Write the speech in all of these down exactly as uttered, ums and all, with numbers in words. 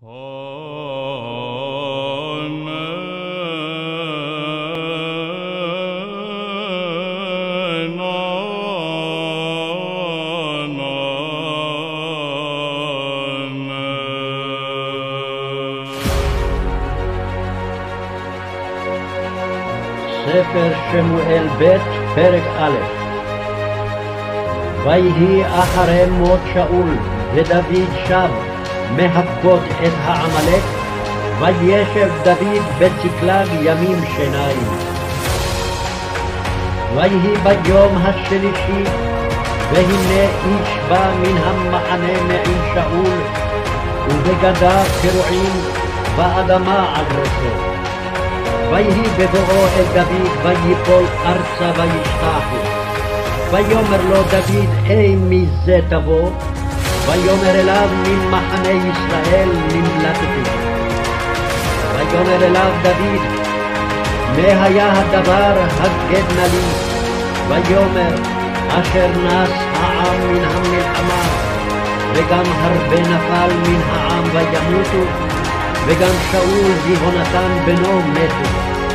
ספר שמואל ב' פרק א'. ויהי אחרי מות שאול ודוד שב מהכות את העמלק, וישב דוד בצקלג ימים שניים. ויהי ביום השלישי, והנה איש בא מן המחנה מעם שאול, ובגדיו קרועים ואדמה על ראשו. ויהי בבואו אל דוד, ויפול ארצה וישתחו. ויאמר לו דוד, אי מזה תבוא? ויאמר אליו, מן מחנה ישראל נמלטתי. ויאמר אליו דוד, מה היה הדבר הגד נא לי? ויאמר, אשר נס העם מן המלחמה, וגם הרבה נפל מן העם וימותו, וגם שאול ויהונתן בנו מתו.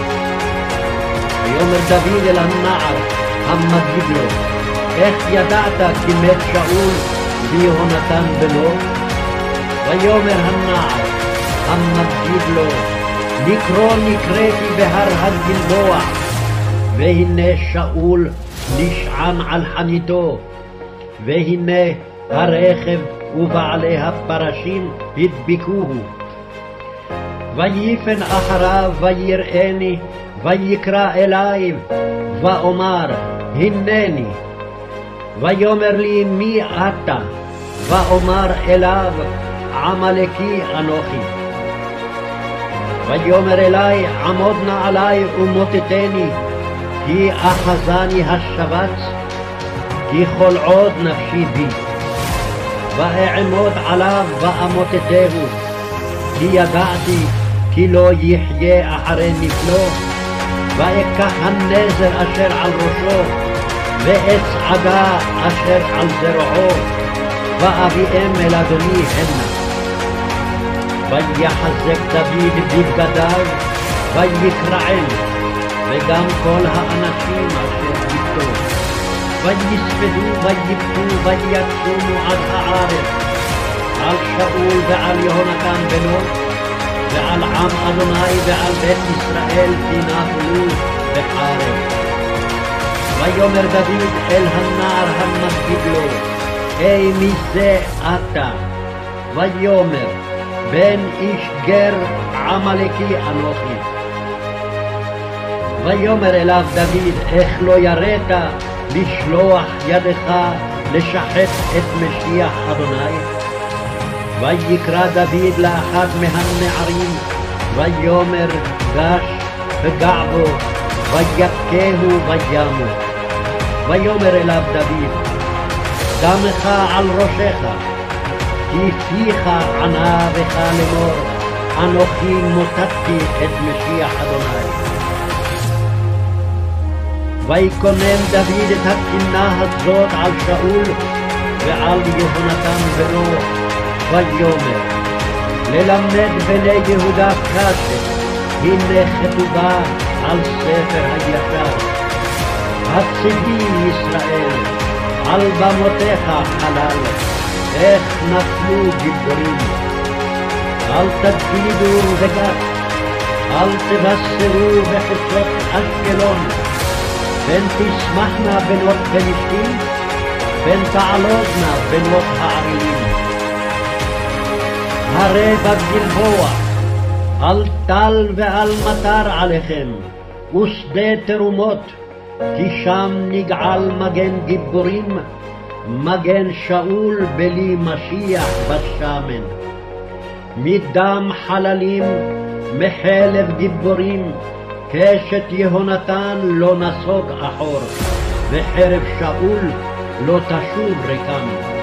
ויאמר דוד אל הנער המגיד לו, איך ידעת כי מת שאול ויהונתן בנו? ויאמר הנער המגיד לו, לקרוא נקראתי בהר הגלבוע, והנה שאול נשען על חניתו, והנה הרכב ובעלי הפרשים הדביקוהו. ויפן אחריו ויראני, ויקרא אלי, ואומר, הנני. ויאמר לי, מי אתה? ואומר אליו, עמלקי אנוכי. ויאמר אלי, עמוד נא עלי ומוטטני, כי אחזני השבץ, כי כל עוד נפשי בי. ואעמוד עליו ואמוטטהו, כי ידעתי כי לא יחיה אחרי נפלו. ואקח הנזר אשר על ראשו, ועץ עדה אשר על זרועו, ואביאם אל אדוני הנה. ויחזק דוד בבגדיו, ויקרעם, וגם כל האנשים אשר איתו. ויספדו ויבכו ויקומו עד הארץ, על שאול ועל יהונתן בנו, ועל עם אדוני ועל בית ישראל, כי נפלו בחרב. ויאמר דוד אל הנער המגיד לו, אי מזה אתה? ויאמר, בן איש גר עמלקי אנוכי. ויאמר אליו דוד, איך לא יראת לשלוח ידך לשחט את משיח אדוני? ויקרא דוד לאחד מהנערים, ויאמר, גש פגע בו, ויכהו וימות. ויאמר אליו דוד, דמך על ראשך, כי פיך ענה בך לאמור, אנוכי מוטטתי את משיח אדוני. ויקונן דוד את הקנאה הזאת על שאול ועל יהונתן בנו, ויאמר, ללמד בני יהודה קשת, הנה כתובה על ספר הישר. הציבי ישראל, על במותיך חלל, איך נפלו גיבורים. אל תגידו בגת, אל תבשרו בחוצות אשקלון, פן תשמחנה בנות פלישתים, פן תעלוזנה בנות הערלים. הרי בגלבוע, על טל ועל מטר עליכם, ושדה תרומות, כי שם נגעל מגן גיבורים, מגן שאול בלי משיח בשמן. מדם חללים, מחלב גיבורים, קשת יהונתן לא נסוג אחור, וחרב שאול לא תשוב ריקם.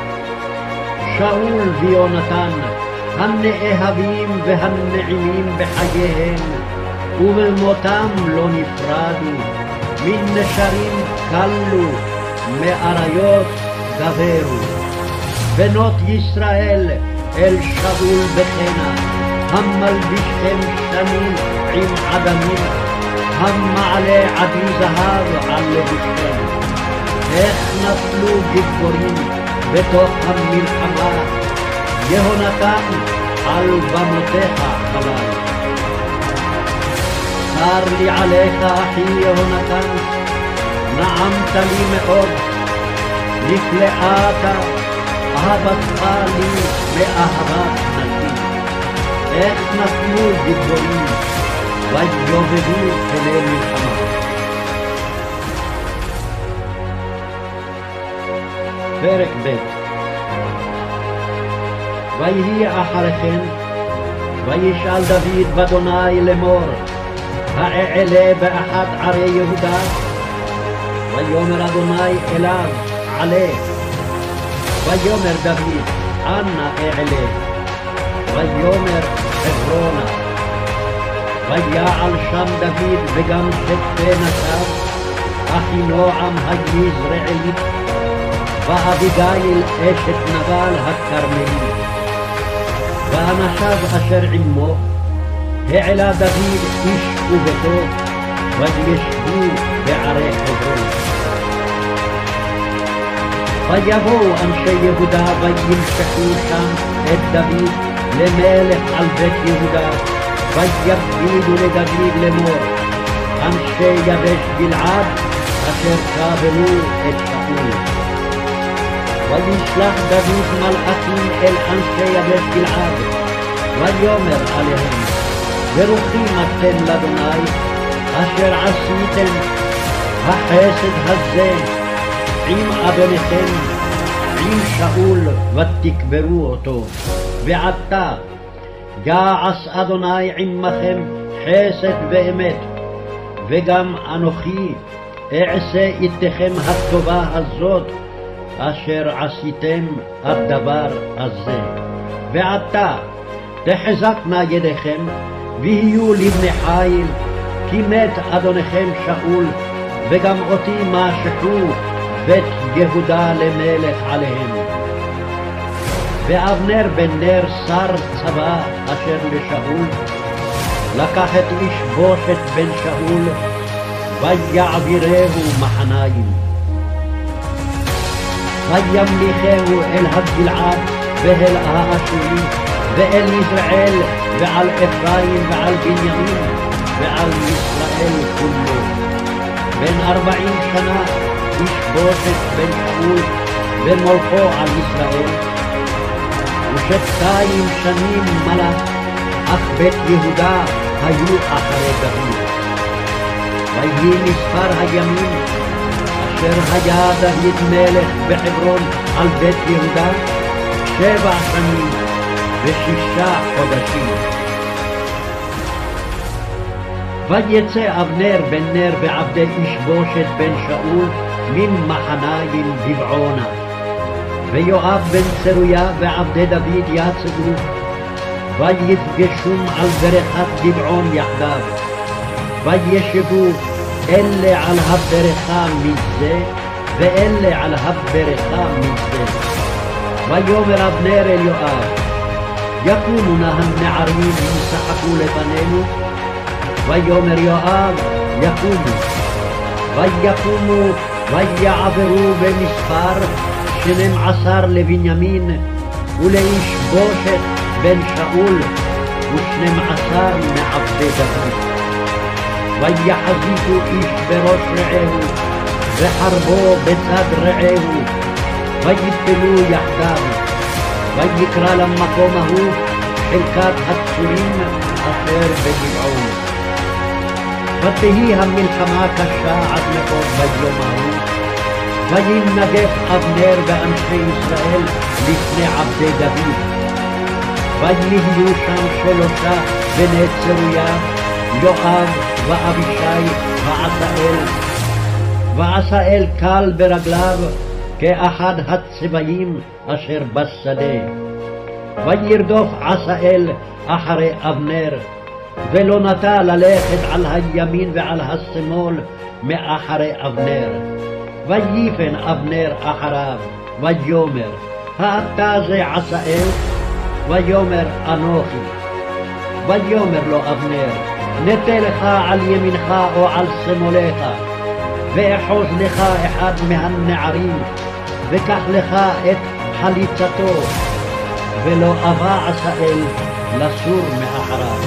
שאול ויהונתן, הנאהבים והנעימים בחייהם, ובמותם לא נפרדו, מן נשרים קלו, מאריות גברו. בנות ישראל אל שאול בחנה, המלבישכם שנים עם עדמים, המעלה עדי זהב על לבושכם. איך נפלו גיבורים בתוך המלחמה, יהונתן על במותיך חלל. צר לי עליך אחי יהונתן, נעמת לי מאוד, נפלאה אתה, אהבתך לי מאהבת נשים. איך נפלו גיבורים ויובבו כלי מלחמה. פרק ב'. ויהי אחריכם, וישאל דוד באדוני לאמור, האעלה באחת ערי יהודה? ויאמר אדוני אליו, עלה. ויאמר דוד, אנה אעלה? ויאמר חברונה. ויעל שם דוד וגם שפטי נשיו, אחינועם היזרעאלית, ואביגיל אשת נבל הכרמלית. ואנשיו אשר עמו, העלה דוד איש וביתו, וישבו בערי חברון. ויבואו אנשי יהודה וימשכו שם את דוד למלך על בית יהודה, ויגידו לדוד לאמור, אנשי יבש גלעד אשר קבלו את שאול. וישלח דוד מלאכים אל אנשי יבש גלעד, ויאמר עליהם, ברוכים אתם לאדוני, אשר עשיתם החסד הזה עם אדוניכם, עם שאול, ותקברו אותו. ועתה געש אדוני עמכם חסד ואמת, וגם אנוכי אעשה איתכם הטובה הזאת, אשר עשיתם הדבר הזה. ועתה תחזקנה ידיכם, ויהיו לבני חיל, כי מת אדוניכם שאול, וגם אותי משכו בית יהודה למלך עליהם. ואבנר בן נר שר צבא אשר לשאול, לקח את איש בושת בן שאול, ויעבירהו מחניים. וימליכהו אל הגלעד ואל האשורי, ואל יזרעאל, ועל אפרים ועל בנימין, ועל ישראל כולו. בן ארבעים שנה איש בושת בן שאול במולכו על ישראל, ושתיים שנים מלך, אך בית יהודה היו אחרי דוד. ויהי מספר הימים אשר היה דוד מלך בחברון על בית יהודה, שבע שנים ושישה חודשים. ויצא אבנר בן נר ועבדי איש בושת בן שאול מן מחניים גבעונה. ויואב בן צרויה ועבדי דוד יצאו, ויפגשום על ברכת גבעון יחדיו. וישבו אלה על הברכה מזה, ואלה על הברכה מזה. ויאמר אבנר אל יואב, יקומו נא הנערים וישחקו לפנינו? ויאמר יואב, יקומו. ויקומו ויעברו במספר שנים עשר לבנימין, ולאיש בושת בן שאול, ושנים עשר מעבדי דוד. ויחזיקו איש בראש רעהו, וחרבו בצד רעהו, ויפלו יחדיו. ויקרא למקום ההוא חלקת הצורים אשר בגבעון. ותהי המלחמה קשה עד מאוד ביום ההוא, וינגף אבנר ואנשי ישראל לפני עבדי דוד. ויהיו שם שלושה בני צרויה, יואב ואבישי ועשאל. ועשאל קל ברגליו כאחד הצבאים אשר בשדה. וירדוף עשאל אחרי אבנר, ולא נטה ללכת על הימין ועל השמאל מאחרי אבנר. ויפן אבנר אחריו, ויאמר, האתה זה עשאל? ויאמר, אנוכי. ויאמר לו אבנר, נטה לך על ימינך או על שמאלך, ואחוז לך אחד מהנערים, וקח לך את חליצתו, ולא אבה עשאל לסור מאחריו.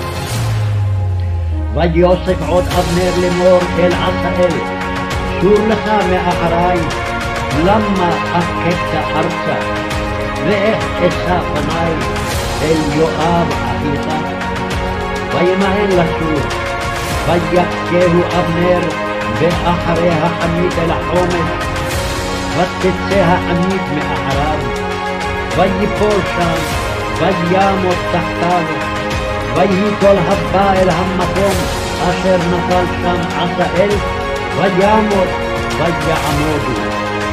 ויוסף עוד אבנר לאמור אל עשאל, סור לך מאחריי, למה אכת ארצה, ואיך אשא פניי אל יואב אחיך? וימהל לשור, ויכהו אבנר באחרי החנית אל החומש, ותצא החנית מאחריו, ויפול שם, וימות תחתיו, ויהי כל הבא אל המקום אשר נפל שם עשאל, וימות ויעמודו.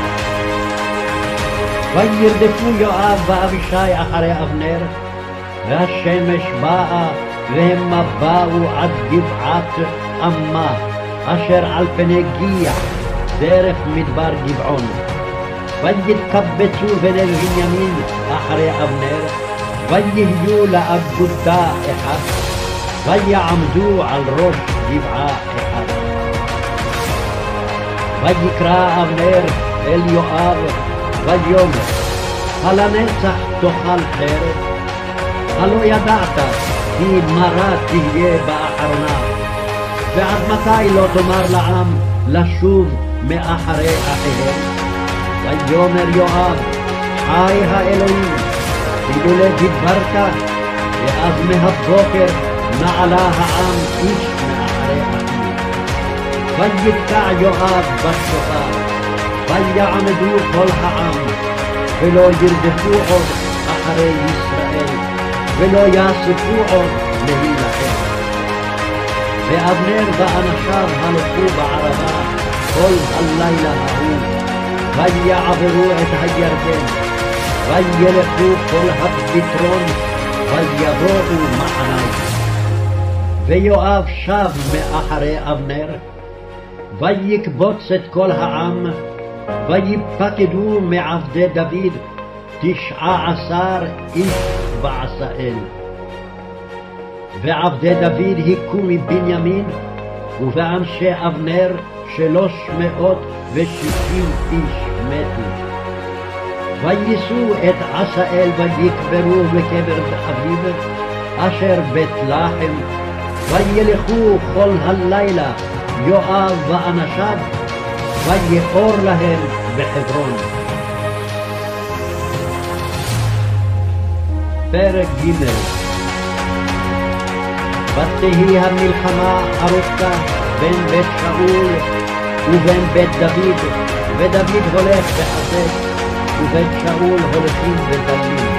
וירדפו יואב ואבישי אחרי אבנר, והשמש באה, והמה באו עד גבעת עמה, אשר על פני גיח, דרך מדבר גבעון. ויתקבצו בני בנימין אחרי אבנר, ויהיו לאגודה אחד, ויעמדו על ראש גבעה אחד. ויקרא אבנר אל יואב, ויאמר, הלנצח תאכל חרב? הלא ידעת כי מרה תהיה באחרונה, ועד מתי לא תאמר לעם לשוב מאחרי אחיהם? ויאמר יואב, חי האלוהים, אילולא דיברת, ואז מהבוקר נעלה העם איש מאחרי אחיו. ויתקע יואב בשופר, ויעמדו כל העם, ולא ירדפו עוד אחרי ישראל, ולא יאספו עוד להילחם. ואבנר ואנשיו הלכו בערבה כל הלילה ההוא, ויעברו את הירדן, וילכו כל הפתרון, ויבואו מחניים. ויואב שב מאחרי אבנר, ויקבוץ את כל העם, ויפקדו מעבדי דוד תשעה עשר איש בעשאל. ועבדי דוד היכו מבנימין, ובאנשי אבנר שלוש מאות ושישים איש מתו. ויישאו את עשאל ויקברו בקבר אביו, אשר בית לחם, וילכו כל הלילה יואב ואנשיו, ויחור להם בחברון. פרק ג'. ותהי המלחמה ארוכה בין בית שאול ובין בית דוד, ודוד הולך בחזק, ובית שאול הולכים ודלים.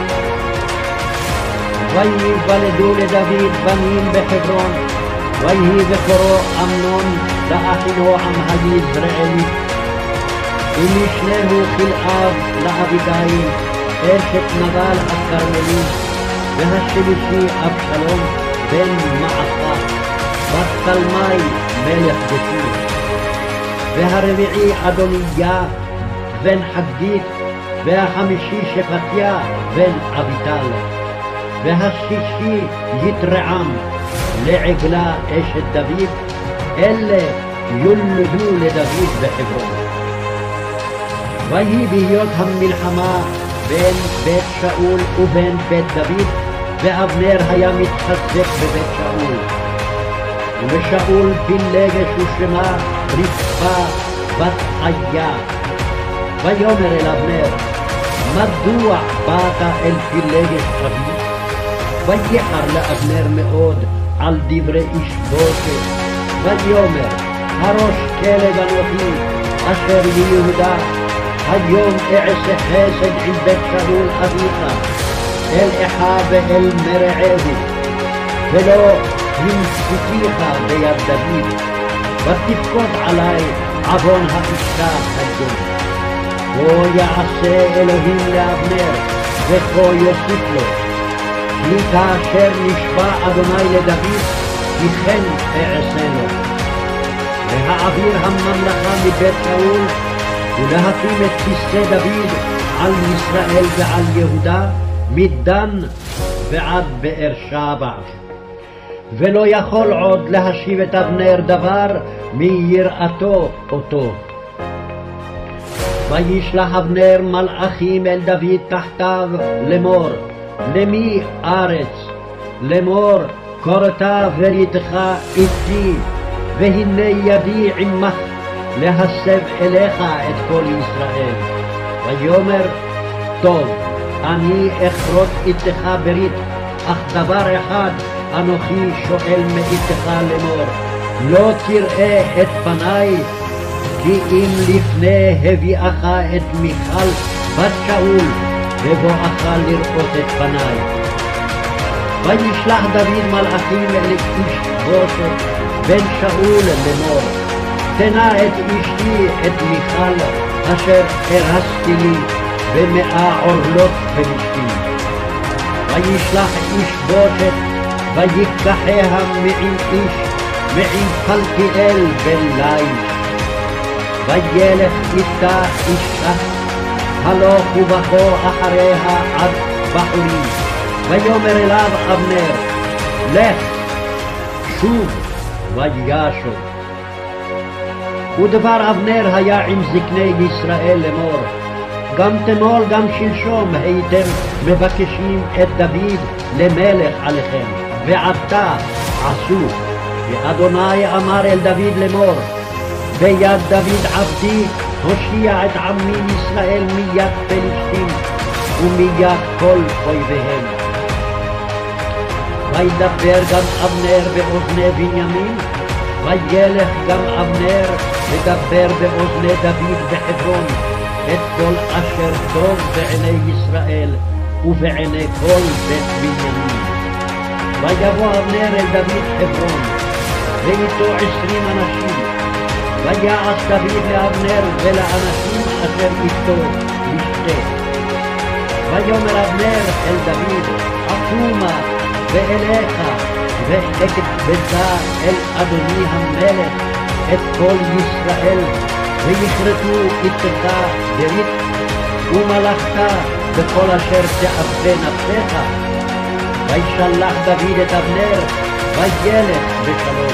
ויוולדו לדוד בנים בחברון, ויהי בכורו אמנון לאחינועם היזרעאלי, ומשנהו כלאב לאביגיל אשת נבל הכרמלי, והשלישי אבשלום בן מעכה בת תלמי מלך גשור, והרביעי אדוניה בן חגית, והחמישי שפטיה בן אביטל, והשישי יתרעם לעגלה אשת דוד. אלה יולדו לדוד בחברון. ויהי בהיות המלחמה בין בית שאול ובין בית דוד, ואבנר היה מתחזק בבית שאול. ובשאול פילגש ושמה רצפה בת איה. ויאמר אל אבנר, מדוע באת אל פילגש אבי? ויחר לאבנר מאוד על דברי איש בושת. ויאמר, הראש כלב אנוכי אשר ליהודה, היום אעשה חסד עם בית שאול אביך, אל אחיו ואל מרעהו, ולא המסיתיך ביד דוד, ותפקוד עלי עוון האישה היום. כה יעשה אלוהים לאבנר, וכה יוסיף לו, כי כאשר נשבע אדוני לדוד, כי כן אעשה לו. להעביר הממלכה מבית שאול, ולהקים את כיסא דוד על ישראל ועל יהודה, מדן ועד באר שבע. ולא יכול עוד להשיב את אבנר דבר מיראתו אותו. וישלח אבנר מלאכים אל דוד תחתיו לאמור, למי ארץ? לאמור, קורתה וריתך איתי, והנה ידי עמך להסב אליך את כל ישראל. ויאמר, טוב, אני אכרות איתך ברית, אך דבר אחד אנוכי שואל מאיתך לאמור, לא תראה את פניי, כי אם לפני הביאך את מיכל בת שאול, בבואך לראות את פניי. וישלח דוד מלאכים אל איש בושת בן שאול לאמור, תנה את אשתי את מיכל אשר הרסתי לי במאה עורלות פלישתים. וישלח איש בושת ויקחיה מעם איש מעם פלטיאל בן ליש. וילך איתה אישה הלוך ובכו אחריה עד בחורים. ויאמר אליו אבנר, לך שוב וישוב. ודבר אבנר היה עם זקני ישראל לאמור, גם תמול גם שלשום הייתם מבקשים את דוד למלך עליכם, ועתה עשו. ואדוני אמר אל דוד לאמור, ביד דוד עבדי הושיע את עמי ישראל מיד פלישתים ומיד כל אויביהם. וידבר גם אבנר באוזני בנימין, וילך גם אבנר לדבר באוזני דוד בחברון את כל אשר טוב בעיני ישראל ובעיני כל בית בנימין. ויבוא אבנר אל דוד חברון, ואיתו עשרים אנשים. ויעש דוד לאבנר ולאנשים אשר איתו לשתה. ויאמר אבנר אל דוד, אקומה ואליך, ואקבצה אל אדוני המלך את כל ישראל, ויכרתו איתך ברית, ומלכת בכל אשר תעשה נפשך. וישלח דוד את אבנר, וילך בשלום.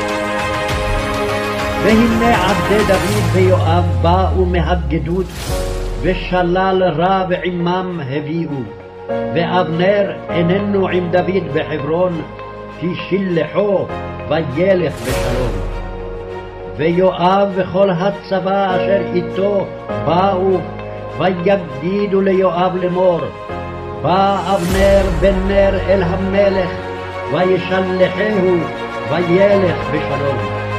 והנה עבדי דוד ויואב באו מהגדוד, ושלל רב עמם הביאו. ואבנר איננו עם דוד בחברון, כי שלחו וילך בשלום. ויואב וכל הצבא אשר איתו באו, ויגידו ליואב לאמור, בא אבנר בן נר אל המלך, וישלחהו וילך בשלום.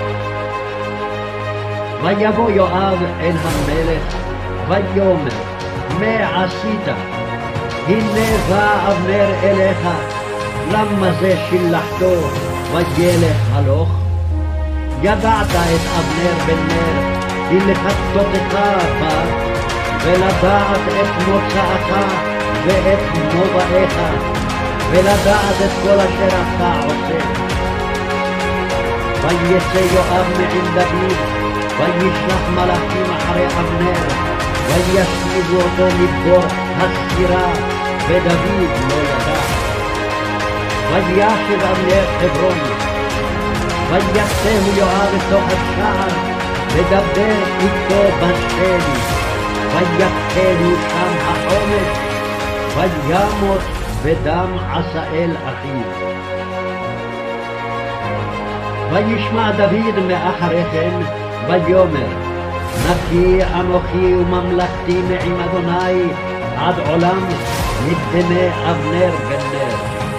ויבוא יואב אל המלך, ויאמר, מה עשית? הנה בא אבנר אליך, למה זה שלחתו וילך הלוך? ידעת את אבנר בן נר, כי לחטאתך בא, ולדעת את מוצאך ואת מובאיך, ולדעת את כל אשר אתה עושה. ויצא יואב מעם דוד, וישלח מלאכים אחרי אבנר, וישליגו אותו מבור הסירה, ודוד לא ידע. וישב אבנר חברון, ויצאו יואב לתוך השער, ודבר איתו בשבי, ויחלו שם העומק, וימות בדם עשאל אחיו. וישמע דוד מאחריכם, ויאמר, נקי אנוכי וממלכתי מעם אדוני עד עולם מדמי אבנר בן נר.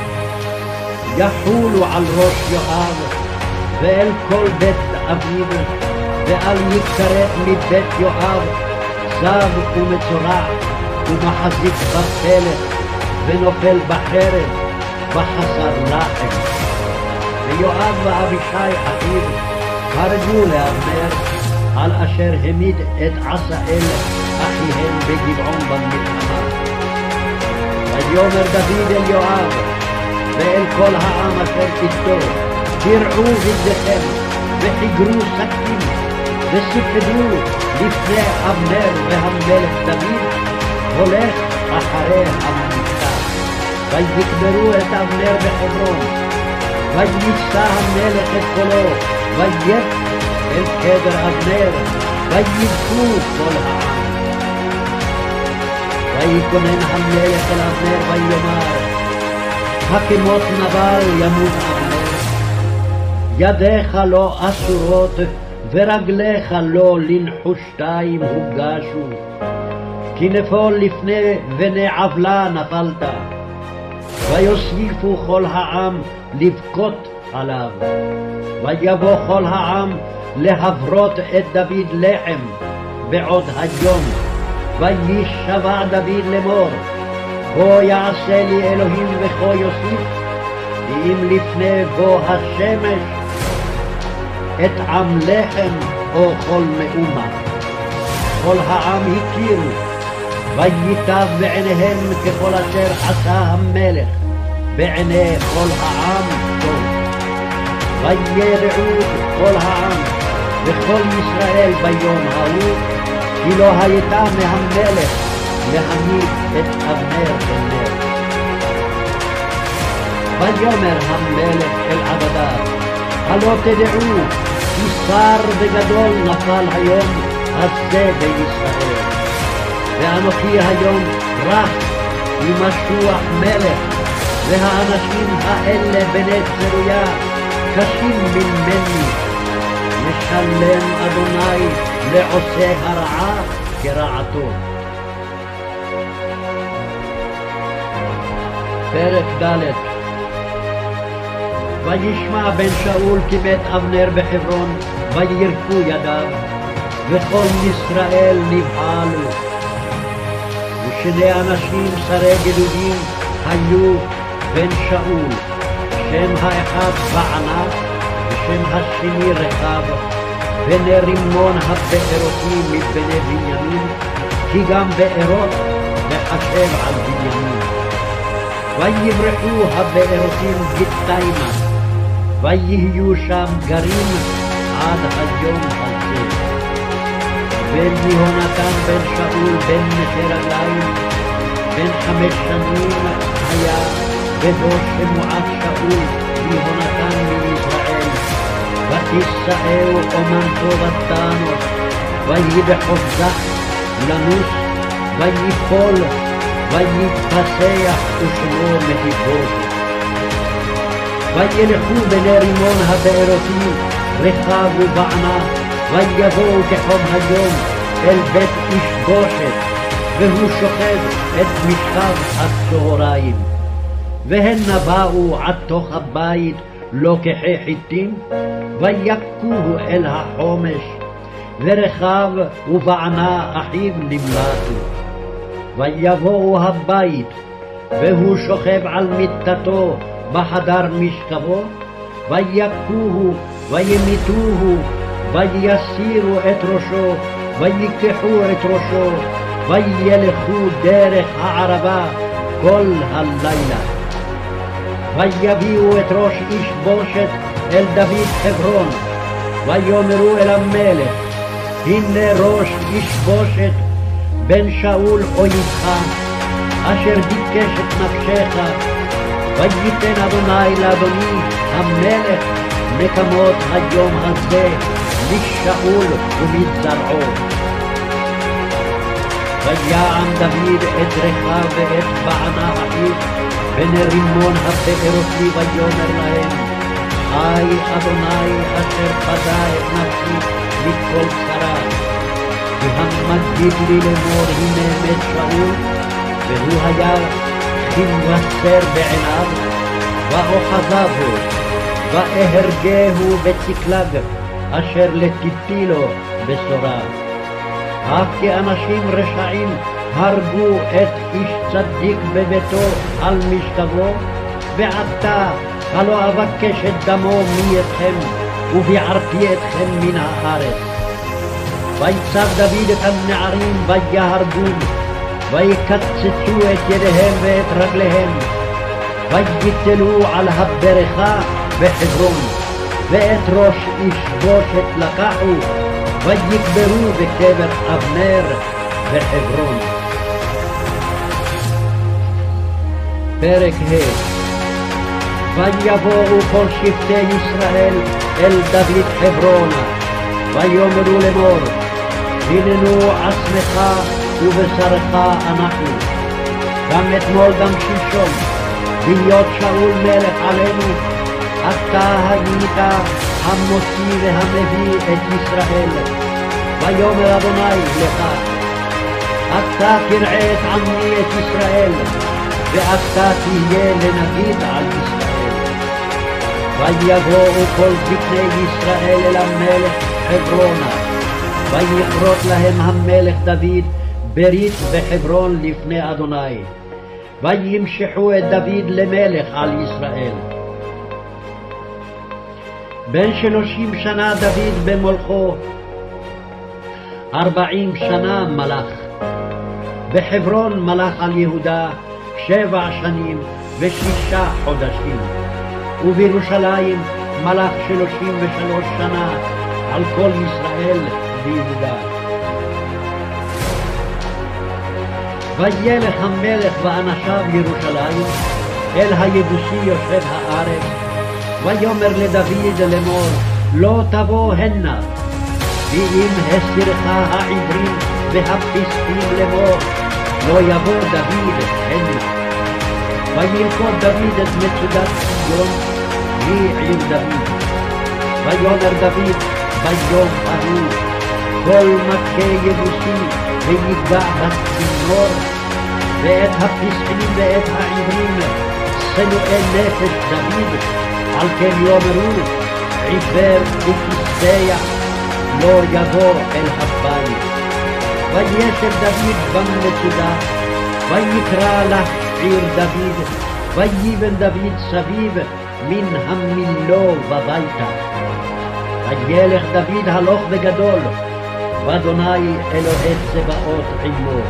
יחולו על ראש יואב ואל כל בית אביו, ואל יכרת מבית יואב זב ומצורע ומחזיק בפלט ונופל בחרב בחסר לחם. ויואב ואבישי אחיו הרגו לאבנר על אשר העמיד את עשאל אחיהם בגבעון במלחמה. ויאמר דוד אל יואב ואל כל העם אשר איתו, תרעו בגדיכם וחיגרו סכין וספדו לפני אבנר והמלך דוד הולך אחרי המבצע. ויקברו את אבנר בחברון, ויישא המלך את קולו, ויך אל קבר אבנר, ויבכו כל העם. ויתגונן המלך אל אבנר ויאמר, הכמות נבל ימות אבנר, ידיך לא אסורות ורגליך לא לנחושתיים הוגשו, כי נפול לפני בני עוולה נפלת. ויוסיפו כל העם לבכות עליו, ויבוא כל העם להברות את דוד לחם בעוד היום. וישבע דוד לאמור, כה יעשה לי אלוהים וכה יוסיף, כי אם לפני בוא השמש את עם לחם או כל מאומה. כל העם הכירו, וייטב בעיניהם ככל אשר עשה המלך בעיני כל העם טוב. וידעו כל העם וכל ישראל ביום ההוא, כי לא הייתה מהמלך להמית את אבנר בן נר. ויאמר המלך אל עבדיו, הלא תדעו כי שר וגדול נפל היום הזה בישראל, ואנוכי היום רך ומשוח מלך, והאנשים האלה בני צרויה קשים ממני. משלם אדוני לעושה הרעה כרעתו. פרק ד'. וישמע בן שאול כי מת אבנר בחברון, וירפו ידיו, וכל ישראל נבהלו. ושני אנשים שרי גדודים היו בן שאול, שם האחד בענה ושם השני רחב, בני רימון הבארותי מבני בנימין, כי גם בארות מחשב על בנימין. ויברחו הבארותים גיתיימה, ויהיו שם גרים עד היום הזה. בן יהונתן בן שאול בן נכה רגליים, בן חמש שנים היה, ובו שמועת שאול יהונתן מישראל. ותישאהו אומנתו ותענות, ויהי בחוזק לנוס, ויפול, ויתפסח ושמו מפיבושת. וילכו בני רימון הבארותי רחב ובענה, ויבואו כחום היום אל בית איש-בושת, והוא שוכב את משכב הצהריים. והנה באו עד תוך הבית לוקחי חיטים, ויכוהו אל החומש, ורחב ובענה אחיו נמלטו. ויבואו הבית, והוא שוכב על מיטתו בחדר משכבו, ויכוהו וימיתוהו, ויסירו את ראשו, ויקחו את ראשו, וילכו דרך הערבה כל הלילה. ויביאו את ראש איש בושת אל דוד חברון, ויאמרו אל המלך, הנה ראש איש בושת בן שאול אויבך, אשר ביקש את נפשך. וייתן אדוני לאדוני המלך נקמות היום הזה משאול ומזרעו. ויען דוד את רחב ואת בענה אחיו בני רימון הבארותי, ויאמר להם, חי אדוני אשר פדה את נפשי מכל צרה, והמגיד לי לאמור, הנה מת שאול, והוא היה כמבשר בעיניו, ואוחזהו, ואהרגהו בצקלג, אשר לתיתי לו בשורה. אף כי אנשים רשעים הרגו את איש צדיק בביתו על משכבו, ועתה הלא אבקש את דמו מידכם, וביערתי אתכם מן הארץ. ויצב דוד את הנערים ויהרגום, ויקצצו את ידיהם ואת רגליהם, ויתלו על הבריכה בחברון, ואת ראש איש בושת לקחו, ויקברו בקבר אבנר בחברון. פרק ה'. ויבואו כל שבטי ישראל אל דוד חברונה, ויאמרו לאמור, הננו עצמך ובשרך אנחנו. גם אתמול גם שלשום, בהיות שאול מלך עלינו, אתה היית המוציא והמביא את ישראל. ויאמר אדוני לך, אתה תראה את עמי את ישראל, ואתה תהיה לנגיד על ישראל. ויבואו כל זקני ישראל אל המלך חברונה, ויכרות להם המלך דוד ברית בחברון לפני אדוני, וימשחו את דוד למלך על ישראל. בן שלושים שנה דוד במולכו, ארבעים שנה מלך. בחברון מלך על יהודה שבע שנים ושישה חודשים, ובירושלים מלך שלושים ושלוש שנה על כל ישראל ויהודה. וילך המלך ואנשיו ירושלים אל היבוסי יושב הארץ, ויאמר לדוד לאמור, לא תבוא הנה, ואם הסירך העברים והפלישתים לאמור, לא יבוא דוד הנה. וילכוד דוד את מצודת ציון, היא עיר דוד. ויאמר דוד ביום ההוא, כל מכה יבוסי ויגע בצינור, ואת הפלישתים ואת העברים שנואי נפש דוד, על כן יאמרו, עיוור וכיסח לא יבוא אל הבית. וישב דוד במצודה, ויקרא לה עיר דוד, ויבן דוד סביב מן המילו בביתה. וילך דוד הלוך וגדול, ואדוני אלוהי צבאות עמו.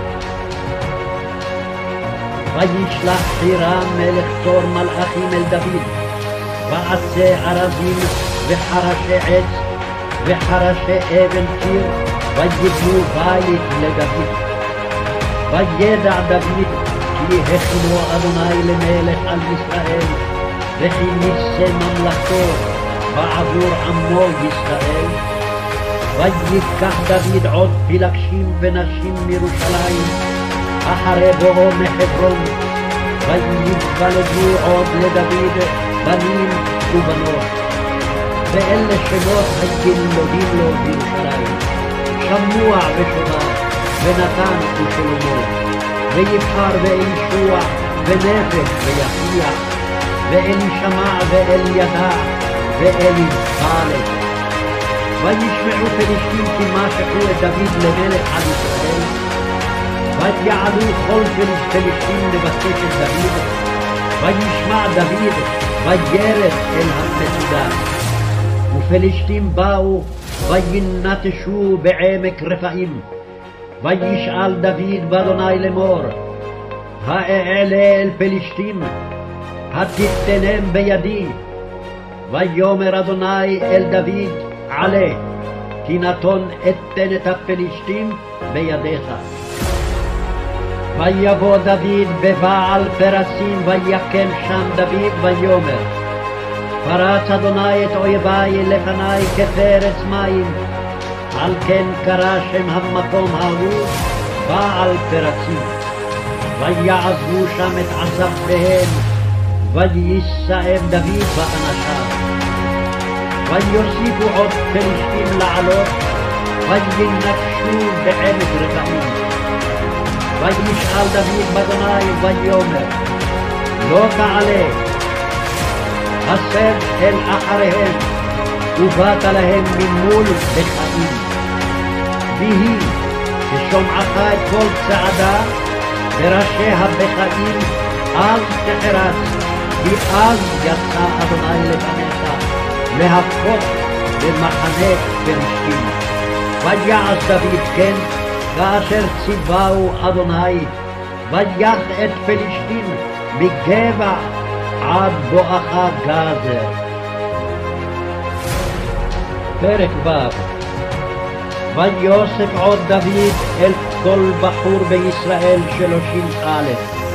וישלח חירם מלך צור מלאכים אל דוד, ועצי ארזים וחרשי עץ וחרשי אבן קיר, ויבנו בית לדוד. וידע דוד כי הכינו אדוני למלך על ישראל, וכי נישא ממלכתו בעבור עמו ישראל. ויקח דוד עוד פילגשים ונשים מירושלים אחרי בואו מחברון, ויוולדו עוד לדוד בנים ובנות. ואלה שמות הילודים לו בירושלים, שמוע ושובב ונתן ושלמה, ויבחר ואלישוע ונפש ויחיה, ואלישמע ואלידע ואליפלט. וישמעו פלישתים כי משחו את דוד למלך על ישראל, ויעלו כל פלישתים לבקש את דוד. וישמע דוד וירד אל המצודה, ופלישתים באו וינטשו בעמק רפאים. וישאל דוד באדוני לאמור, האעלה אל פלישתים, התיתנם בידי? ויאמר אדוני אל דוד, עלה, כי נתון אתן את הפלישתים בידיך. ויבוא דוד בבעל פרסים, ויקם שם דוד ויאמר, פרץ אדוני את אויבי לפני כפרץ מים, על כן קרא שם המקום ההוא בעל פרצים. ויעזבו שם את עשביהם, ויסאב דוד ואנשיו. ויוסיפו עוד פלישתים לעלות, וינקשו בעמק רפאים. וישאל דוד באדוני ויאמר, לא תעלה, הסב אל אחריהם, ובאת להם ממול בחיים. ויהי כשומעך את כל צעדה בראשי הבחיים, אז תחרץ, כי אז יצא אדוני לפניך להפקות במחנה פלישתים. ויעש דוד כן, כאשר ציווהו אדוני, ויך את פלישתים מגבע עד בואכה גזר. פרק ו'. ויוסף עוד דוד אל כל בחור בישראל שלושים א',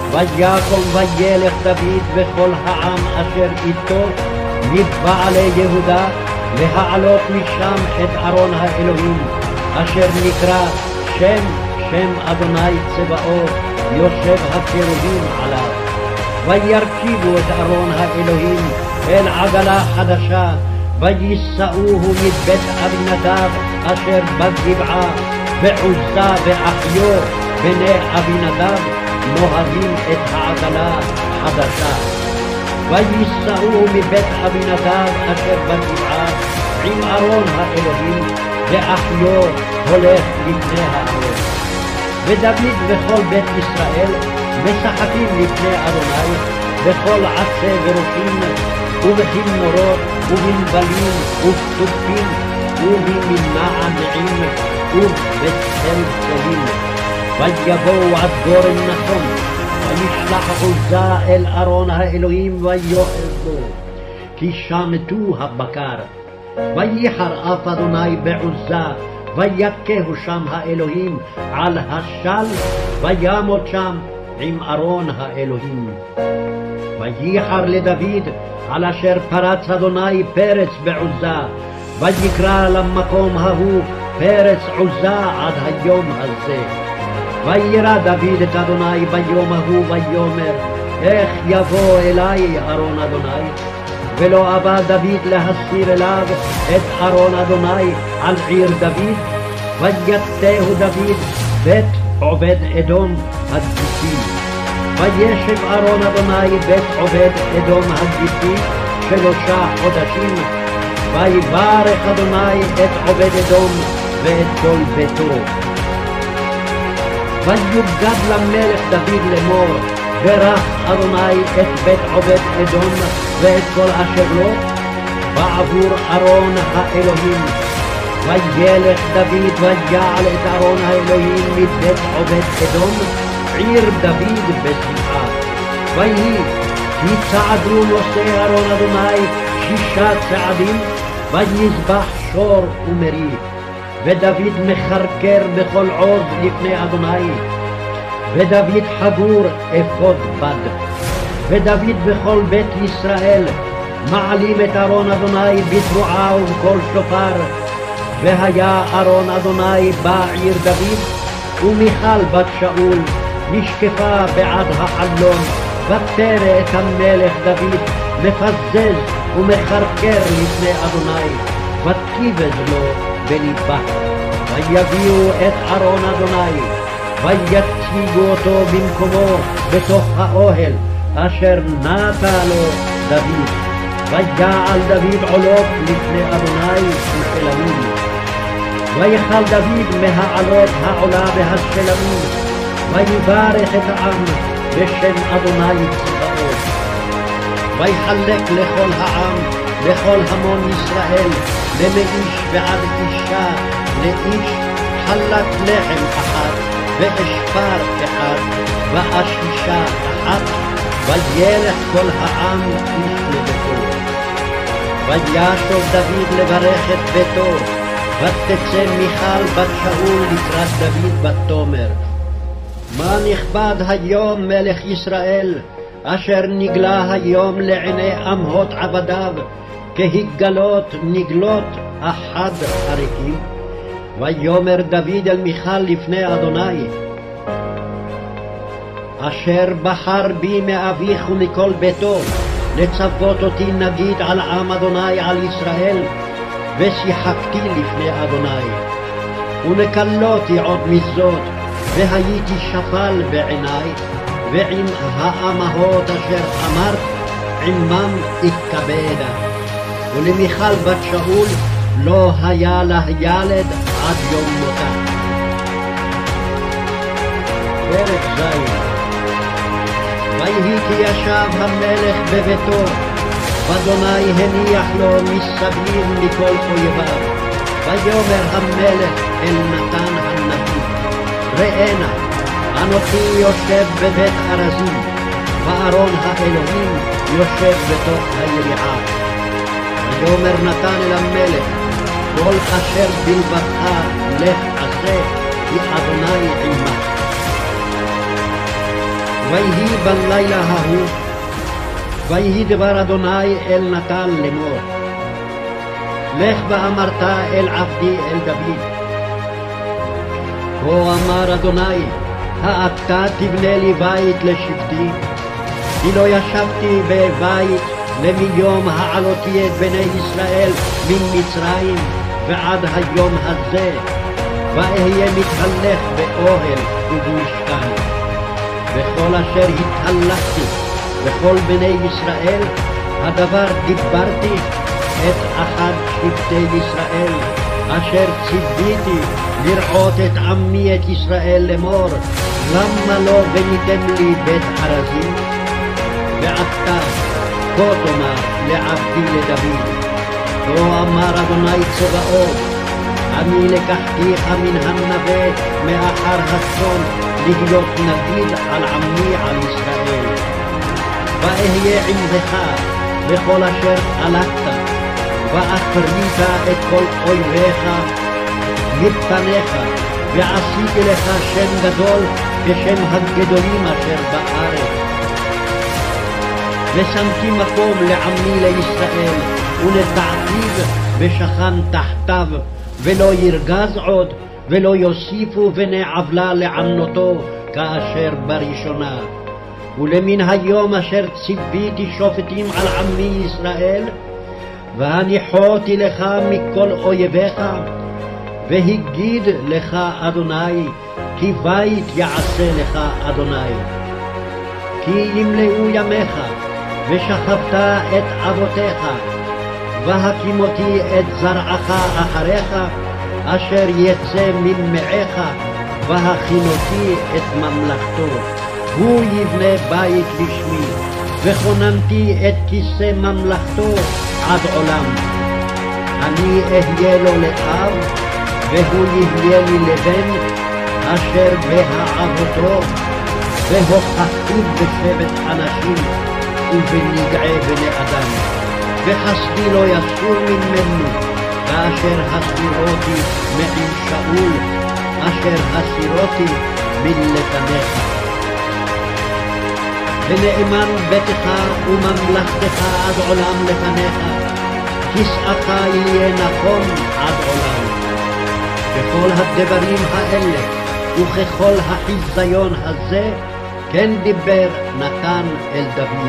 ויקום וילך דוד וכל העם אשר איתו מבעלי יהודה להעלות משם את ארון האלוהים אשר נקרא שם שם אדוני צבאות יושב הקרובים עליו. וירכיבו את ארון האלוהים אל עגלה חדשה ויישאוהו מבית אבינדב אשר בגבעה, ועוזה ואחיו בני אבינדב נוהגים את העגלה חדשה. ויישאוהו מבית אבינדב אשר בגבעה עם ארון האלוהים, ואחיו הולך לפני הארון. ודוד וכל בית ישראל משחקים לפני אדוני בכל עצי ורושים ובכינורות ובנבלים ובתופים ובמנענעים ובצלצלים. ויבואו עד גורן נחום, וישלח עוזה אל ארון האלוהים ויאכל בו, כי שמטו הבקר. וייחר אף אדוני בעוזה, ויכהו שם האלוהים על השל, וימות שם עם ארון האלוהים. וייחר לדוד על אשר פרץ אדוני פרץ בעוזה, ויקרא למקום ההוא פרץ עוזה עד היום הזה. וירא דוד את אדוני ביום ההוא ויאמר, איך יבוא אלי ארון אדוני? ולא אבא דוד להסיר אליו את ארון אדוני על עיר דוד. ויתהו דוד בית עובד אדום הגיתי. וישב ארון אדוני בית עובד אדום הגיתי שלושה חודשים. ויברך אדוני את עובד אדום ואת כל ביתו. ויוגד למלך דוד לאמור, ברך אדוני את בית עובד אדום ואת כל אשר לו בעבור ארון האלוהים. וילך דוד ויעל את ארון האלוהים מבית עובד אדום, עיר דוד בשמחה. ויהי כי צעדו נושאי ארון אדוני שישה צעדים, ויזבח שור ומרי. ודוד מחרקר בכל עוז לפני אדוני, ודוד חגור אפוד בד. ודוד בכל בית ישראל מעלים את ארון אדוני בתרועה ובקול שופר. והיה ארון אדוני בעיר דוד, ומיכל בת שאול נשקפה בעד החלון, ותרא את המלך דוד מפזז ומחרקר לפני אדוני, ותיבז לו בלבה. ויביאו את ארון אדוני, ויציגו אותו במקומו בתוך האוהל אשר נטע לו דוד. ויעל דוד עולות לפני אדוני ושלמים. ויכל דוד מהעלות העולה והשלמים, ויברך את העם בשם אדוני צבאות. ויחלק לכל העם, לכל המון ישראל, למאיש ועד אישה, לאיש חלת לחם אחת, ואשפר אחד, ואשישה אחת, וילך כל העם איש לביתו. וישוב דוד לברך את ביתו, ותצא מיכל בת שאול לקראת דוד ותאמר, מה נכבד היום מלך ישראל, אשר נגלה היום לעיני אמהות עבדיו, כהגלות נגלות אחד הריקים. ויאמר דוד אל מיכל לפני אדוני, אשר בחר בי מאביך ומכל ביתו, לצוות אותי נגיד על עם אדוני על ישראל, ושיחקתי לפני אדוני. ונקלותי עוד מזאת, והייתי שפל בעיני, ועם האמהות אשר אמרת, עמם אתכבדה. ולמיכל בת שאול לא היה לה ילד עד יום מותה. פרק ז'. ויהי כי ישב המלך בביתו, ואדוני הניח לו מסביב מכל אויביו. ויאמר המלך אל נתן הנביא, ראנה, אנוכי יושב בבית ארזים, וארון האלוהים יושב בתוך היריעה. ויאמר נתן אל המלך, כל אשר בלבבך לך עשה, כי אדוני עמך. ויהי בלילה ההוא, ויהי דבר אדוני אל נתן לאמור, לך ואמרת אל עבדי אל דוד, כה אמר אדוני, האתה תבנה לי בית לשבטי, כי לא ישבתי בבית למיום העלותי את בני ישראל ממצרים ועד היום הזה, ואהיה מתהלך באוהל ובמשכן. וכל אשר התהלכתי וכל בני ישראל, הדבר דיברתי את אחד שבטי ישראל, אשר ציוויתי לראות את עמי את ישראל לאמור, למה לא בניתם לי בית ארזים? ועתה כה תאמר לעבדי לדוד, כה אמר אדוני צבאות, אני לקחתיך מן הנווה מאחר הצאן להיות נגיד על עמי על ישראל. ואהיה עמך בכל אשר הלכת, ואפרית את כל אויביך מפניך, ועשיתי לך שם גדול כשם הגדולים אשר בארץ. ושמתי מקום לעמי לישראל, ונטעתיו ושכן תחתיו, ולא ירגז עוד, ולא יוסיפו בני עוולה לענותו כאשר בראשונה. ולמן היום אשר ציוויתי שופטים על עמי ישראל, והניחותי לך מכל אויביך, והגיד לך אדוני, כי בית יעשה לך אדוני. כי ימלאו ימיך, ושכבת את אבותיך, והקימותי את זרעך אחריך, אשר יצא ממעיך, והכינותי את ממלכתו. הוא יבנה בית לשמי, וכוננתי את כיסא ממלכתו עד עולם. אני אהיה לו לאב, והוא יהיה לי לבן, אשר בהעבותו, והוכחתיו בשבט אנשים, ובנגעי בני אדם. וחסדי לא יסור ממנו, כאשר הסירותי מעם שאול, אשר הסירותי מלפניך. ונאמן ביתך וממלכתך עד עולם לפניך, כיסאך יהיה נכון עד עולם. ככל הדברים האלה וככל החיזיון הזה, כן דיבר נתן אל דוד.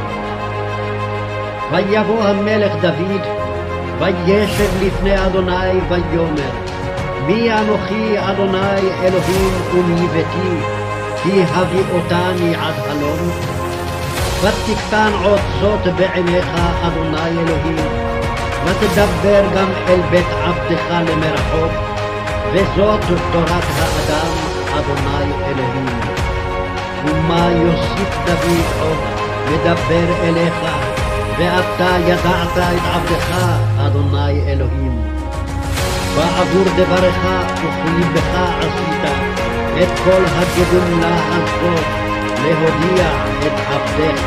ויבוא המלך דוד, וישב לפני אדוני ויאמר, מי אנוכי אדוני אלוהים ומי ביתי, כי הביא אותני עד הלום? ותקטן עוד זאת בעיניך אדוני אלוהים, ותדבר גם אל בית עבדך למרחוק, וזאת תורת האדם אדוני אלוהים. ומה יוסיף דוד עוד מדבר אליך, ואתה ידעת את עבדך אדוני אלוהים. בעבור דברך וכליבך עשית את כל הגדולה הזאת להודיע את עבדך.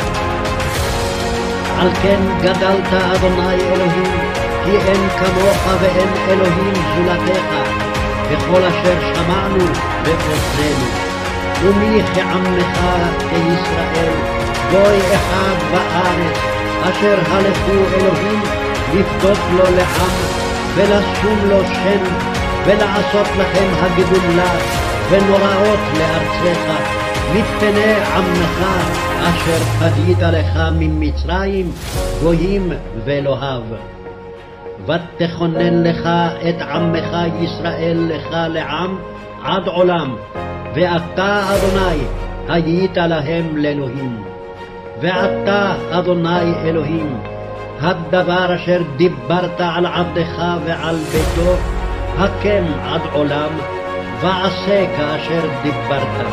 על כן גדלת אדוני אלוהים, כי אין כמוך ואין אלוהים זולתך, בכל אשר שמענו באוזנינו. ומי כעמך כישראל, גוי אחד בארץ, אשר הלכו אלוהים לפדות לו לעם, ולשום לו שם, ולעשות לכם הגדולה, ונוראות לארצך, מפני עמך, אשר פדית לך ממצרים, גויים ואלוהיו. ותכונן לך את עמך ישראל לך לעם עד עולם, ואתה אדוני היית להם לאלוהים. ואתה אדוני אלוהים, הדבר אשר דיברת על עבדך ועל ביתו, הקם עד עולם, ועשה כאשר דיברת.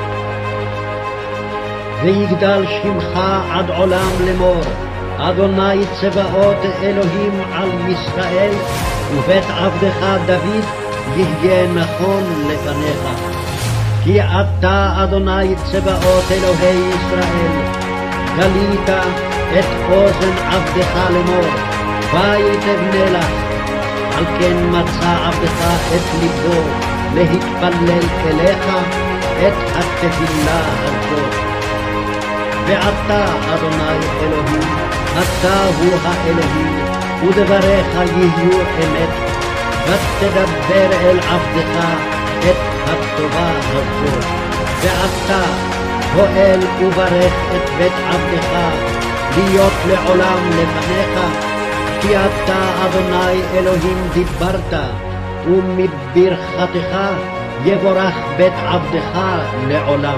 ויגדל שמך עד עולם לאמור, אדוני צבאות אלוהים על ישראל, ובית עבדך דוד יהיה נכון לפניך. כי אתה אדוני צבאות אלוהי ישראל, גלית את אוזן עבדך לאמור, בית אבנה לך. על כן מצא עבדך את ליבו להתפלל אליך, את התפילה הזאת. ועתה, אדוני אלוהים, אתה הוא האלוהים, ודבריך יהיו אמת, ותדבר אל עבדך את הטובה הזאת. ועתה, הואל וברך את בית עבדך, להיות לעולם לפניך, כי אתה, אדוני אלוהים, דיברת, ומברכתך יבורך בית עבדך לעולם.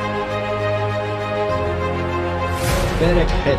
פרק ח'.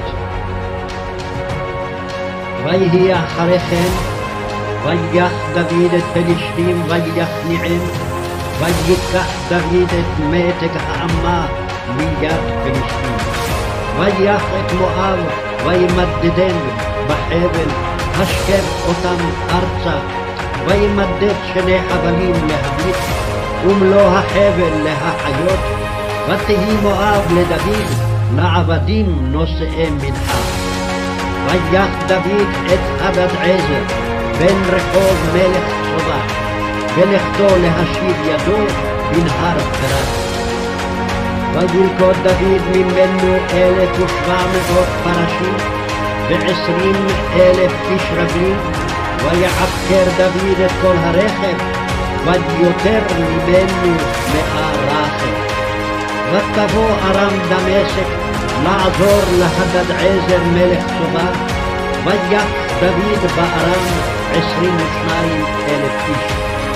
ויהי אחרי כן, ויך דוד את פלישתים ויכניעם, ויקח דוד את מתג האמה מיד פלישתים. ויך את מואב וימדדם בחבל, השכב אותם ארצה, וימדד שני חבלים להבליט, ומלוא החבל להחיות, ותהי מואב לדוד לעבדים נושאי מנחה. ויך דוד את הדדעזר בן רחוב מלך צבא, ולכתו להשיב ידו בנהר פרת. וילכוד דוד ממנו אלף ושבע מאות פרשים, ועשרים אלף איש רגלים, ויעקר דוד את כל הרכב, ויותר ממנו מאה רחב. ותבוא ארם דמשק לעזור להדדעזר מלך צבא, ויך דוד בארם עשרים ושניים אלף איש.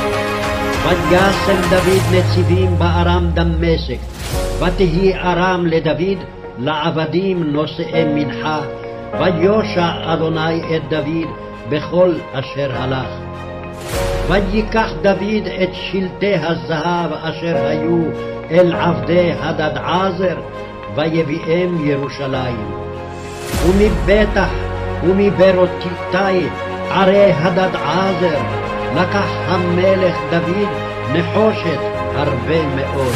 וישם דוד נציבים בארם דמשק, ותהי ארם לדוד לעבדים נושאי מנחה, ויושע אדוני את דוד בכל אשר הלך. ויקח דוד את שלטי הזהב אשר היו אל עבדי הדדעזר, ויביאם ירושלים. ומבטח ומברותי ערי הדדעזר לקח המלך דוד נחושת הרבה מאוד.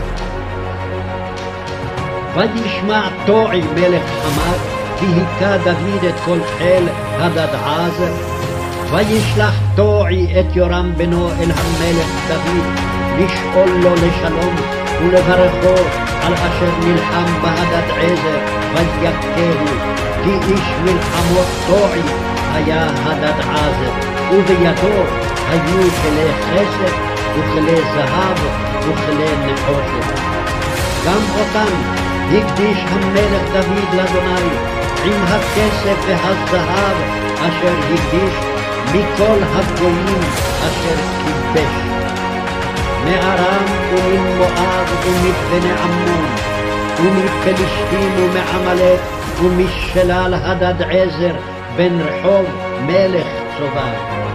וישמע טועי מלך חמת, כי היכה דוד את כל חיל הדדעזר. וישלח טועי את יורם בנו אל המלך דוד, לשאול לו לשלום ולברכו על אשר נלחם בהדדעזר, ויכהו, כי איש מלחמות טועי היה הדדעזר, ובידו היו כלי חסד וכלי זהב וכלי נחושת. גם אותם הקדיש המלך דוד לאדוני עם הכסף והזהב אשר הקדיש מכל הגויים אשר כיבש, מארם וממואב ומבני עמון ומפלישתים ומעמלק ומשלל הדדעזר בן רחוב מלך צבא.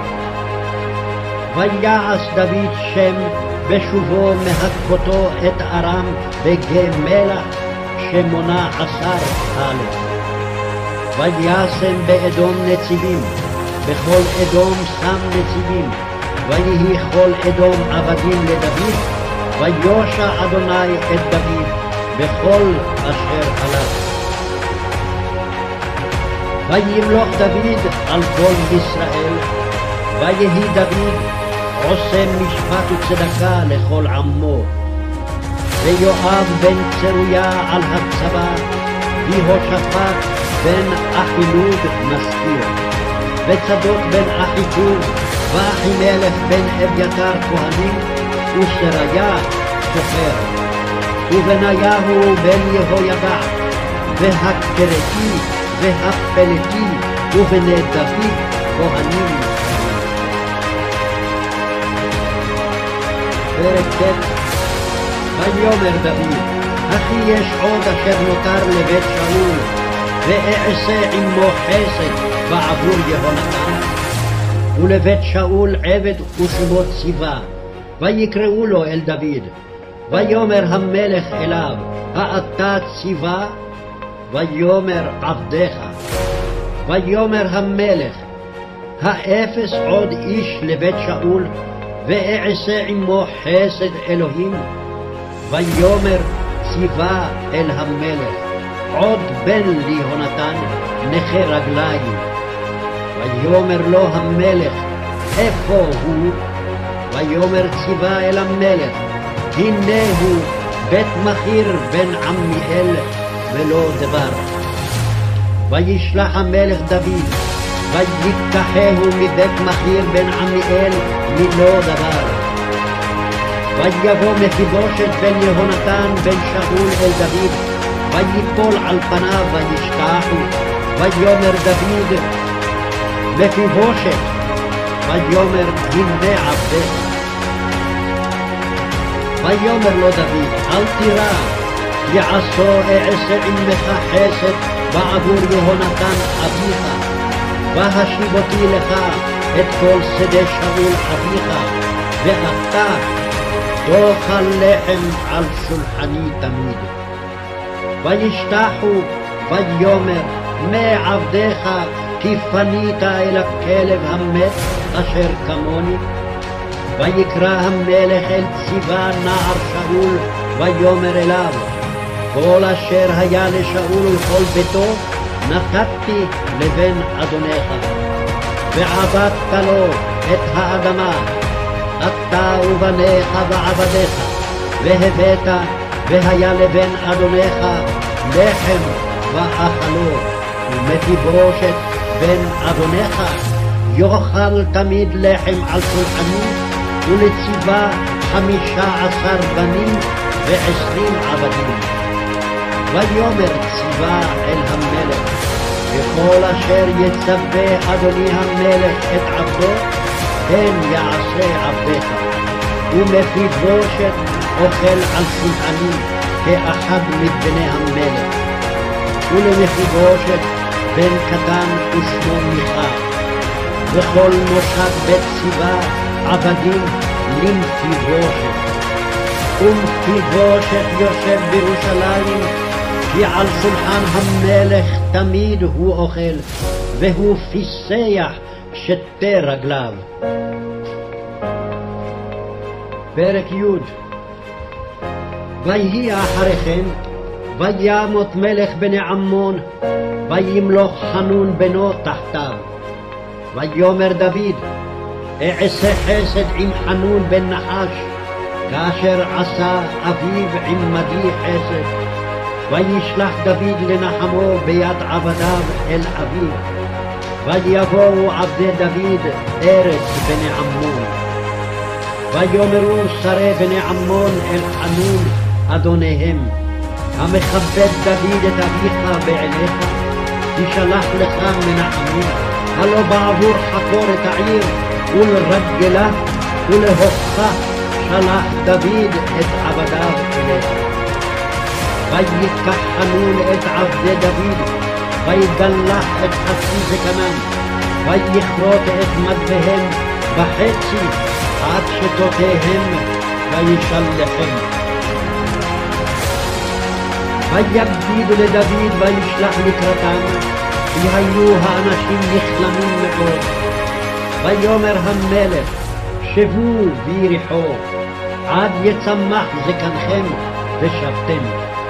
ויעש דוד שם בשובו מהכותו את ארם בגיא מלח שמונה עשר אלף. וישם באדום נציבים, בכל אדום שם נציבים, ויהי כל אדום עבדים לדוד, ויושע אדוני את דוד בכל אשר הלך. וימלוך דוד על כל ישראל, ויהי דוד עושה משפט וצדקה לכל עמו. ויואב בן צרויה על הצבא, ויהושפט בן אחילוד מזכיר, וצדוק בן אחיטוב, ואחימלך בן אביתר כהנים, ושריה סוחר, ובניהו בן יהוידע, והכרתי והפלתי, ובני דוד כהנים. פרק ט'. ויאמר דוד, הכי יש עוד אשר נותר לבית שאול, ואעשה עמו חסד בעבור יהונתן, ולבית שאול עבד ושמו ציבה, ויקראו לו אל דוד. ויאמר המלך אליו, האתה ציבה? ויאמר עבדך. ויאמר המלך, האפס עוד איש לבית שאול, ואעשה עמו חסד אלוהים? ויאמר ציווה אל המלך, עוד בן ליהונתן נכה רגליים. ויאמר לו המלך, איפה הוא? ויאמר ציווה אל המלך, הנהו בית מכיר בן עמיאל ולא דבר. וישלח המלך דוד, ויקחהו מבית מכיר בן עמיאל מלא דבר. ויבוא מפיבושת בן יהונתן בן שאול אל דוד, ויפול על פניו וישכחו. ויאמר דוד מפיבושת, ויאמר הנה עבדך. ויאמר לו דוד אל תירא, יעשו אעשה עמך חסד בעבור יהונתן אביך, והשיב אותי לך את כל שדה שאול אביך, ואתה תאכל לחם על שולחני תמיד. וישתחו, ויאמר מה עבדך, כי פנית אל הכלב המת אשר כמוני. ויקרא המלך אל ציווה נער שאול, ויאמר אליו כל אשר היה לשאול ולכל ביתו נתתי לבן אדונך, ועבדת לו את האדמה, אתה ובניך ועבדיך, והבאת והיה לבן אדונך לחם ואכלו, ומפיבושת בן אדונך יאכל תמיד לחם על שולחני, ולציווה חמישה עשר בנים ועשרים עבדים. ויאמר ציווה אל המלך וכל אשר יצווה אדוני המלך את עבדו, כן יעשה עבדך. ומפיבושת אוכל על שולחני כאחד מבני המלך. ולמפיבושת בן קטן ושמו מיכה, וכל מושב בית ציווה עבדים למפיבושת. ומפיבושת יושב בירושלים, כי על שולחן המלך תמיד הוא אוכל, והוא פיסח שתי רגליו. פרק י'. ויהי אחרי כן, וימות מלך בני עמון, וימלוך חנון בנו תחתיו. ויאמר דוד אעשה חסד עם חנון בן נחש, כאשר עשה אביו עמדי חסד. וישלח דוד לנחמו ביד עבדיו אל אביו. ויבואו עבדי דוד ארץ בני עמון. ויאמרו שרי בני עמון אל חנון אדוניהם, המכבד דוד את אביך בעיניך, תשלח לך מנחמים, הלא בעבור חקור את העיר ולרגלה ולהוכחה שלח דוד את עבדיו אליך. ויקח חנון את עבדי דוד, ויגלח את חצי זקנם, ויכרות את מדביהם בחצי עד שתותיהם, וישלחם. ויגדיד לדוד וישלח לקראתם, כי היו האנשים נכלמים מאוד. ויאמר המלך שבו ביריחו, עד יצמח זקנכם ושבתם.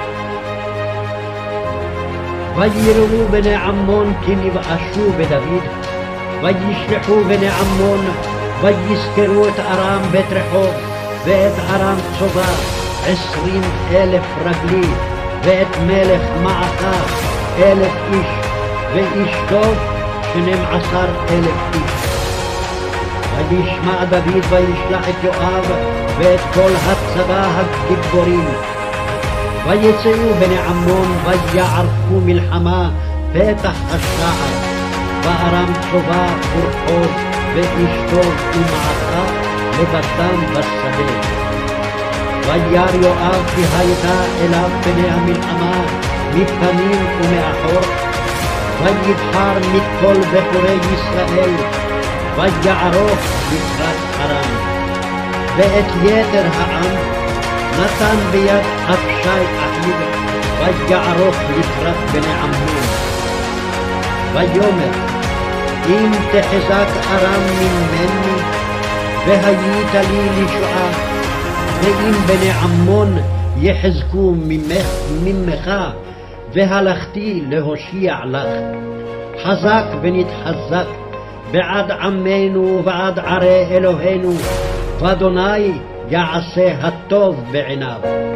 ויראו בני עמון כי נבאשו בדוד, וישלחו בני עמון, ויזכרו את ארם בית רחוב, ואת ארם צובה, עשרים אלף רגלי, ואת מלך מעכה, אלף איש, ואשתו שנים עשר אלף איש. וישמע דוד וישלח את יואב, ואת כל הצבא הגיבורים. ויצאו בני עמון ויערכו מלחמה פתח השער, וארם צובה ורחוב ואשתו ומעכה לבדם בשדה. וירא יואב כי הייתה אליו פני המלחמה מפנים ומאחור, ויבחר מכל בחורי ישראל ויערוך לקראת ארם. ואת יתר העם נתן ביד אבשי אחיו, ויערוך לקראת בני עמון. ויאמר אם תחזק ארם ממני, והיית לי לישועה, ואם בני עמון יחזקו ממך, ממך, והלכתי להושיע לך. חזק ונתחזק בעד עמנו ובעד ערי אלוהינו, ואדוני יעשה הטוב בעיניו.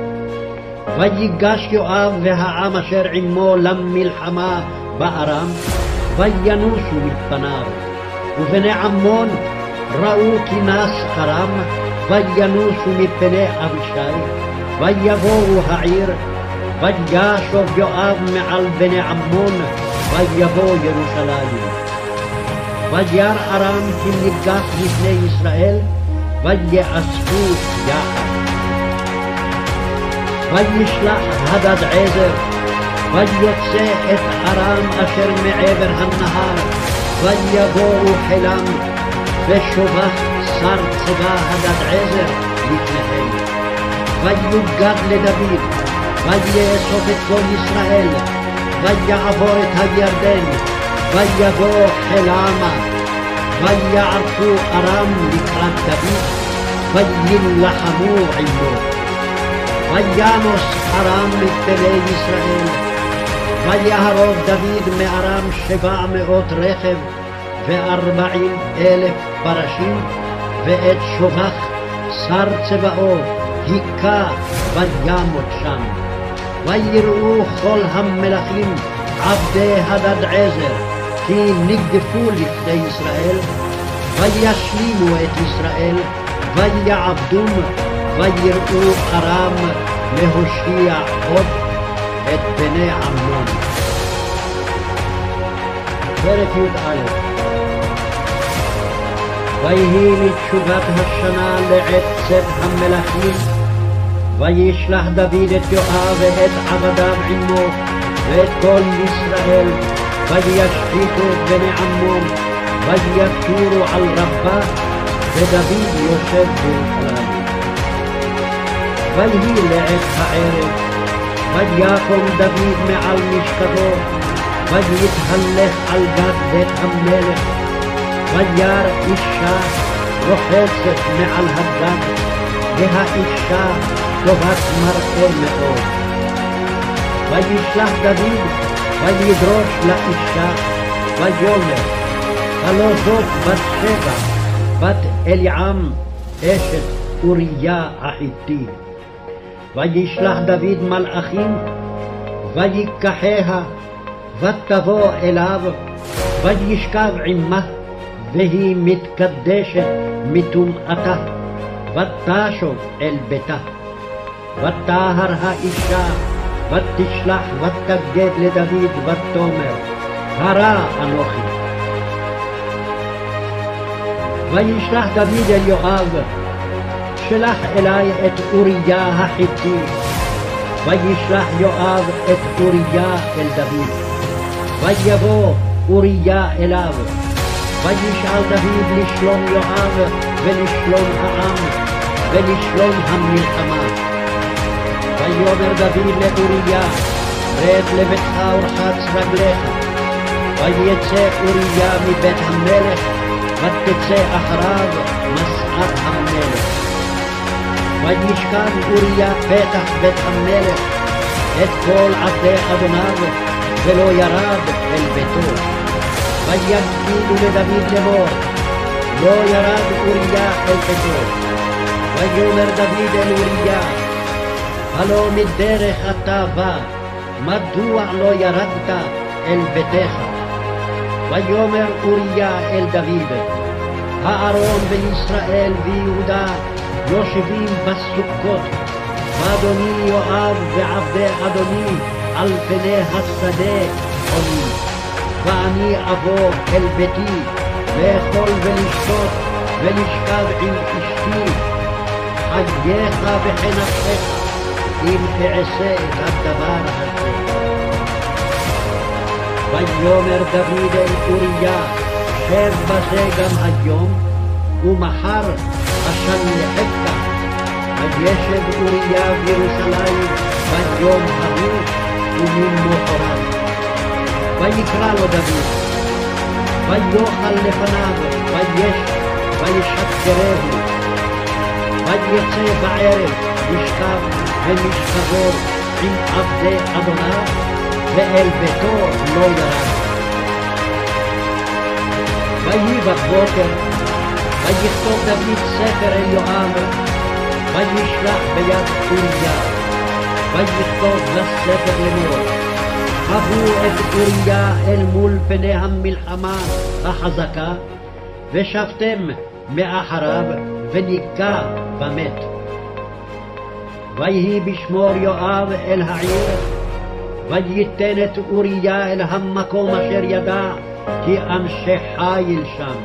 ויגש יואב והעם אשר עמו למלחמה בארם, וינוסו מפניו. ובני עמון ראו כי נס ארם, וינוסו מפני אבישי, ויבואו העיר, וישוב יואב מעל בני עמון, ויבוא ירושלים. וירא ארם כי ניגף לפני ישראל, ויאספו יחד. וישלח הדדעזר, ויוצא את ארם אשר מעבר הנהר, ויבואו חילם, ושובח שר צבא הדדעזר לפניהם. ויוגד לדוד, ויאסוף את כל ישראל, ויעבור את הירדן, ויבוא חילמה, ויערפו ארם לקראת דוד, ויילחמו עמו. וינוס ארם מפני ישראל, ויהרוג דוד מארם שבע מאות רכב וארבעים אלף פרשים, ואת שובח שר צבאו היכה וימות שם. ויראו כל המלכים עבדי הדדעזר כי נגדפו לפני ישראל, וישלימו את ישראל ויעבדום, ויראו ארם להושיע עוד את בני עמון. פרק י"א. ויהי לתשובת השנה לעת צאת המלכים, וישלח דוד את יואב ואת עבדיו עמו ואת כל ישראל, וישחיתו את בני עמון, ויתורו על רבה, ודוד יושב בירושלים. ויהי לעת הערב, ויקום דוד מעל משכבו, ויתהלך על גג בית המלך, וירא אישה רוחצת מעל הגג, והאישה טובת מראה מאוד. וישלח דוד, וידרוש לאישה, ויאמר, הלא זאת בת שבע, בת אליעם, אשת אוריה החיתי. וישלח דוד מלאכים, ויקחיה, ותבוא אליו, וישכב עמה, והיא מתקדשת מטומאתה, ותשוב אל ביתה. ותהר האישה, ותשלח ותגד לדוד, ותאמר, הרע אנוכי. וישלח דוד אל יואב, שלח אלי את אוריה החיתי. וישלח יואב את אוריה אל דוד. ויבוא אוריה אליו, וישאל דוד לשלום יואב ולשלום העם ולשלום המלחמה. ויאמר דוד לאוריה, רד לביתך ורחץ רגליך. ויצא אוריה מבית המלך, ותצא אחריו משאת המלך. וישכב אוריה פתח בית המלך את כל עבדי אדוניו, ולא ירד אל ביתו. ויגידו לדוד לאמור, לא ירד אוריה אל ביתו. ויאמר דוד אל אוריה, הלא מדרך אתה בא, מדוע לא ירדת אל ביתך? ויאמר אוריה אל דוד, הארון וישראל ויהודה יושבים בסוכות, ואדוני יואב ועבדי אדוני על פני השדה עולים. ואני אבוא אל ביתי, לאכול ולשתות, ולשכב עם אשתי. חייך וחנפך, אם אעשה את הדבר הזה. ויאמר דוד אל אוריה, שב בזה גם היום, ומחר אשלחך. וישב אוריה בירושלים ביום ההוא וממחרת. ויקרא לו דוד, ויאכל לפניו, וישב, וישכרהו. ויצא בערב, ישכב ומשכבו עם עבדי אדוניו, ואל ביתו לא ירד. ויהי בבוקר, ויכתוב דוד ספר אל יואב, וישלח ביד אוריה, ויכתוב בספר לאמור, הבו את אוריה אל מול פני המלחמה החזקה, ושבתם מאחריו וניקה ומת. ויהי בשמור יואב אל העיר, וייתן את אוריה אל המקום אשר ידע כי אנשי חיל שם.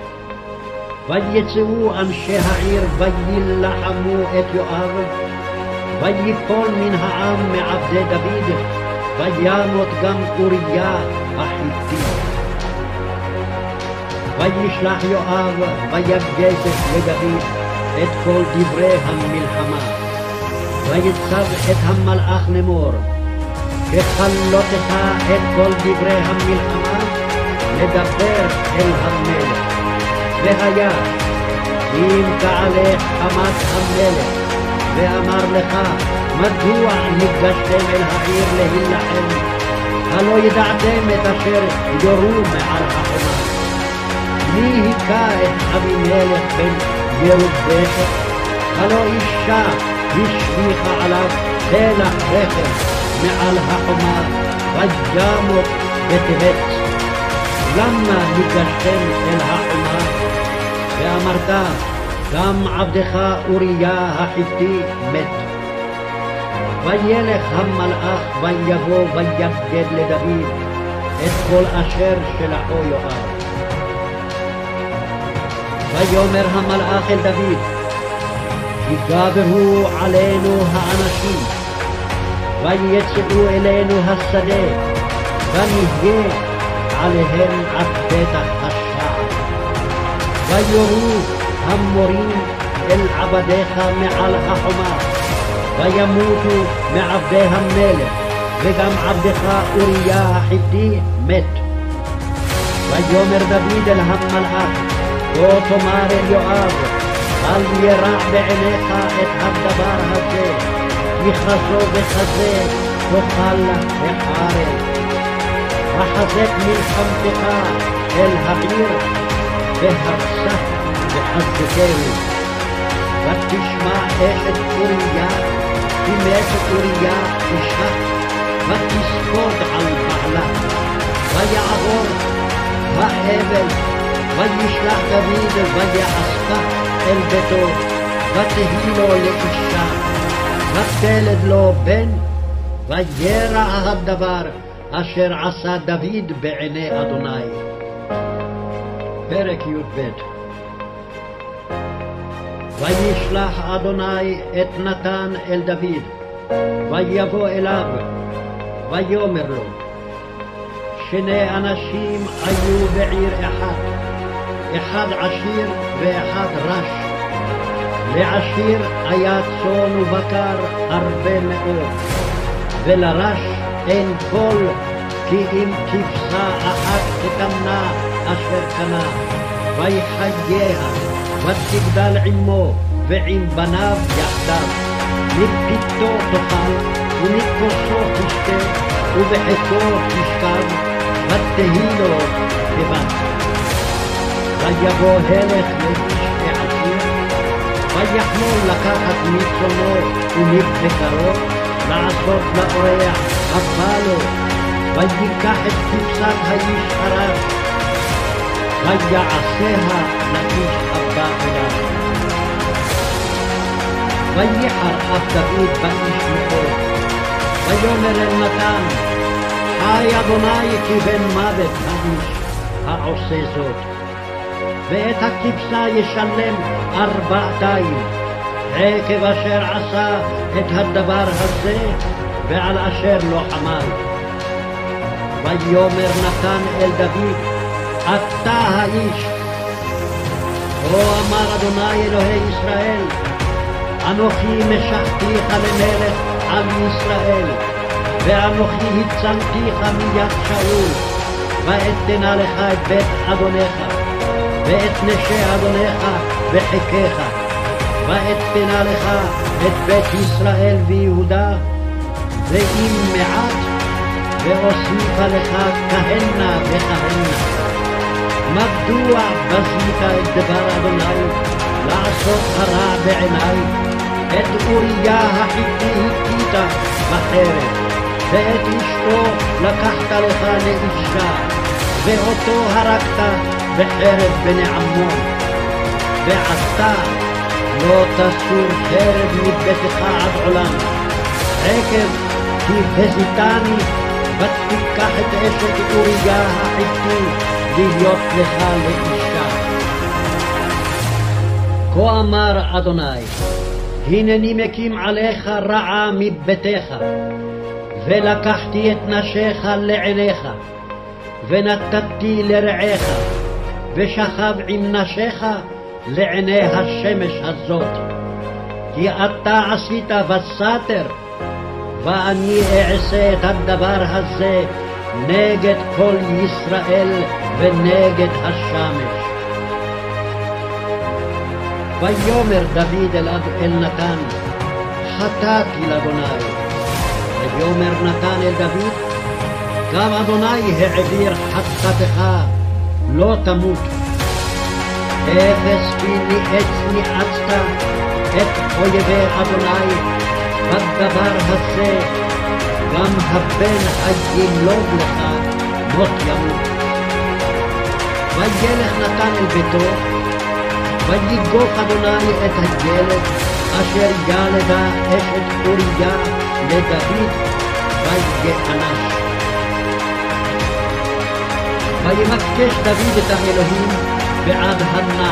ויצאו אנשי העיר וילחמו את יואב, ויפול מן העם מעבדי דוד, וימות גם אוריה החיתי. וישלח יואב ויגשש לדוד את כל דברי המלחמה, ויצב את המלאך לאמור, ככלותך את כל דברי המלחמה לדבר אל המלך. והיה אם תעלה חמת המלך ואמר לך, מדוע ניגשתם אל העיר להילחם? הלא ידעתם את אשר יורו מעל החומה. מי היכה את אבימלך בן ירובעל? הלא אישה השליכה עליו פלח רכב מעל החומה, וימות ותבט. למה ניגשתם אל החומה? ואמרת, גם עבדך אוריה החיתי מת. וילך המלאך ויבוא ויגד לדוד את כל אשר שלחו יואב. ויאמר המלאך אל דוד, יגברו עלינו האנשים, ויצאו אלינו השדה, ונהיה עליהם עד פתח השער. ויורו המורים אל עבדיך מעל החומה, וימותו מעבדי המלך, וגם עבדך אוריה החיתי מת. ויאמר דוד אל המלאך, כה תאמר אל יואב, אל ירע בעיניך את הדבר הזה, כי כזו וכזה תאכל החרב. החזק מלחמתך אל העיר, והרסה וחזקהו. ותשמע אשת אוריה, כי מת אוריה אישה, ותספוד על בעלה. ויעבור האבל, וישלח דוד ויעשתה אל ביתו, ותהי לו לאישה, ותלד לו בן, וירע הדבר אשר עשה דוד בעיני אדוני. פרק י"ב. וישלח אדוני את נתן אל דוד, ויבוא אליו, ויאמר לו, שני אנשים היו בעיר אחת, אחד עשיר ואחד רש. לעשיר היה צאן ובקר הרבה מאוד, ולרש אין כל, כי אם כבשה אחת תקנה אשר קנה, ויחייה, ותגדל עמו ועם בניו יחדיו. מפתו תאכל, ומכוסו תשתה, ובחיקו תשכב, ותהי לו כבת. ויבוא הלך לאיש עשיר, ויחמול לקחת מצונו ומבקרו, לעשות לאורח הבא לו, ויקח את כבשת האיש הרש, ויעשיה לאיש הבא אליו. ויחר אף דוד באיש מכו, ויאמר אל נתן, חי אדוני כי בן מוות האיש העושה זאת. ואת הכבשה ישלם ארבעתיים, עקב אשר עשה את הדבר הזה, ועל אשר לא חמל. ויאמר נתן אל דוד, אתה האיש. כה אמר אדוני אלוהי ישראל, אנוכי משחתיך למלך על ישראל, ואנוכי הצלתיך מיד שאול, ואתנה לך את בית אדונך, ואת נשי אדונך וחיקיך, ואתנה לך את בית ישראל ויהודה, ואם מעט, ואוסיפה לך כהנה וכהנה. מדוע בזית את דבר אדוני לעשות הרע בעיני? את אוריה החיתי הכית בחרב, ואת אשתו לקחת לך לאישה, ואותו הרגת בחרב בני עמון. ועתה לא תסור חרב מביתך עד עולם, עקב כי הבזיתני ותיקח את אשת אוריה החיתי להיות לך לאישה. כה אמר אדוני, הנני מקים עליך רעה מביתך, ולקחתי את נשיך לעיניך, ונתתי לרעך, ושכב עם נשיך לעיני השמש הזאת. כי אתה עשית בסתר, ואני אעשה את הדבר הזה נגד כל ישראל ונגד השמש. ויאמר דוד אל נתן, חטאתי לאדוני. ויאמר נתן אל דוד, גם אדוני העביר חטאתך, לא תמות. אפס כי ניאץ ניאצת את אויבי אדוני בדבר הזה, גם הבן הילוד לך מות ימות. וילך נתן אל ביתו, ויגוף אדוני את הילד אשר ילדה אשת אוריה לדוד, ויאנש. ויבקש דוד את האלוהים בעד הנער.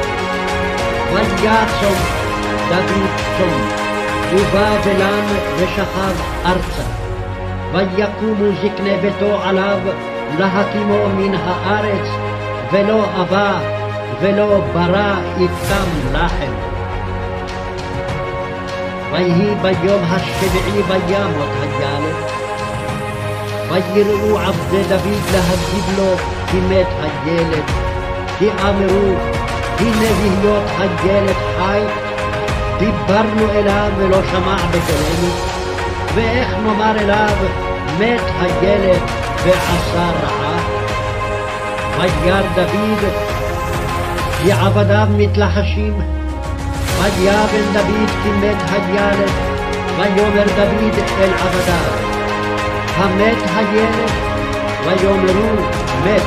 ויצום דוד צום, ובא ולן ושכב ארצה. ויקומו זקני ביתו עליו להקימו מן הארץ, ולא אבה ולא ברא איתם לחם. ויהי ביום השביעי וימות הילד. ויראו עבדי דוד להגיד לו כי מת הילד, כי אמרו, הנה בהיות הילד חי, דיברנו אליו ולא שמע בקולנו, ואיך נאמר אליו מת הילד ועשה רעה? וירא דוד כי עבדיו מתלחשים, ויבן דוד כי מת הילד, ויאמר דוד אל עבדיו, המת הילד? ויאמרו מת.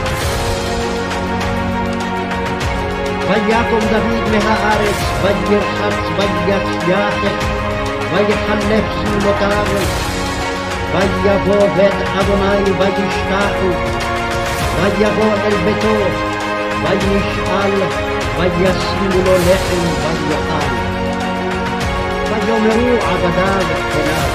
ויקום דוד מהארץ, וירחץ ויצלח, ויחלף שמלותיו, ויבוא בית אדוני וישתחו, ויבוא אל ביתו, וישאל, וישימו לו לחם ויאכל. ויאמרו עבדיו אליו,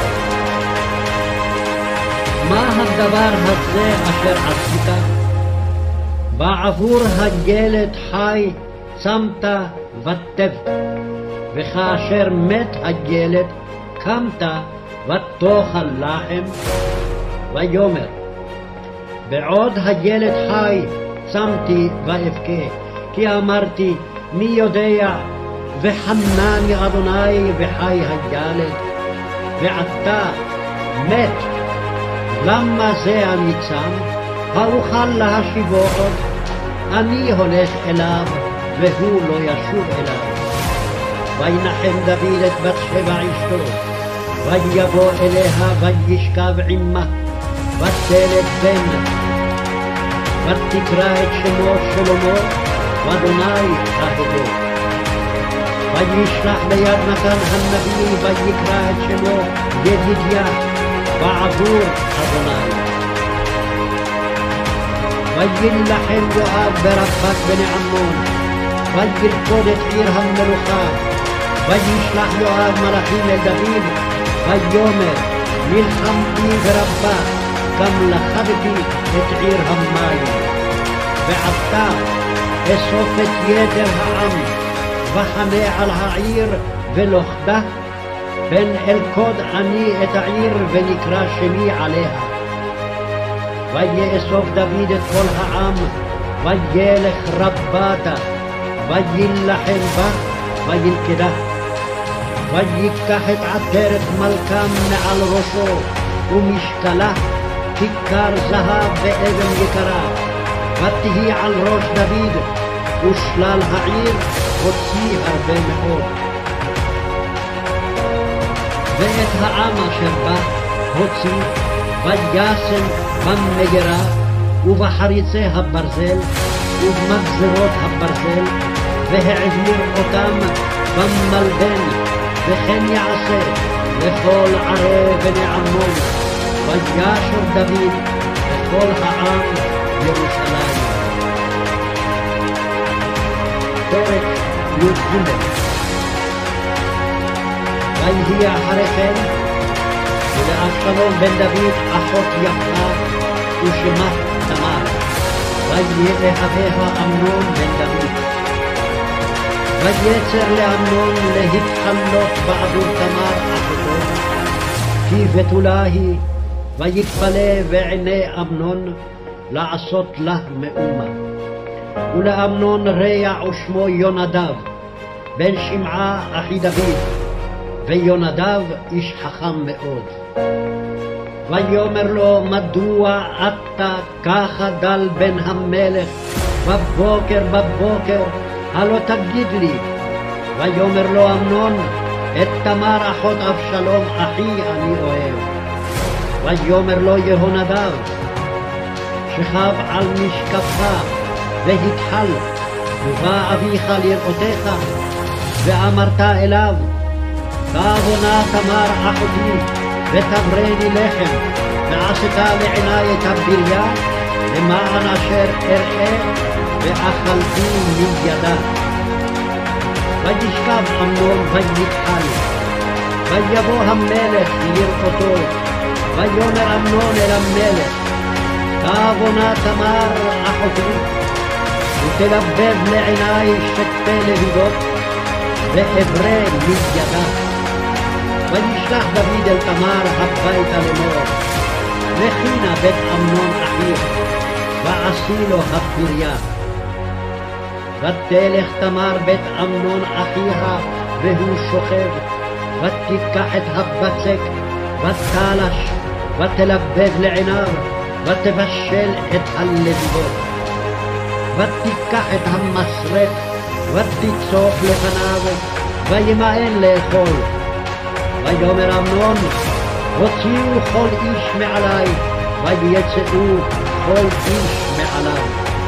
מה הדבר הזה אשר עשית? בעבור הילד חי צמת וטבת, וכאשר מת הילד קמת ותאכל לחם. ויאמר, בעוד הילד חי צמתי ואבכה, כי אמרתי מי יודע, וחנני אדוני וחי הילד. ועתה מת, למה זה אני צם? האוכל להשיבו עוד? אני הולך אליו והוא לא ישוב אליו. וינחם דוד את בת שבע אשתו, ויבוא אליה וישכב עמה, ותלד בן, ותקרא את שמו שלמה, ואדוני אהבו. וישלח ביד נתן הנביא ויקרא את שמו ידידיה, בעבור אדוני. וילחם יואב ברבת בני עמון, וילכוד את עיר המלוכה. וישלח יואב מלאכים אל דוד, ויאמר, נלחמתי ברבה, גם לכדתי את עיר המים. ועתה אסוף את יתר העם, וחנה על העיר ולוכדה, פן אלכוד אני את העיר ונקרא שמי עליה. ויאסוף דוד את כל העם, וילך רבתה, וילחם בה, וילכדה. ויקח את עטרת מלכם מעל ראשו, ומשקלה כיכר זהב ואבן יקרה, ותהי על ראש דוד, ושלל העיר הוציא הרבה מאוד. ואת העם אשר בה הוציא, וישם במגרה, ובחריצי הברזל, ובמגזרות הברזל, והעביר אותם במלבן, וכן יעשה לכל ערי בני עמון, וישוב דוד וכל העם ירושלים. פרק י"ג. ויהי אחרי כן, ולאבשלום בן דוד אחות יפה, ושמה תמר, ויהיה אביה אמנון בן דוד. ויצר לאמנון להתחלות בעבור תמר אחותו, כי בתולה היא, ויתפלא בעיני אמנון לעשות לה מאומה. ולאמנון רע ושמו יונדב, בן שמעה אחי דוד, ויונדב איש חכם מאוד. ויאמר לו, מדוע אתה ככה דל בן המלך בבוקר בבוקר, הלא תגיד לי. ויאמר לו אמנון, את תמר אחות אבשלום אחי אני אוהב. ויאמר לו יהונדב, שכב על משכבך והתחל, ובא אביך לראותך, ואמרת אליו, תבונה תמר אחותי, ותברני לחם, ועשתה לעיני את הבריה, למען אשר אראה, ואכלתי מידה. וישכב אמנון ויתחל, ויבוא המלך לראותו, ויאמר אמנון אל המלך, תבונה תמר אחותי, ותלבב לעיני שתי לביבות, ואברא מידה. וישלח דוד אל תמר הביתה לאמור, לכי נא בית אמנון אחיך, ועשי לו הבריה. ותלך תמר בית אמנון אחיה, והוא שוכב, ותיקח את הבצק, ותלש, ותלבב לעיניו, ותבשל את הלבבות. ותיקח את המסרק, ותצוק לפניו, וימאן לאכול. ויאמר אמנון, הוציאו כל איש מעלי, ויצאו כל איש מעליו.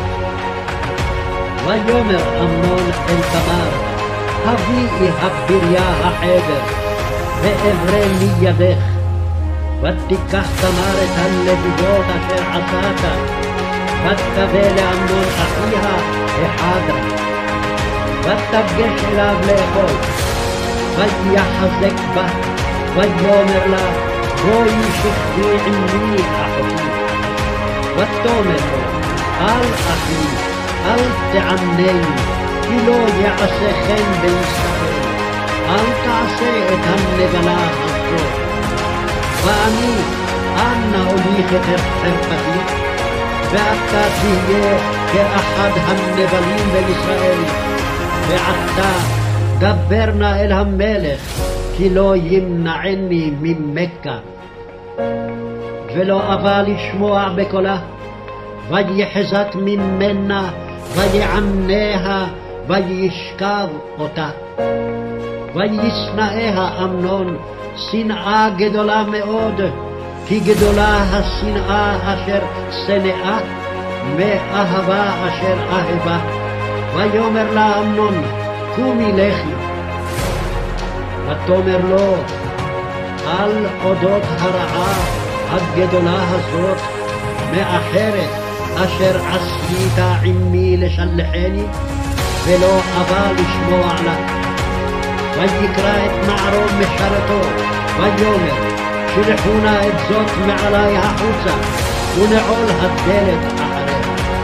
ויאמר אמנון אל תמר, הביאי הבריה החדר, ואברא מידך. ותיקח תמר את הלבבות אשר עשתה, ותבא לאמנון אחיה החדרה, ותגש אליו לאכול. ויחזק בה, ויאמר לה, בואי שכבי עמי אחותי. ותאמר לו, אל אחי, אל תענני, כי לא יעשה חן בישראל, אל תעשה את הנבלה הזאת. ואני, אנה הוליך את חרפתי, ואתה תהיה כאחד הנבלים בישראל, ועתה דבר נא אל המלך, כי לא ימנעני ממכה. ולא אבה לשמוע בקולה, ויחזק ממנה, ויעניה, וישכב אותה. וישנאיה אמנון שנאה גדולה מאוד, כי גדולה השנאה אשר שנאה, מאהבה אשר אהבה. ויאמר לה אמנון, קומי לכי. ותאמר לו, על אודות הרעה הגדולה הזאת, מאחרת אשר עשית עמי לשלחני, ולא אבא לשמוע לה. ויקרא את נערו משרתו, ויאמר, שלחו נא את זאת מעלי החוצה, ונעול הדלת אחריה.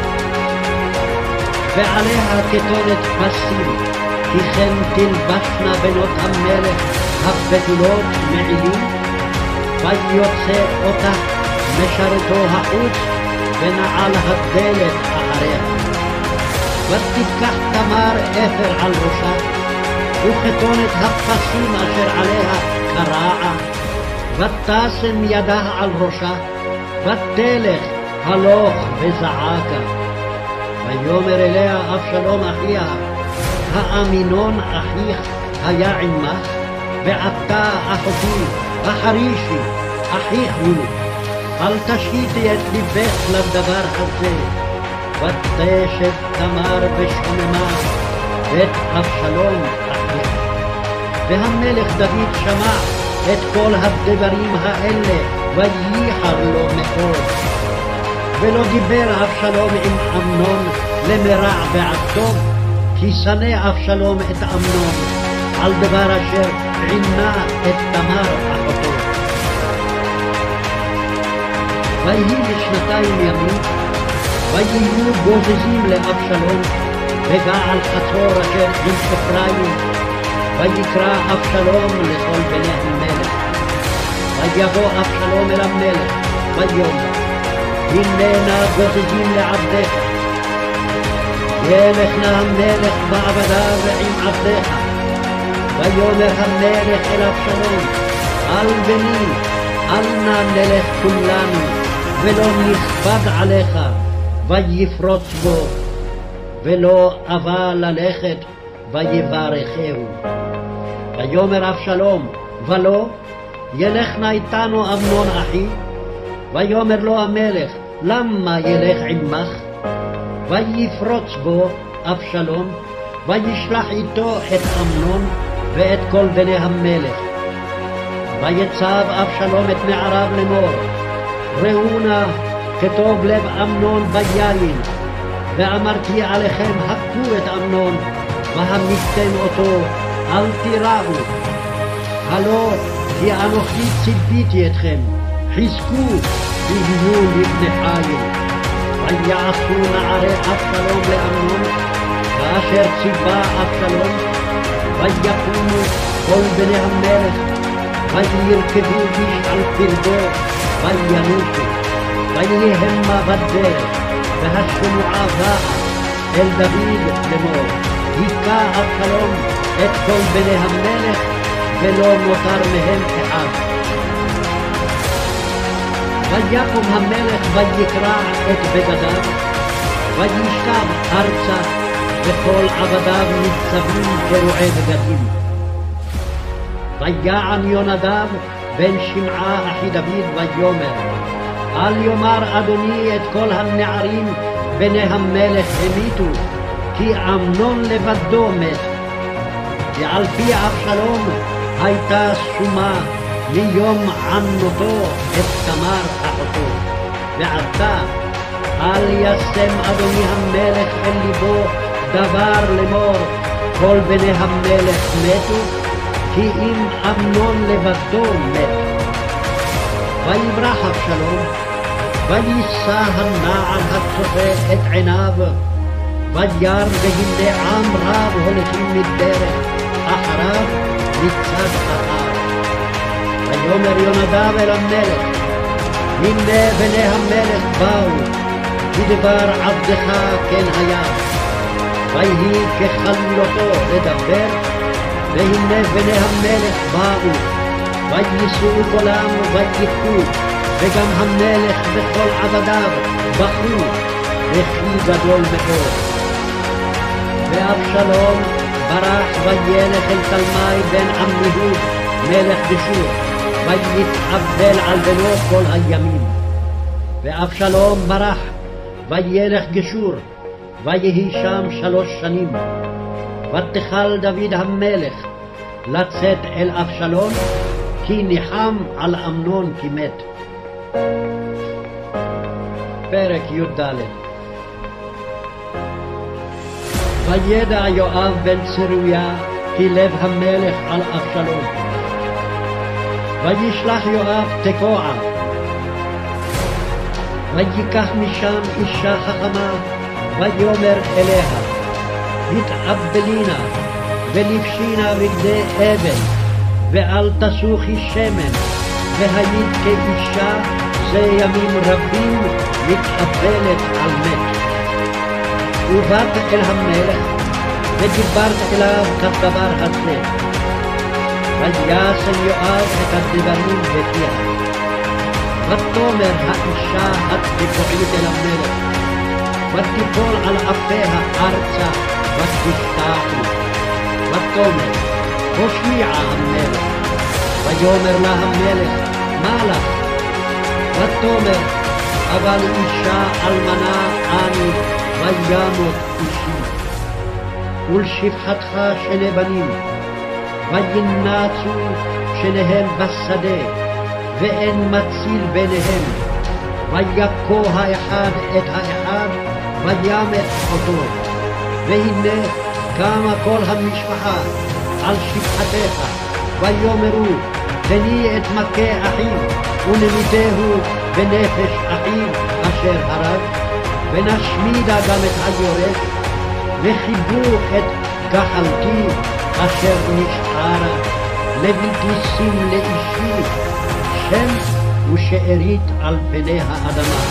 ועליה כתונת פסים, כי כן תלבשנה בנות המלך הבתולות מעילים, ויוצא אותה משרתו החוץ, ונעל הדלת אחריה. ותיקח תמר אפר על ראשה, וכתונת הפסים אשר עליה קרעה, ותשם ידה על ראשה, ותלך הלוך וזעקה. ויאמר אליה אבשלום אחיה, האמינון אחיך היה עמך? ועתה אחותי, החרישי, אחי הוא, אל תשיתי את ליבך לדבר הזה, ותשב תמר ושוממה, את אבשלום אחיה. והמלך דוד שמע את כל הדברים האלה, וייחר לו מאוד. ולא דיבר אבשלום עם אמנון למרע ועד טוב, כי שנא אבשלום את אמנון, על דבר אשר עינה את תמר אחותו. ויהי בשנתיים ימים, ויהיו בוזזים לאבשלום, בגעל חצור אשר עם אפרים, ויקרא אבשלום לכל בני המלך. ויבוא אבשלום אל המלך, ויאמר, הננה בוזזים לעבדיך, ילך נא המלך בעבדיו עם עבדיך. ויאמר המלך אל אבשלום, אל בני, אל נא נלך כולנו, ולא נכבד עליך, ויפרוץ בו, ולא אבה ללכת, ויברכהו. ויאמר אבשלום, ולא, ילך נא איתנו אמנון אחי. ויאמר לו המלך, למה ילך עמך? ויפרוץ בו אבשלום, וישלח איתו את אמנון ואת כל בני המלך. ויצב אבשלום את נעריו לאמור, ראו נא כטוב לב אמנון ביין, ואמרתי עליכם, הכו את אמנון, והמיתם אותו, אל תיראו. הלא כי אנוכי ציוויתי אתכם, חזקו ויהיו לבני חיל. ויעשו נערי אבשלום לאמנון, כאשר ציווה אבשלום, ויקומו כל בני המלך, וירקדו איש על פרדו, וינוסו, ויהי המה בדרך, והשמועה באה אל דוד לאמור, היכה אבשלום את כל בני המלך, ולא נותר מהם אחד. ויקום המלך ויקרע את בגדיו, וישכב ארצה, וכל עבדיו ניצבים כרועי בגדים. ויען יונדב בן שמעה אחי דוד ויאמר, אל יאמר אדוני את כל הנערים בני המלך המיתו, כי אמנון לבדו מת. ועל פי אבשלום הייתה סומה מיום ענותו את תמר אחותו. ועתה אל ישם אדוני המלך אל ליבו דבר לאמור, כל בני המלך מתו, כי אם אמנון לבדו מת. ויברח אבשלום, ויישא הנער הצופה את עיניו, וירא והנה עם רב הולכים מדרך, אחריו מצד אחר. ויאמר יונדב אל המלך, הנה בני המלך באו, כדבר עבדך כן היה. ויהי ככלותו לדבר, והנה בני המלך באו, ויישאו קולם ויבכו, וגם המלך וכל עבדיו בכו, בכי גדול מאוד. ואבשלום ברח וילך אל תלמי בן עמיהוד מלך גשור, ויתאבל על בנו כל הימים. ואבשלום ברח וילך גשור, ויהי שם שלוש שנים. ותחל דוד המלך לצאת אל אבשלום, כי ניחם על אמנון כי מת. פרק י"ד. וידע יואב בן צרויה כי לב המלך על אבשלום. וישלח יואב תקוע, ויקח משם אישה חכמה, ויאמר אליה, התאבלינה ולבשינה בגדי אבן, ואל תשוכי שמן, והיית כאישה זה ימים רבים מתאבלת על מת. ובאת אל המלך, ודיברת אליו כדבר הזה. וישם יואב את הדברים בפיה. ותאמר האישה התקועית אל המלך, ותיפול על אפיה ארצה, ותשתחו. ותאמר, הושיע המלך. ויאמר לה המלך, מה לך? ותאמר, אבל אישה אלמנה אני, וימות אישי. ולשפחתך שני בנים, וינצו שניהם בשדה, ואין מציל ביניהם. ויכו האחד את האחד, וימת אותו. והנה קמה כל המשפחה על שפחתך, ויאמרו, תני את מכה אחיו, ונמיתהו בנפש אחיו אשר הרג, ונשמידה גם את היורש, וחיבו את גחלתי אשר נשארה, לבלתי שים לאישי, שם ושארית על פני האדמה.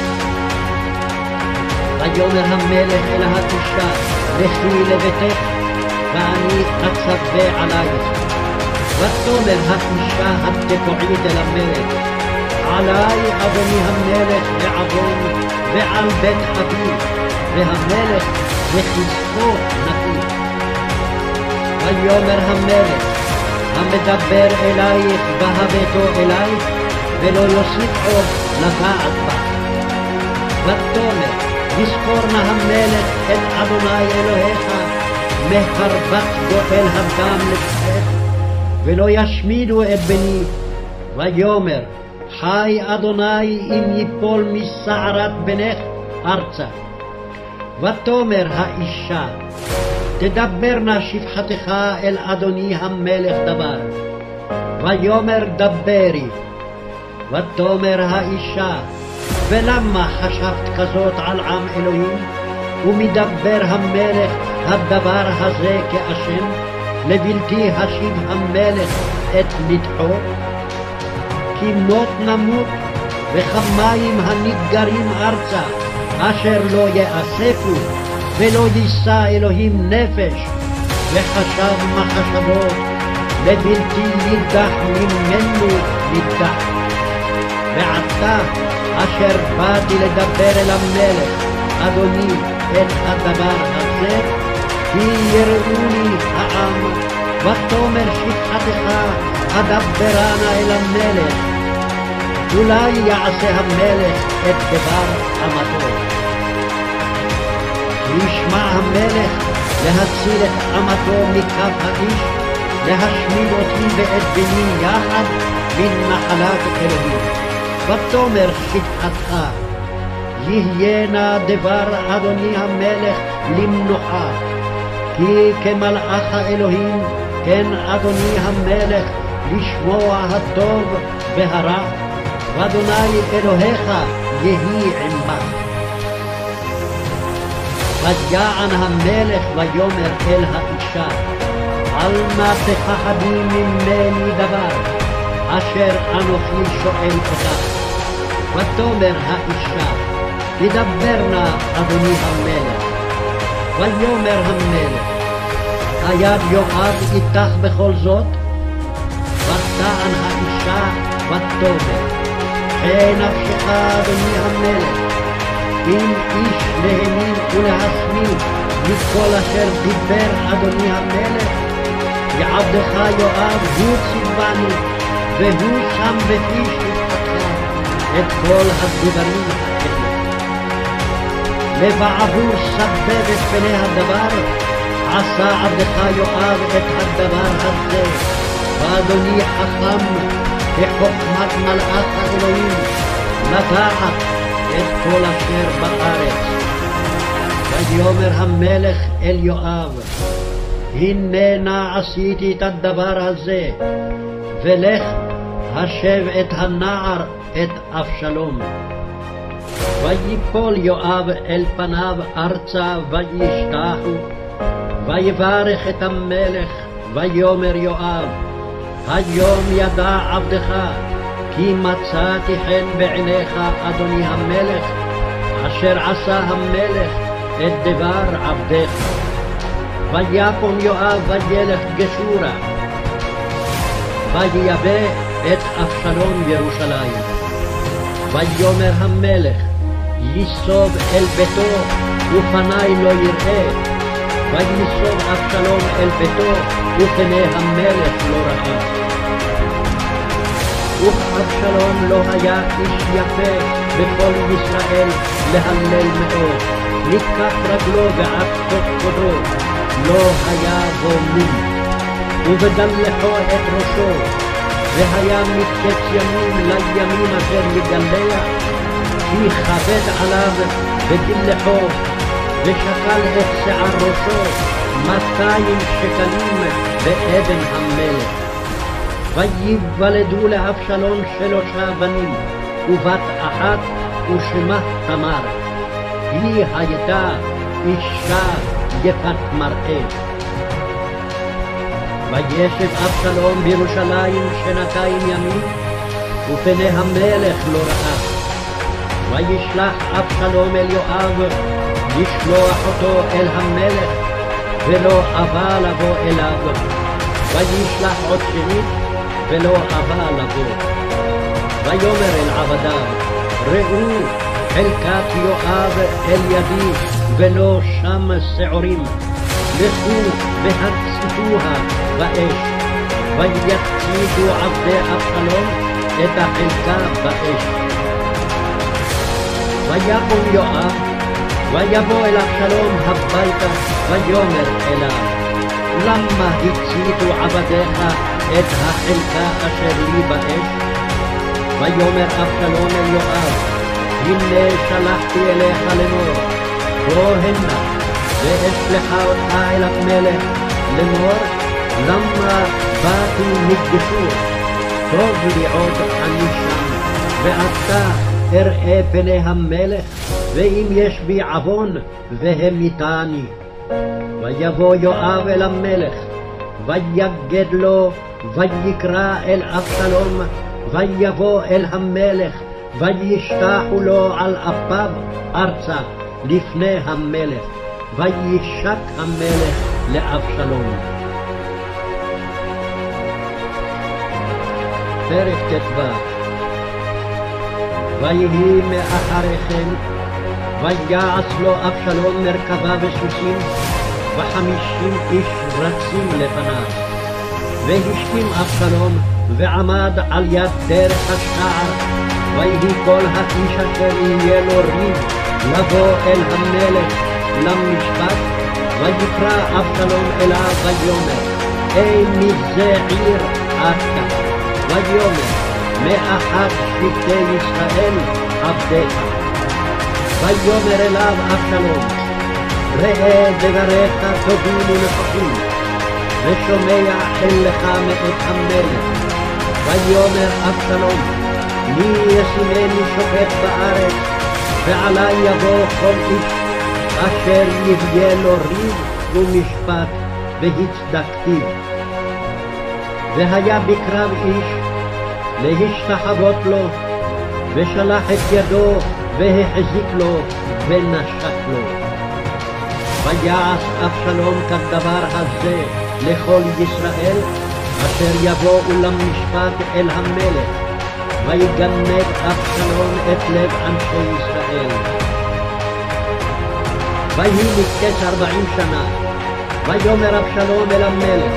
ויאמר המלך אל האישה, לכי לביתך, ואני אצווה עלייך. ותאמר האישה התקועית אל המלך, עלי אדוני המלך לעוון ועל בית אבי, והמלך לחזקו נקי. ויאמר המלך, המדבר אלייך בהבאתו אלייך, ולא יוסיף עוד לגעת בך. ותאמר, יזכור נא המלך את אדוני אלוהיך, מהרבת גואל הדם לפתח, ולא ישמידו את בני. ויאמר, חי אדוני אם יפול משערת בנך ארצה. ותאמר האישה, תדבר נא שפחתך אל אדוני המלך דבר. ויאמר דברי. ותאמר האישה, ולמה חשבת כזאת על עם אלוהים? ומדבר המלך הדבר הזה כאשם, לבלתי השיב המלך את נדחו? כי מות נמות, וכמים הנתגרים ארצה, אשר לא יאספו, ולא יישא אלוהים נפש, וחשב מחשבות, לבלתי יידח ממנו יידח. ועתה אשר באתי לדבר אל המלך, אדוני, את הדבר הזה, כי יראוני העם, ותאמר שפחתך, אדברנה אל המלך, אולי יעשה המלך את דבר אמתו. וישמע המלך להציל את אמתו מכף האיש, להשמיד אותי ואת בני יחד מן נחלת אלוהים. ותאמר שפחתך, יהיה נא דבר אדוני המלך למנוחה, כי כמלאך האלוהים כן אדוני המלך לשמוע הטוב והרע, ואדוני אלוהיך יהי עמך. ויען המלך ויאמר אל האישה, אל נא תפחדי ממני דבר, אשר אנוכי שואל אותך. ותאמר האישה, ידבר נא אדוני המלך. ויאמר המלך, היד יואב איתך בכל זאת? ותען האישה ותאמר, חי נפשך אדוני המלך, אם איש להאמין ולהשמיד מכל אשר דיבר אדוני המלך, יעבדך יואב הוא ציווני, והוא שם בפי שפחתך את כל הדברים האלה. לבעבור סבב את פני הדבר, עשה עבדך יואב את הדבר הזה, ואדוני חכם כחוכמת מלאך האלוהים, לדעת את כל אשר בארץ. ויאמר המלך אל יואב, הנה נא עשיתי את הדבר הזה, ולך השב את הנער את אבשלום. ויפול יואב אל פניו ארצה וישתחו, ויברך את המלך, ויאמר יואב, היום ידע עבדך, כי מצאתי חן בעיניך אדוני המלך, אשר עשה המלך את דבר עבדך. ויקום יואב וילך גשורה, ויבא את אבשלום ירושלים. ויאמר המלך, יסוב אל ביתו ופני לא יראה, ויסוב אבשלום אל ביתו ופני המלך לא ראה. וכאבשלום לא היה איש יפה בכל ישראל להלל מאוד, ניקח רגלו ועד קודקודו, לא היה בו מין. ובדלחו את ראשו, והיה מקץ ימים לימים אשר יגלח, כי כבד עליו ודלחו, ושקל את שיער ראשו, מאתיים שקלים באבן המלך. וייוולדו לאבשלום שלושה בנים, ובת אחת ושמה תמר. היא הייתה אישה יפת מראה. וישב אבשלום בירושלים שנתיים ימים, ופני המלך לא ראה. וישלח אבשלום אל יואב לשלוח אותו אל המלך, ולא אבה לבוא אליו. וישלח עוד שנית, ולא אבה לבוא. ויאמר אל עבדיו, ראו חלקת יואב אל ידי, ולא שם שעורים. לכו והציתוה באש. ויציתו עבדי אבשלום את החלקה באש. ויקום יואב, ויבוא אל אבשלום הביתה, ויאמר אליו, למה הציתו עבדיך את החלקה אשר לי באש? ויאמר אבשלום אל יואב, הנה שלחתי אליך לאמור, בוא הנה, ואשלחה אותך אל המלך לאמור, למה באתי מקדשו? טוב לי עוד אני שם, ועתה אראה פני המלך, ואם יש בי עוון, והמיתני. ויבוא יואב אל המלך, ויגד לו, ויקרא אל אבשלום, ויבוא אל המלך, וישתחו לו על אפיו ארצה לפני המלך, וישק המלך לאבשלום. פרק ט"ו. ויהי מאחרי כן, ויעש לו אבשלום מרכבה וסוסים, וחמישים איש רצים לפניו. והשכים אבשלום, ועמד על יד דרך השער, ויהי כל האיש אשר יהיה לו ריב לבוא אל המלך למשפט, ויקרא אבשלום אליו ויאמר, אין מזה עיר אתה? ויאמר, מאחד שבטי ישראל עבדיך. ויאמר אליו אבשלום, ראה דבריך טובים ונכוחים, ושומע אל לך מאת המלך. ויאמר אבשלום, מי ישימני שופט בארץ, ועלי יבוא כל איש אשר יהיה לו ריב ומשפט והצדקתיו. והיה בקרב איש להשתחוות לו, ושלח את ידו והחזיק לו ונשק לו. ויעש אבשלום כדבר הזה לכל ישראל, אשר יבואו למשפט אל המלך, ויגנב אבשלום את לב אנשי ישראל. ויהי מקץ ארבעים שנה, ויאמר אבשלום אל המלך,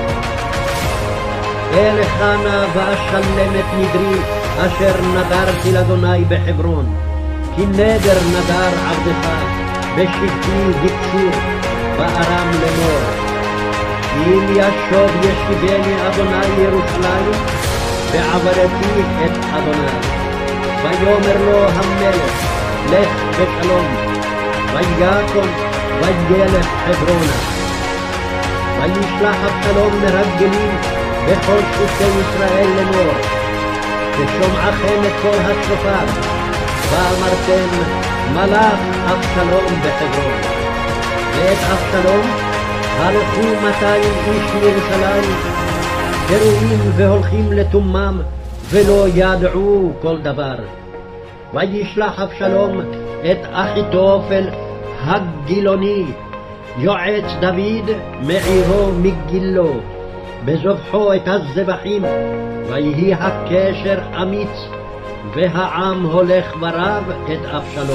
אלך נא ואשלם את נדרי אשר נדרתי לאדוני בחברון, כי נדר נדר עבדך בשבטי הקשור בארם לאמור, אם ישוב ישיבני אדוני ירושלים, ועברתי את אדוני. ויאמר לו המלך, לך בשלום, ויקום וילך חברונה. וישלח אבשלום מרגלים בכל שבטי ישראל לאמור, ושומעכם את כל השופר, ואמרתם, מלך אבשלום בחברון. ואת אבשלום הלכו מאתיים איש מירושלים, קרואים והולכים לתומם, ולא ידעו כל דבר. וישלח אבשלום את אחיתופל הגילוני, יועץ דוד מעירו מגילו, בזבחו את הזבחים, ויהי הקשר אמיץ, והעם הולך ורב את אבשלום.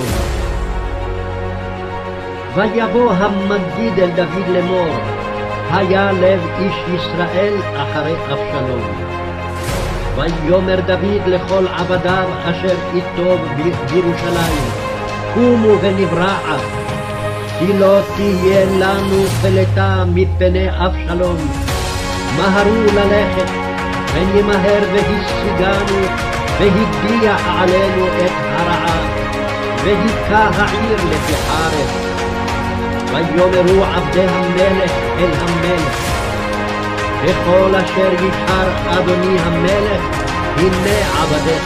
ויבוא המגיד אל דוד לאמור, היה לב איש ישראל אחרי אבשלום. ויאמר דוד לכל עבדיו אשר איתו בירושלים, קומו ונברחה, כי לא תהיה לנו פלטה מפני אבשלום. מהרו ללכת, ונמהר והשיגנו, והגיח עלינו את הרעה, והיכה העיר לפי חרב. ויאמרו עבדי המלך אל המלך, וכל אשר יבחר אדוני המלך, הנה עבדיך.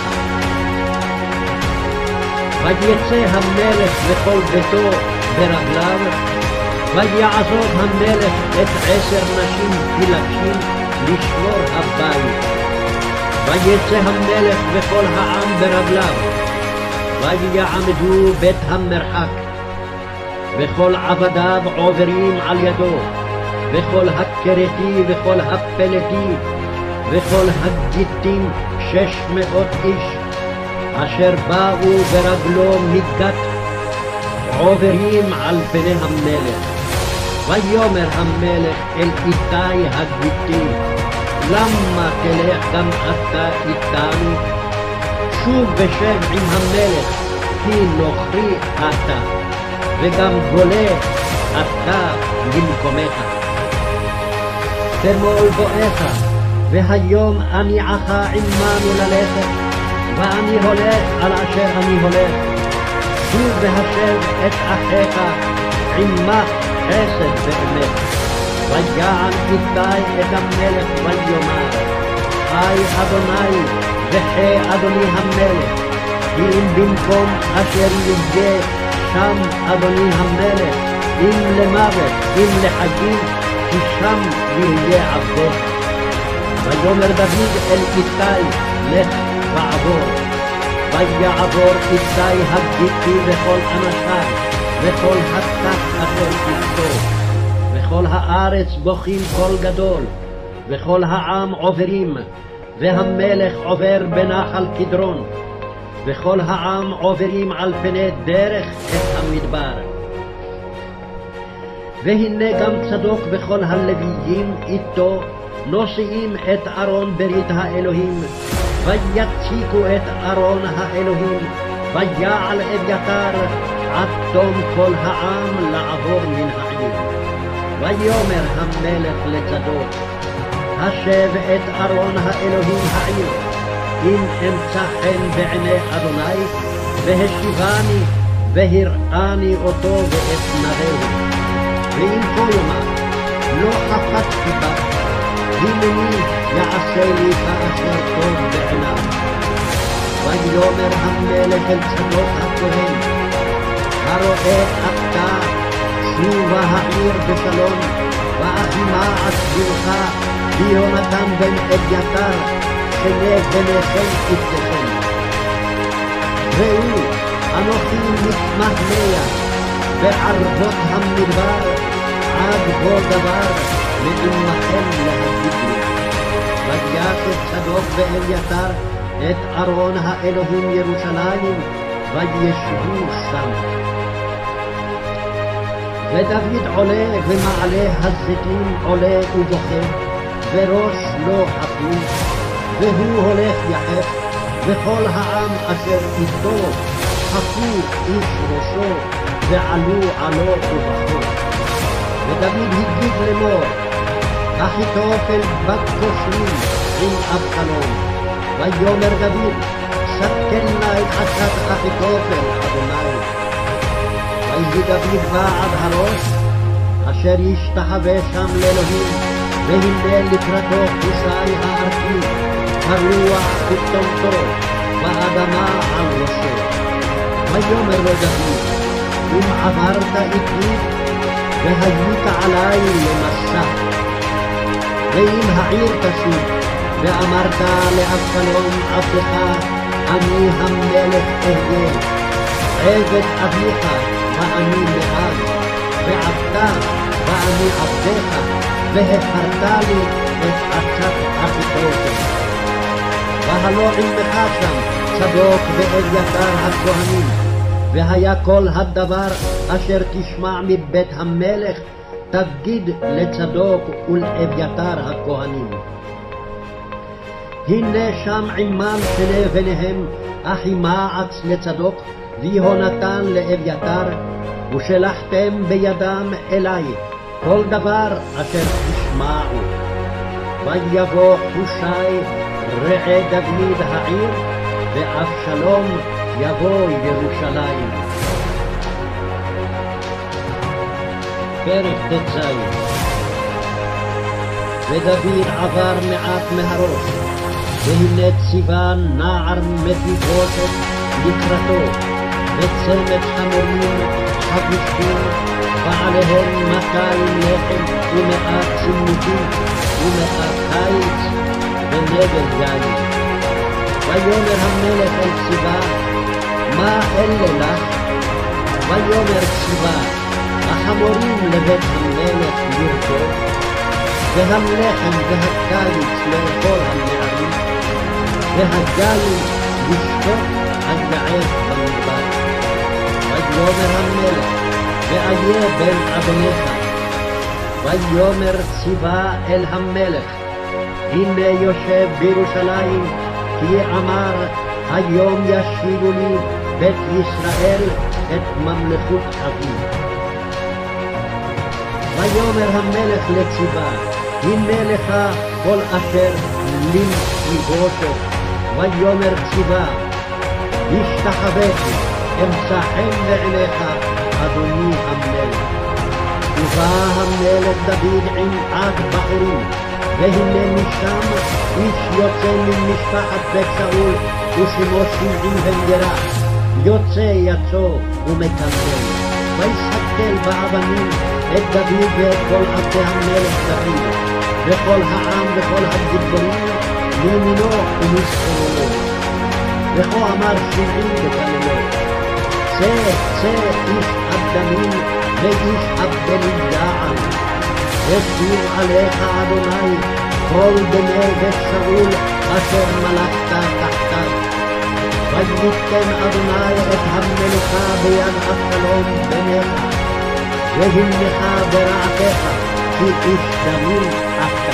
ויצא המלך וכל ביתו ברגליו, ויעזוב המלך את עשר נשים פילגשים לשמור הבית. ויצא המלך וכל העם ברגליו, ויעמדו בית המרחק, וכל עבדיו עוברים על ידו, וכל הכרתי וכל הפלתי וכל הגיטים שש מאות איש, אשר באו ברגלו מגת, עוברים על פני המלך. ויאמר המלך אל איתי הגיטי, למה תלך גם אתה איתנו? שוב ושב עם המלך, כי נוכרי אתה, וגם גולה אתה במקומך. תמול בואך, והיום אניעך עמנו ללכת, ואני הולך על אשר אני הולך. שוב והשב את אחיך, עמך חסד ואמת. ויען איתי את המלך ויאמר, חי אדוני וחי אדוני המלך, כי אם במקום אשר יהיה שם אדוני המלך, אם למוות, אם לחיים, כי שם יהיה עבדך. ויאמר דוד אל איתי, לך ועבור. ויעבור איתי הגיטי וכל אנשיו, וכל התח אשר איתו, וכל הארץ בוכים קול גדול, וכל העם עוברים, והמלך עובר בנחל קדרון, וכל העם עוברים על פני דרך את המדבר. והנה גם צדוק וכל הלוויים איתו נושאים את ארון ברית האלוהים, ויציקו את ארון האלוהים, ויעל אביתר עד תום כל העם לעבור מן העיר. ויאמר המלך לצדוק, השב את ארון האלוהים העיר, אם אמצא חן בעיני אדוני, והשיבני והראני אותו ואת נביהו. ואם כה יאמר, לא חפצתי בה, הנני יעשה לי כאשר טוב בעיניו. ויאמר המלך אל צדוק הכהן, הרואה אתה שובה העיר בשלום, ואחימעש בנך ויהונתן בן אביתר, שני בניכם איתכם. ראו, אנוכי מתמהמה בערבות המדבר, עד בוא דבר לעמכם להגיד לי. וישב צדוק ואביתר את ארון האלוהים ירושלים, וישבו שם. ודוד עולה ומעלה הזיתים עולה ובוכה, וראש לא חפוי, והוא הולך יחף, וכל העם אשר איתו חפו איש ראשו, ועלו עלו ובכו. ודוד הגיד לאמור, אחיתופל בת כושרים עם אבשלום. ויאמר דוד, סתן נא את עצת אחיתופל אדוני. ויהי דוד בעד הראש, אשר ישתחווה שם לאלוהים, והנה לקראתו כוסי הארצי, הרוח כתומתו, ואדמה על ראשו. ויאמר לו דוד, אם עברת איתי, והיית עלי למסע, ואם העיר תשוב, ואמרת לאבשלום עבדך, אני המלך אהיה, עבד אביך ואני מעל, ועבדה ואני עבדך, והפרת לי את עצת אחיתופל. והלא עמך שם צדוק ואביתר הכהנים, והיה כל הדבר אשר תשמע מבית המלך תגיד לצדוק ולאביתר הכהנים. הנה שם עמם שני בניהם, אחימעץ לצדוק, ויהונתן לאביתר, ושלחתם בידם אלי, כל דבר אשר תשמעו. ויבוא חושי רעי דוד העיר, ואבשלום יבוא ירושלים. פרק ט"ז. ודוד עבר מעט מהראש, והנה ציווה נער מפיבושת לקראתו, וצמד חמורים חבושים, ועליהם מאתיים לחם ומאה צימוקים, ומאה קיץ ונגד יין. ויאמר המלך אל ציווה, מה אלה לך? ויאמר ציווה, החמורים לבית המלך לרקוד, והלחם והקיץ לאכול הנערים, והגלים לשתות הגער במדבר. ויאמר המלך, ואיה בין אבניך. ויאמר ציווה אל המלך, הנה יושב בירושלים, כי אמר, היום ישיבו לי בית ישראל את ממלכות אבי. ויאמר המלך לציווה, הנה לך כל אשר למפיבושת. ויאמר ציווה, השתחוויתי, אמצא חן בעיניך, אדוני המלך. ובא המלך דוד עם עד בחורים, והנה משם איש יוצא ממשפחת בית שאול, ושמו שמעי בן גרה, יוצא יצאו ומקלקל. ויסתכל באבנים את דוד ואת כל עבדי המלך דוד, וכל העם וכל הגיבורים מימינו ומשמאלו. וכה אמר שמעי בקללו, צא צא איש אבדמים ואיש אבדלים יען, ושוב עליך אדוני כל בני בית שאול אשר מלכת תחתיו. ויתן אדוני את המלוכה ביד אבשלום בניך, והנך ברעתך, כי איש דמים אתה.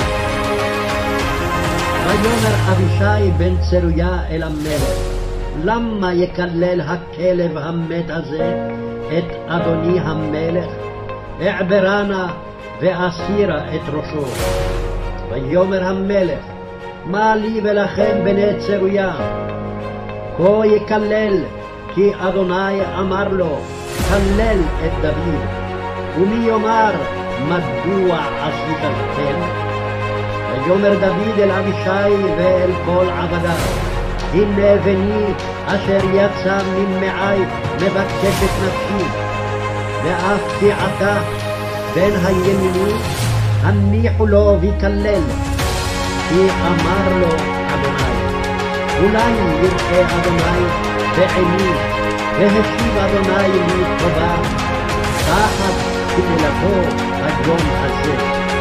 ויאמר אבישי בן צרויה אל המלך, למה יקלל הכלב המת הזה את אדוני המלך? אעברה נא ואסירה את ראשו. ויאמר המלך, מה לי ולכם בני צרויה? כה יקלל, כי אדוני אמר לו, כלל את דוד. ומי יאמר, מדוע עשית כן? ויאמר דוד אל אבישי ואל כל עבדיו, הנה בני אשר יצא ממעי מבקש את נפשי, ואף תעתה בין הימיני, הניחו לו ויקלל, כי אמר לו אדוני. אולי יראה אדוני בעיני, והשיב אדוני לי טובה, תחת תהילתו היום הזה.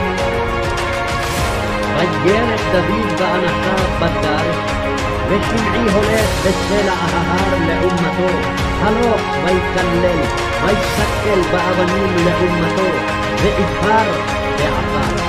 וירא דוד ואנשיו בדרך, ושמעי הולך בסלע ההר לעומתו, הלוך ויקלל, ויסתכל באבנים לעומתו, ועפר בעפר.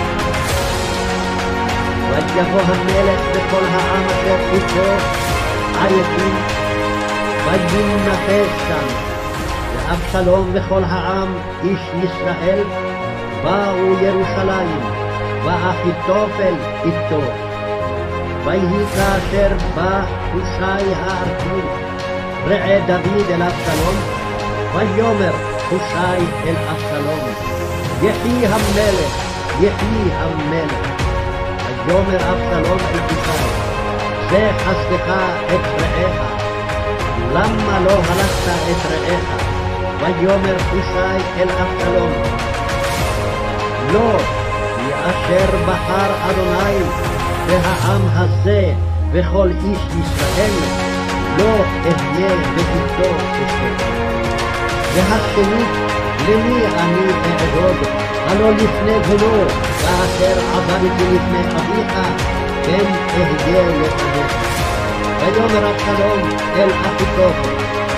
ויבוא המלך וכל העם אשר איתו עייפים, וינפש שם. ואבשלום וכל העם איש ישראל באו ירושלים, ואחיתופל איתו. ויהי כאשר בא חושי הארתי ראה דוד אל אבשלום, ויאמר חושי אל אבשלום, יחי המלך, יחי המלך. ויאמר אבשלום אל חושי, זה חסדך את רעך, למה לא הלכת את רעך? ויאמר חושי אל אבשלום, לא, כי אשר בחר אדוני והעם הזה וכל איש ישראל, לא אהיה ביתו כשם. והשנית, למי אני אעבוד? הלא לפני בנו, כאשר עבדתי לפני אביך, כן אהיה לפניך. ויאמר אבשלום אל אחיתופל,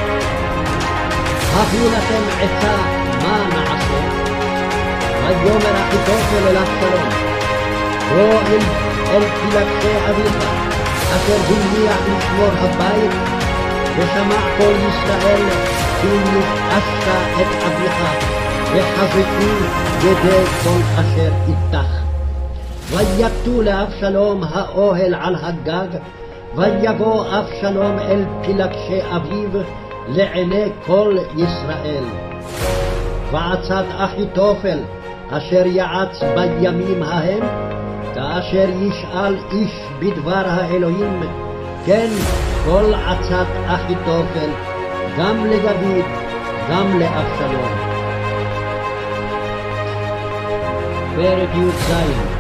הביאו לכם עצה, מה נעשה? ויאמר אחיתופל אל אבשלום, בוא אל אל תפילתך אביך, אשר הניח לשמור הבית, ושמע כל ישראל כי נשאשת את אביך, וחזקו ידי כל אשר איתך. ויטו לאבשלום האוהל על הגג, ויבוא אבשלום אל פילגשי אביו לעיני כל ישראל. ועצת אחיתופל אשר יעץ בימים ההם, כאשר ישאל איש בדבר האלוהים, כן כל עצת אחיתופל, גם לדוד, גם לאבשלום. פרק י"ז.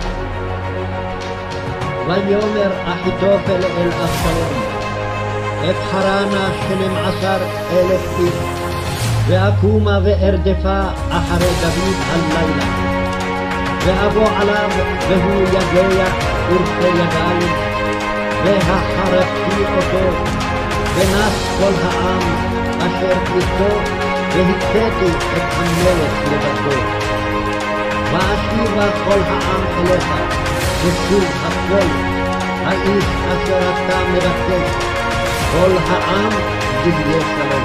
ויאמר אחיתופל אל אבשלום, אבחרה נא שנים עשר אלף איש, ואקומה וארדפה אחרי דוד הלילה, ואבוא עליו והוא יגע עורפי ידיים, והחרפתי אותו, ונס כל העם אשר איתו, והכיתי את המלך לבדו. ואשיבה כל העם אליך, ושוב הכל, האיש אשר אתה מבקש, כל העם יהיה שלום.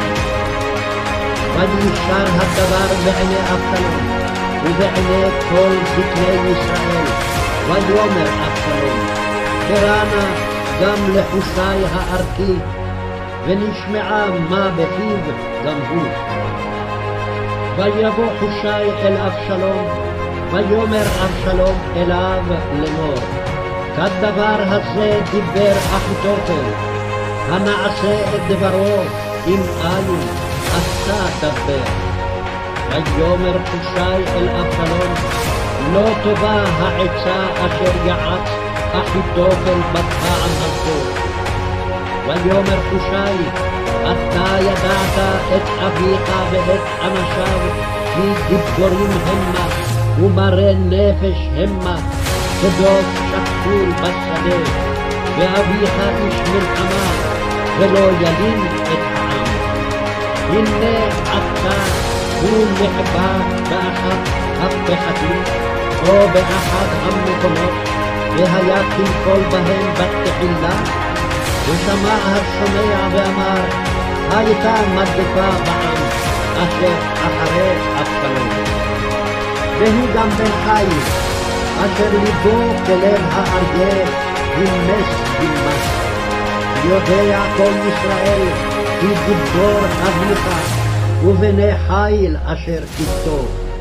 וישר הדבר בעיני אבשלום, ובעיני כל זקני ישראל, ויאמר אבשלום, קרא נא גם לחושי הארתי, ונשמעה מה בפיו גם הוא. ויבוא חושי אל אבשלום, ויאמר אבשלום אליו לאמור, כדבר הזה דיבר אחיתופל, הנעשה את דברו אם אין אתה דבר. ויאמר חושי אל אבשלום, לא טובה העצה אשר יעץ אחיתופל בפעם הזאת. ויאמר חושי, אתה ידעת את אביך ואת אנשיו, כי גיבורים המה ומרי נפש המה, כדוב שקול בשדה, ואביך איש מלחמה, ולא ילין את העם. הנה אתה הוא נחבא באחת הפחדים, או באחד המקומות, והיה תנפול בהם בתחילה, ושמע השומע ואמר, הייתה מדבקה בעם, אשר אחרי אבשלום. והוא גם בן חיל, אשר ליבו כלב האריה, הימס הימס. יודע כל ישראל, כי גיבור אביך, ובני חיל אשר איתו.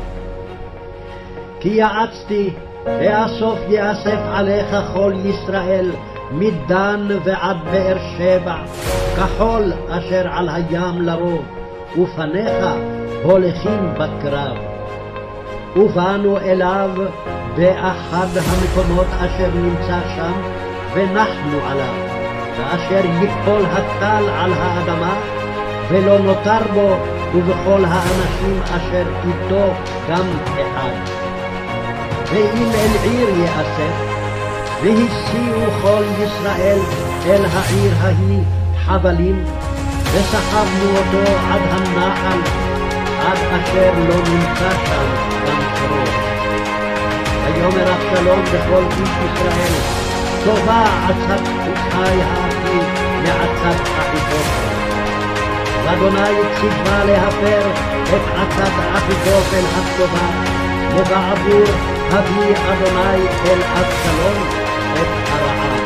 כי יעצתי, והסוף יאסף עליך כל ישראל, מדן ועד באר שבע, כחול אשר על הים לרוב, ופניך הולכים בקרב. ובאנו אליו באחד המקומות אשר נמצא שם, ונחנו עליו, ואשר ייפול הטל על האדמה, ולא נותר בו, ובכל האנשים אשר איתו גם אחד. ואם אל עיר יאסף, והסיעו כל ישראל אל העיר ההיא חבלים, וסחבנו אותו עד הנחל, עד אשר לא נמצא שם גם חרוב. ויאמר אבשלום בכל איש ישראל, טובה עצת חושי האחי מעצת אחיתופל. ואדוני ציווה להפר את עצת אחיתופל הטובה, ובעבור הביא אדוני אל אבשלום את הרעה.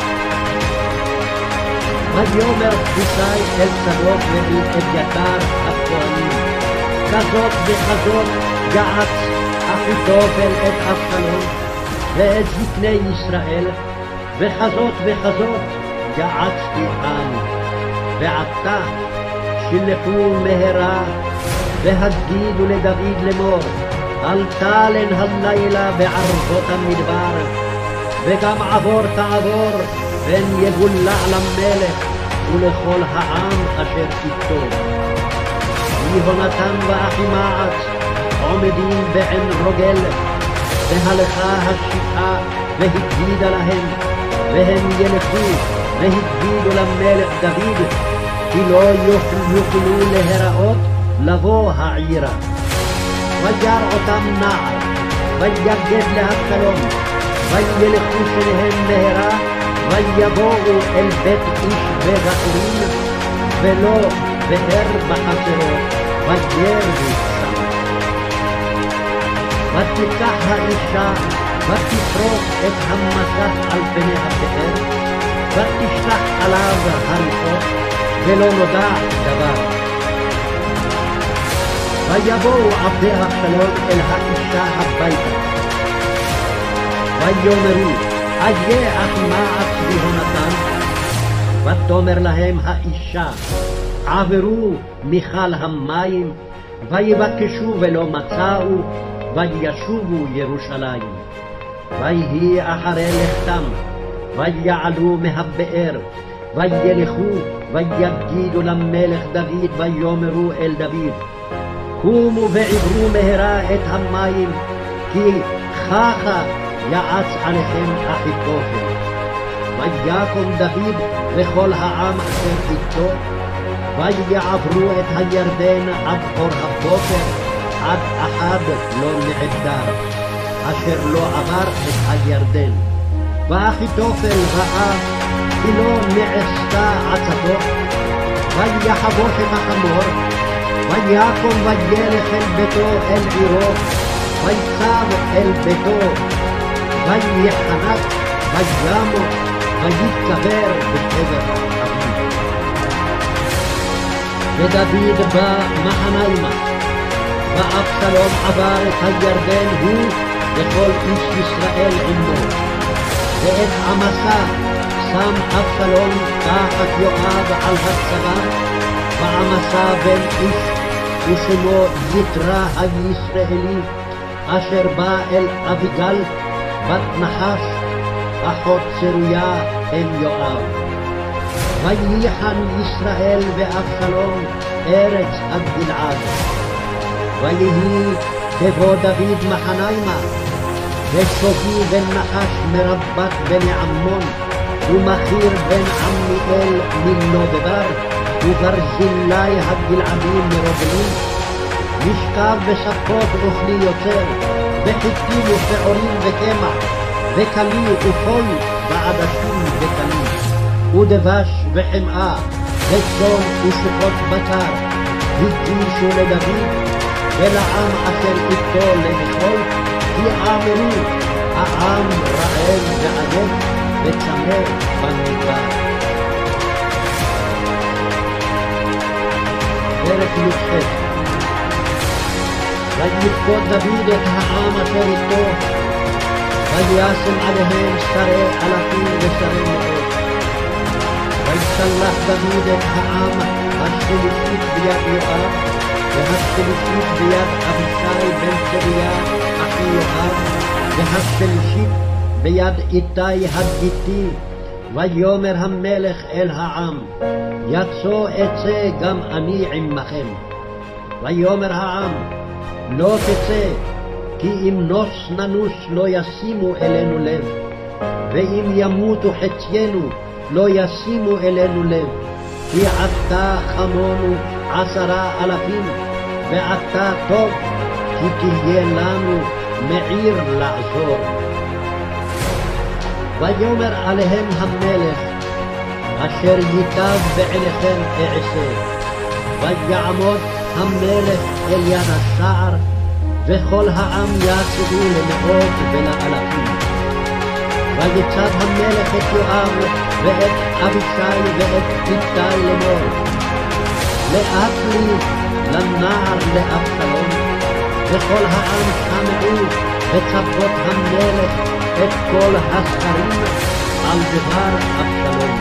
ויאמר חושי אל צדוק ואל אביתר הכהנים, כזאת וכזאת יעץ אחיתופל את אבשלום ואת זקני ישראל, וכזאת וכזאת יעצתי אני. ועתה שלחו מהרה והגידו לדוד לאמור, אל תלן הלילה בערבות המדבר, וגם עבור תעבור בין יבולע למלך ולכל העם אשר איתו. יהונתן ואחימעץ עומדים בעין רוגל, והלכה השיחה והגידה להם, והם ילכו והגידו למלך דוד, כי לא יוכלו להיראות לבוא העירה. וירא אותם נער, ויגד לאבשלום, וילכו שניהם מהרה, ויבואו אל בית איש בגאורים, ולא באר בחצרו, וירדו שם. ותיקח האישה, ותפרוק את המסך על פני הבאר, ותשלח עליו הריחות, ולא נודע דבר. ויבואו עבדי אבשלום אל האישה הביתה, ויאמרו, איה אחי מעש ויהונתן? ותאמר להם האישה, עברו מיכל המים, ויבקשו ולא מצאו, וישובו ירושלים. ויהי אחרי לכתם, ויעלו מהבאר, וילכו, ויגידו למלך דוד, ויאמרו אל דוד, קומו ועברו מהרה את המים, כי ככה יעץ עליכם אחיתופל. ויקום דוד וכל העם אשר איתו, ויעברו את הירדן עד אור הבוקר, עד אחד לא נעדר, אשר לא עבר את הירדן. ואחיתופל ראה כי לא נעשתה עצתו, ויחבוש את החמור, ויקום וילך אל ביתו אל עירו, ויצב אל ביתו, ויחנק, וימות, ויתקבר בקבר אביו. ודוד בא מחניימה, ואבשלום עבר את הירדן הוא וכל איש ישראל עמו. ואת עמסה שם אבשלום תחת יואב על הצבא, ועמסה בן איש ושמו יתרה הישראלי, אשר בא אל אביגל בת נחש, אחות צרויה אל יואב. וייחן ישראל ואבשלום ארץ עד גלעד. ויהי בבוא דוד מחניימה, ושופי בן נחש מרבת בני עמון, ומכיר בן עמיאל מלודבר, וברזילי הגלעדים מרוגלים, משכב בספות אוכלי יוצר, וחיטים ופעורים וקמח, וקלי וחול ועדשים וקלי, ודבש וחמאה, וצאן ושוקות בקר, הגישו לדוד ולעם אשר איתו לאכול, כי אמרו, העם רעב ועייף וצמא במדבר. פרק י"ח. ויפקוד דוד את העם אשר איתו, וישם עליהם שרי אלפים ושרי מאות. וישלח דוד את העם השלישית ביד יואב, והשלישית ביד אבישי בן צרויה אחי יואב, והשלישית ביד איתי הגיתי. ויאמר המלך אל העם, יצא אצא גם אני עמכם. ויאמר העם, לא תצא, כי אם נוס ננוס לא ישימו אלינו לב, ואם ימותו חציינו לא ישימו אלינו לב, כי עתה חמונו עשרה אלפים, ועתה טוב, כי תהיה לנו מעיר לעזור. ויאמר עליהם המלך, אשר ייטב בעיניכם אעשה. ויעמוד המלך אל יד השער, וכל העם יצאו למאות ולאלפים. ויצב המלך את יואב ואת אבישי ואת איתי לאמור, לאט לי לנער לאבשלום. וכל העם שמעו וצוות המלך את כל השרים על דבר אבשלום.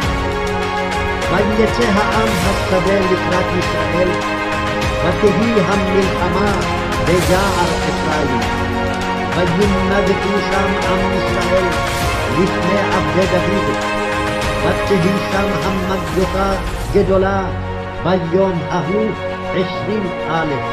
ויצא העם השדה לקראת ישראל, ותהי המלחמה ביער אפרים. וינגפו שם עם ישראל לפני עבדי דוד, ותהי שם המגפה גדולה ביום ההוא עשרים אלף.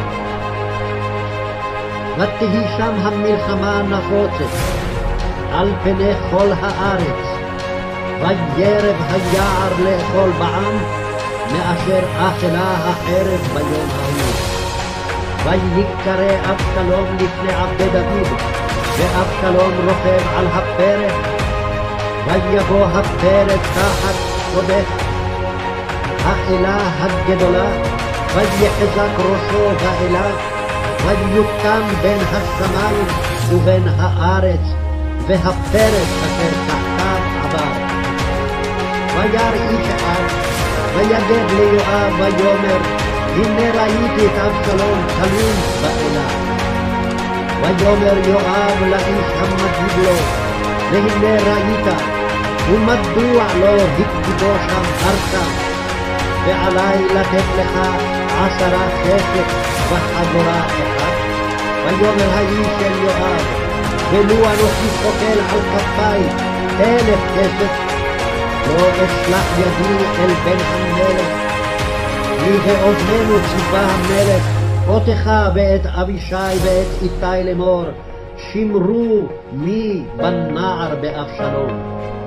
ותהי שם המלחמה נפוצת על פני כל הארץ, וירב היער לאכול בעם מאשר אכלה החרב ביום ההוא. ויקרא אבשלום לפני עבדי דוד, ואבשלום רוכב על הפרק, ויבוא הפרק תחת שודך, האלה הגדולה, ויחזק ראשו באלה, ויוקם בין השמיים ובין הארץ, והפרק אשר תחתיו עבר. וירא איש אחד, ויגד ליואב ויאמר, הנה ראיתי את אבשלום תלוי באלה. ויאמר יואב לאיש המגיד לו, והנה ראית, ומדוע לא הכתיבו שם ארצה, ועלי לתת לך עשרה כסף וחגורה אחת. ויאמר האיש אל יואב, ולו אנוכי שוקל על כפי אלף כסף, לא אשלח ידי אל בן המלך, כי באוזננו ציווה המלך אותך ואת אבישי ואת איתי לאמור, שמרו מי בנער באבשלום.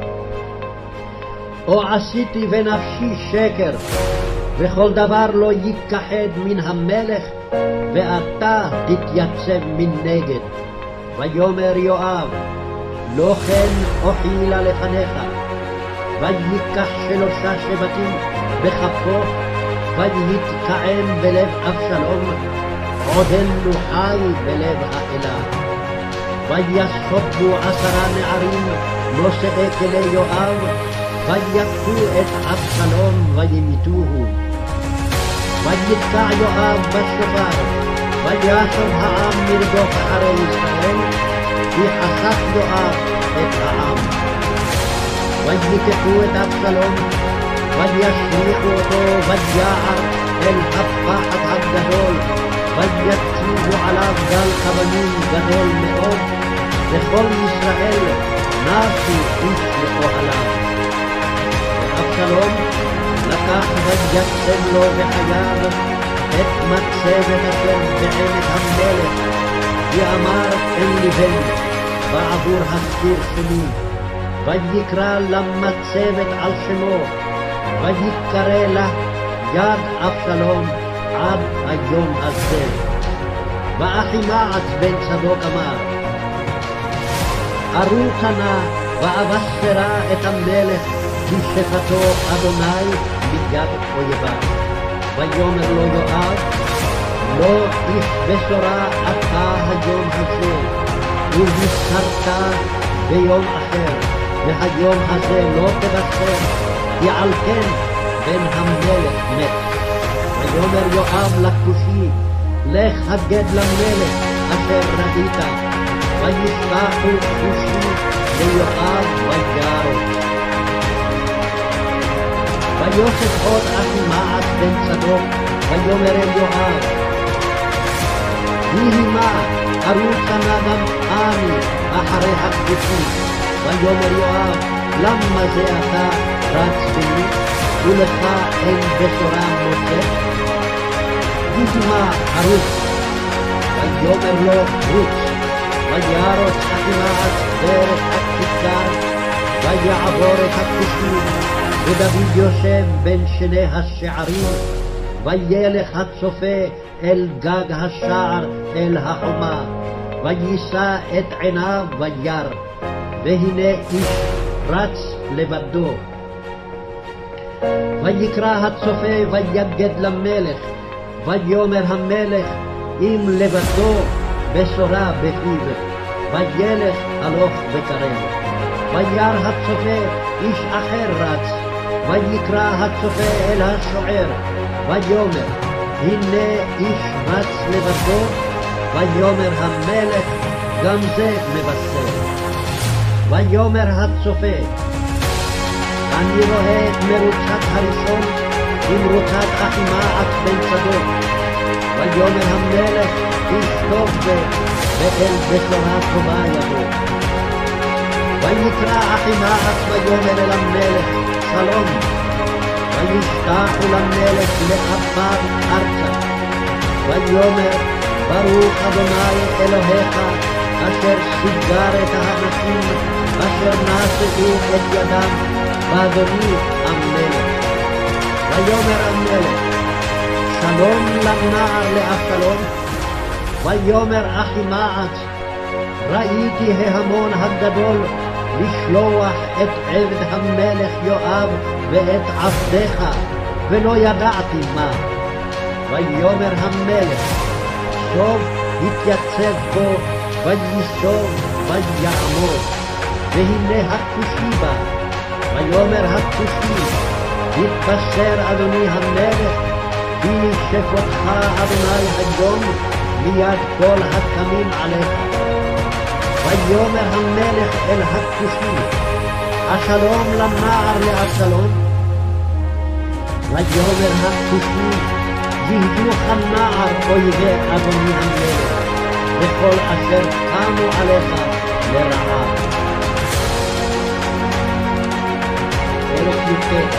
או עשיתי בנפשי שקר, וכל דבר לא יכחד מן המלך, ואתה תתייצב מנגד. ויאמר יואב, לא כן אוכילה לפניך. ויקח שלושה שבטים בכפו, ויתקעם בלב אבשלום, עודנו חי בלב האלה. ויסובו עשרה נערים נושאי כלי יואב, ויכו את אבשלום וימיתוהו. ויתקע יואב בשופר, וישוב העם לרדוף אחרי ישראל, כי חשף יואב את העם. ויקחו את אבשלום, וישליכו אותו ויער אל הפחד הגדול, ויציבו עליו גל אבנים גדול מאוד, וכל ישראל נסו איש לאוהליו. ואבשלום לקח ויצב לו בחייו את מצבת אשר בעמק המלך, ואמר אין לי בן בעבור הסיר שלי, ויקרא למצבת על שמו, ויקרא לה יד אבשלום עד היום הזה. ואחימעץ בן צדוק אמר, ארוכה נא ואבשרה את המלך בשפתו אדוני ביד אויביו. ויאמר לו יואב, לא איש בשורה אתה היום הזה, ובשרת ביום אחר, והיום הזה לא תבשר, כי על כן בן המלך מת. ויאמר יואב לכושי, לך הגד למלך אשר ראית. וישלחו כושי ליואב וירא. ויוסף עוד אחימעץ בן צדוק, ויאמר אל יואב, יהי מה ארוכה נא גם אני אחרי הכושי. ויאמר יואב, למה זה אתה רץ בי, ולך אין בשורה מוצאת? יהי מה ארוץ. ויאמר לו רוץ. וירוץ אחימעץ דרך הכיכר, ויעבור את הכושים, ודוד יושב בין שני השערים. וילך הצופה אל גג השער אל החומה, ויישא את עיניו וירא, והנה איש רץ לבדו. ויקרא הצופה ויגד למלך, ויאמר המלך אם לבדו בשורה בפיו, וילך הלוך וקרב. וירא הצופה איש אחר רץ, ויקרא הצופה אל השוער, ויאמר הנה איש רץ לבדו, ויאמר המלך גם זה מבשר. ויאמר הצופה, אני רואה את מרוצת הראשון במרוצת אחימעץ בן צדוק. ויאמר המלך איש טוב זה, ואל בשורה טובה יבוא. ויקרא אחימעץ ויאמר אל המלך שלום. וישתחו למלך לאפיו ארצה. ויאמר ברוך אדוני אלוהיך אשר סגר את האנשים אשר נשאו את ידם באדוני המלך. ויאמר המלך שלום לנער לאבשלום. ויאמר אחימעץ ראיתי ההמון הגדול לשלוח את עבד המלך יואב ואת עבדיך, ולא ידעתי מה. ויאמר המלך, סוף התייצב בו, וייסוב ויעמוד. והנה הכושי בא, ויאמר הכושי, התבשר אדוני המלך, כי שפוטך אדוני היום מיד כל הקמים עליך. ויאמר המלך אל הכושי, השלום לנער לאבשלום. ויאמר הכושי, יהיו הנער אויבי אדוני המלך, וכל אשר קמו עליך לרעה. פרק י"ט.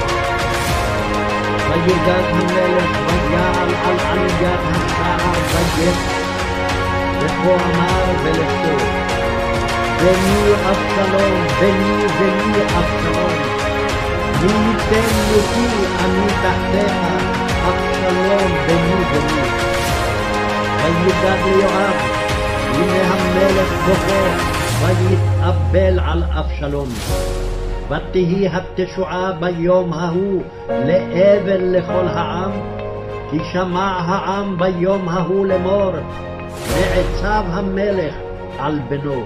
ויגד המלך ויעל על עליית השער ויך, וכה אמר בלשו, בני אבשלום, בני בני אבשלום, מי ייתן אותי אני תחתיך, אבשלום בני בני. ויגד ליואב, הנה המלך בוכה, ויתאבל על אבשלום. ותהי התשועה ביום ההוא לאבל לכל העם, כי שמע העם ביום ההוא לאמור, נעצב המלך על בנו.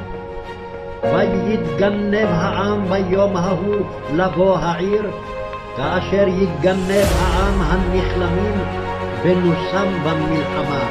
ויתגנב העם ביום ההוא לבוא העיר, כאשר יתגנב העם הנכלמים בנוסם במלחמה.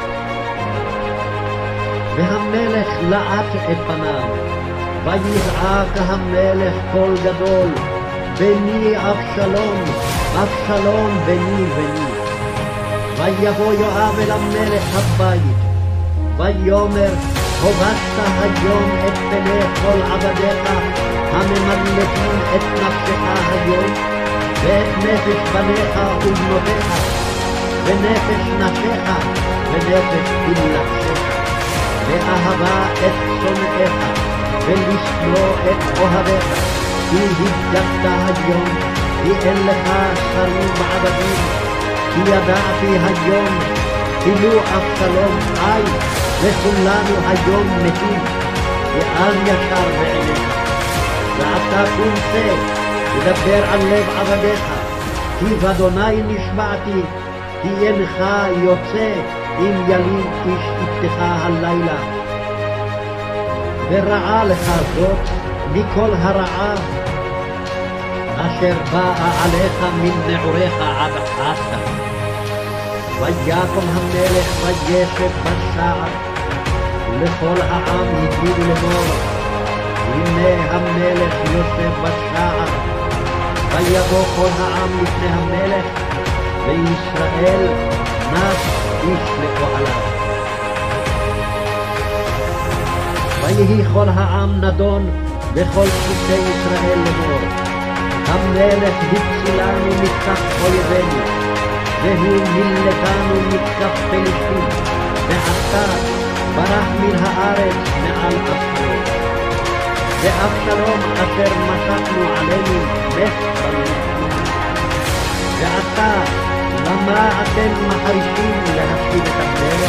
והמלך לאט את פניו, ויזעק המלך קול גדול, בני אבשלום, אבשלום בני בני. ויבוא יואב אל המלך הבית, ויאמר, הובשת היום את פני כל עבדיך הממלאים את נפשך היום, ואת נפש בניך ובנותיך, ונפש נשיך, ונפש פלגשיך, ואהבה את שונאיך, ולשנוא את אוהביך, כי הגדת היום, כי אין לך שרים ועבדים, כי ידעתי היום, אילו אבשלום חי, וכולנו היום מתים, ואז ישר בעיניך. ועתה קום צא, ודבר על לב עבדיך, כי באדוני נשבעתי, כי אינך יוצא אם ילין איש אשתך הלילה. ורעה לך זאת מכל הרעה אשר באה עליך מן נעוריך עד עתה. ויקום המלך וישב בשער, ולכל העם הגידו לאמור, הנה המלך יושב בשער. ויבוא כל העם לפני המלך, וישראל נס איש לפועליו. ויהי כל העם נדון וכל שבטי ישראל לאמור, המלך הצילנו מכף אויבינו, והוא מילתנו מכף פלישתים, ועתה ברח מן הארץ מעל אבשלום. ואבשלום אשר משכנו עלינו מת במלחמה. ועתה למה אתם מחרישים להשיב את המלך?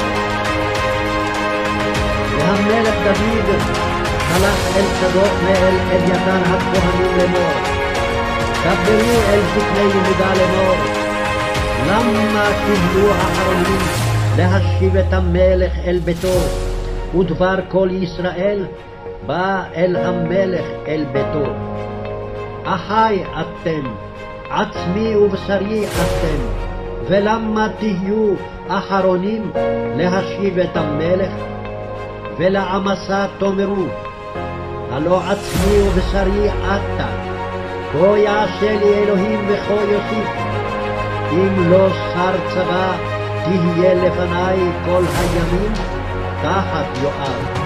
והמלך דוד שלח אל צדוק ואל אביתר הכהנים לאמור, דברו אל זקני יהודה לאמור, למה קיבלו האחרונים להשיב את המלך אל ביתו, ודבר כל ישראל בא אל המלך אל ביתו. אחי אתם, עצמי ובשרי אתם, ולמה תהיו אחרונים להשיב את המלך? ולעמסה תאמרו, הלא עצמי ובשרי אתה, כה יעשה לי אלוהים וכה יוסיף, אם לא שר צבא תהיה לפני כל הימים תחת יואב.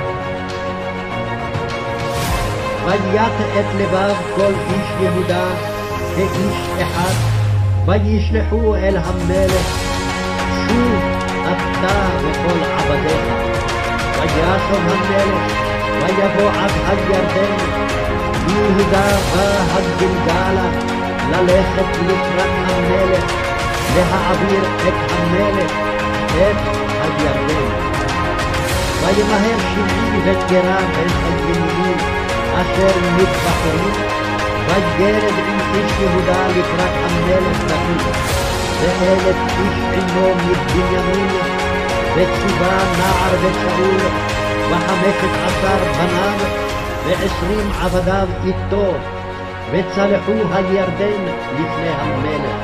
וית את לבב כל איש יהודה כאיש אחד, וישלחו אל המלך, שוב אתה וכל עבדיך. וישוב המלך, ויבוא עד הירדן, מיהודה בא הגלגלה, ללכת לקראת המלך, להעביר את המלך את הירדן. וימהר שמעי וגרה בן הימיני, אשר נטבחים, וירד עם איש יהודה לקראת המלך דוד, ואלף איש עמו מבנימין, וציווה נער ושאול, וחמשת עשר בניו, ועשרים עבדיו איתו, וצלחו הירדן לפני המלך.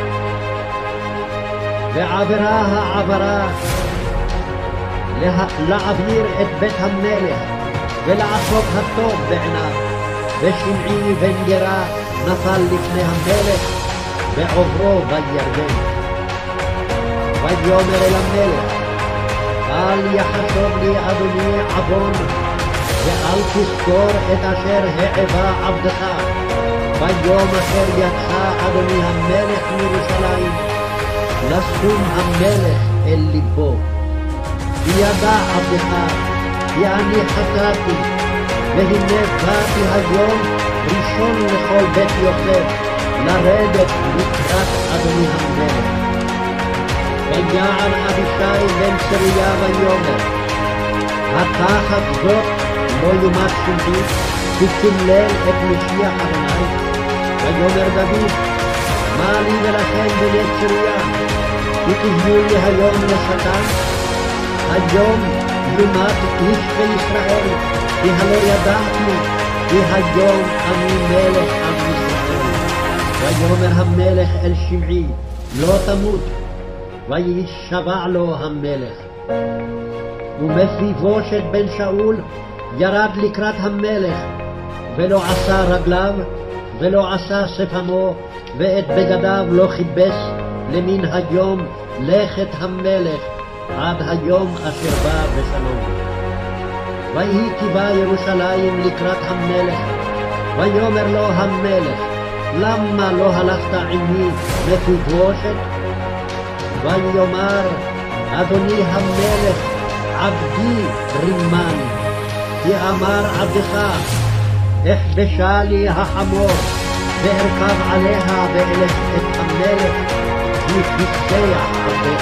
ועברה העברה להעביר את בית המלך, ולעשות הטוב בעיניו, ושמעי בן גרה נפל לפני המלך בעוברו בירדן. ויאמר אל המלך, אל יחשוב לי אדוני עוון, ואל תזכור את אשר העבה עבדך ביום אשר יצא אדוני המלך מירושלים, לשום המלך אל ליבו. כי ידע עבדך כי אני חטאתי, והנה באתי היום ראשון לכל בית יוסף לרדת לקראת אדוני המלך. ויען אבישי בן צרויה ויאמר, התחת זאת לא יומת שמי, כי תמלל את משיח אדוני. ויאמר דוד, מה לי ולכם בני צרויה, כי תהיו לי היום לשטן? היום יומת איש בישראל, כי הלא ידעתי, כי היום אני מלך עם ישראל. ויאמר המלך אל שמעי, לא תמות, וישבע לו המלך. ומפיבושת בן שאול ירד לקראת המלך, ולא עשה רגליו, ולא עשה שפמו, ואת בגדיו לא חיבס, למן היום לכת המלך, עד היום אשר בא בשלום. ויהי כי בא ירושלים לקראת המלך, ויאמר לו המלך, למה לא הלכת עמי מפיבושת? ויאמר, אדוני המלך, עבדי רימני, כי אמר עבדך, הכבשה לי החמור, וארכב עליה ואלך את המלך, כי פיסח עבדך.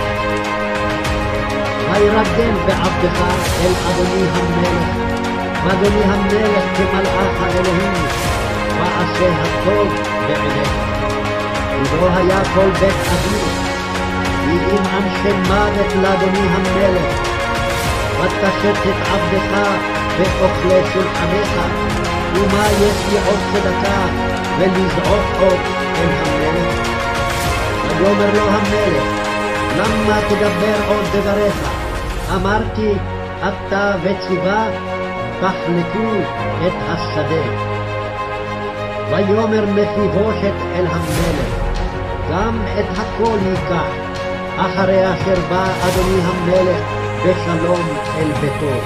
וירגל בעבדך אל אדוני המלך, ואדוני המלך כמלאך האלוהים, ועשה הטוב בעיניך. ולא היה כל בית אביו, כי אם אנשי מוות לאדוני המלך, ותשת את עבדך ואוכלי שולחניך, ומה יש לי עוד צדקה ולזעוק עוד אל המלך? ויאמר לו המלך, למה תדבר עוד דבריך? אמרתי, אתה וציווה, תחלקו את השדה. ויאמר מפיבושת אל המלך, גם את הכל ייקח, אחרי אשר בא אדוני המלך בשלום אל ביתו.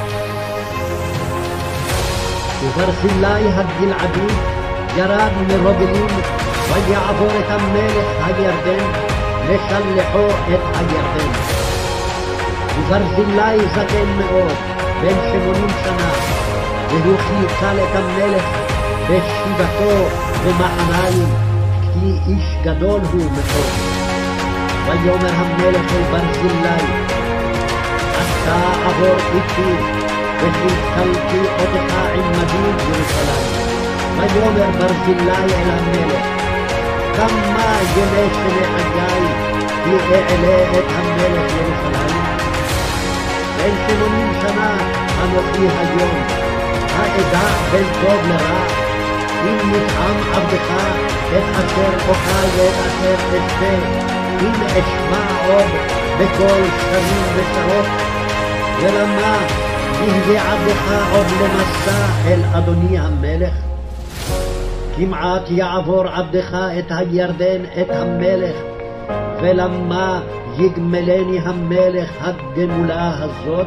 וברזילי הגלעדי ירד מרוגלים, ויעבור את המלך הירדן, לשלחו את הירדן. וברזילי זקן מאוד, בן שמונים שנה, והוא חילצל את המלך בשיבתו במחניים, כי איש גדול הוא מאוד. ויאמר המלך אל ברזילי, אתה עבור איתי, וחילצלתי אותך עמדי ירושלים. ויאמר ברזילי אל המלך, כמה ימי שלחיי כי אעלה את המלך ירושלים? בן שמונים שנה אנוכי היום, האדע בין טוב לרע, אם נטעם עבדך את אשר אוכל ואת אשר אשתה, אם אשמע עוד בכל שנים ושעות, ולמה יהיה עבדך עוד למסע אל אדוני המלך? כמעט יעבור עבדך את הירדן את המלך, ולמה יגמלני המלך הגמולה הזאת?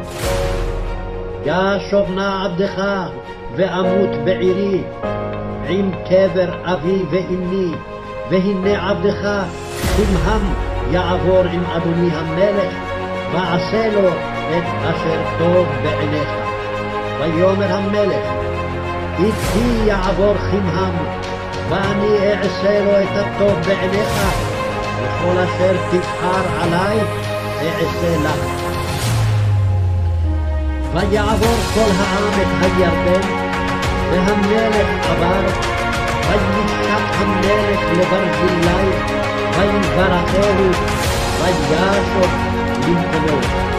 ישוב נא עבדך ואמות בעירי, עם קבר אבי ואמי, והנה עבדך כמהם יעבור עם אדוני המלך, ועשה לו את אשר טוב בעיניך. ויאמר המלך, איתי יעבור כמהם, ואני אעשה לו את הטוב בעיניך, וכל אשר תבחר עלי אעשה לך. ויעבור כל העם את הירדן, והמלך עבר, וישק המלך לברזילי, ויברכהו, וישוב למקומו.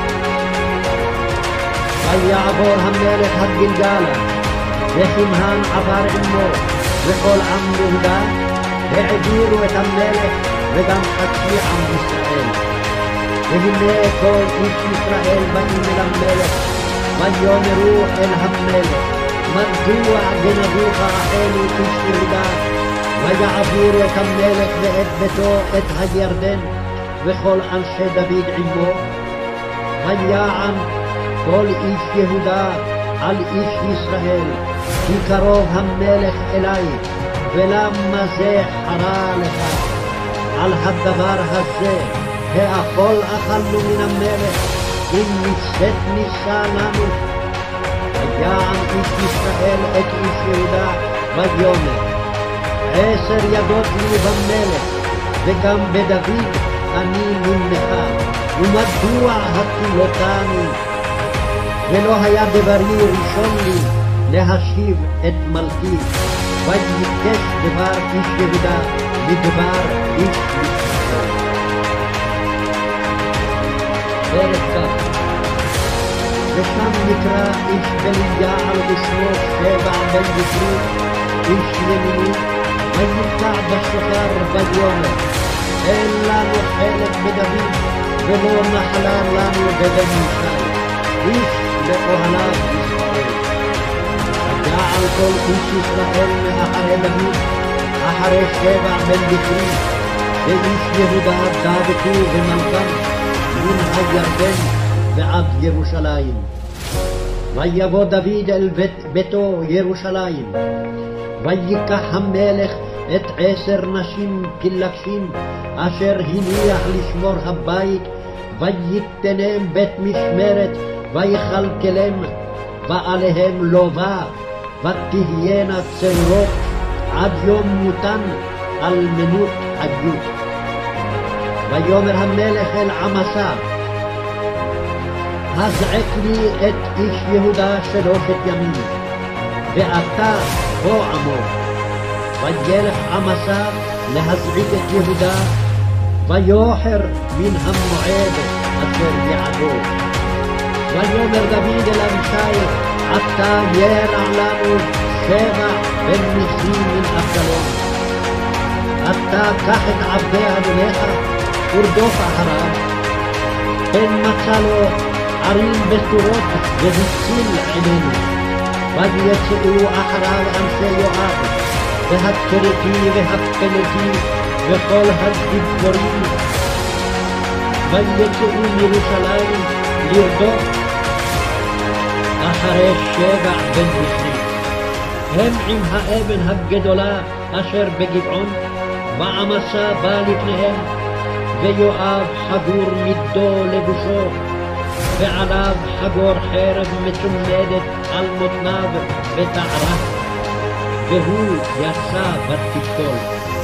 ויעבור המלך הגלגלה, וכמהান עבר עמו, וכל עם יהודה, העבירו את המלך וגם חצי עם ישראל. והנה כל איש ישראל באים אל המלך, ויאמרו אל המלך, מדוע גנבוך אחינו איש יהודה? ויעבירו את המלך ואת ביתו את הירדן, וכל אנשי דוד עמו. ויען כל איש יהודה על איש ישראל, כי קרוב המלך אלי, ולמה זה חרה לך? על הדבר הזה, האכול אכלנו מן המלך, אם נישאת נישא לנו. ויען איש ישראל את איש יהודה, ויאמר, עשר ידות לי במלך, וגם בדוד אני ממך, ומדוע התולותנו? ולא היה דברי ראשון לי להשיב את מלכי, ויקש דבר איש יהודה מדבר איש ישראל. פרק כ'. ושם נקרא איש בליעל ושמו שבע בן בקרי, איש ימיני, ויקע בשופר ויאמר, אין לנו חלק בדוד, ולא נחלה לנו בבן ישי, איש לאוהליו ישראל. ויעל כל איש ישראל מאחרי דוד, אחרי שבע בן בקרי, ואיש יהודה דבקו במלכם מן הירדן ועד ירושלים. ויבוא דוד אל בית ביתו ירושלים, ויקח המלך את עשר נשים פילגשים אשר הניח לשמור הבית, ויתנם בית משמרת, ויכלכלם, ועליהם לובה, ותהיינה צעירות עד יום מותן על מנות חיות. ויאמר המלך אל עמסה, הזעק לי את איש יהודה שלושת ימים, ואתה בוא עמו. וילך עמסה להזעיק את יהודה, ויוחר מן המועד אשר יעדו. ויאמר דוד אל אבישי, אתה ירע לנו שבע בן בקרי מן אבשלום. אתה קח את עבדי אדונך ורדוף אחריו, פן מצא לו ערים בצורות והציל עינינו. ויצאו אחריו אנשי יואב, והכרתי והפלתי וכל הגיבורים, ויצאו מירושלים לרדוף אחרי שבע בן בקרי. הם עם האבן הגדולה אשר בגבעון, ועמסה בא לפניהם, ויואב חגור מידו לבושו, ועליו חגור חרב מצומדת על מותניו ותערה, והוא יצא ותשתול.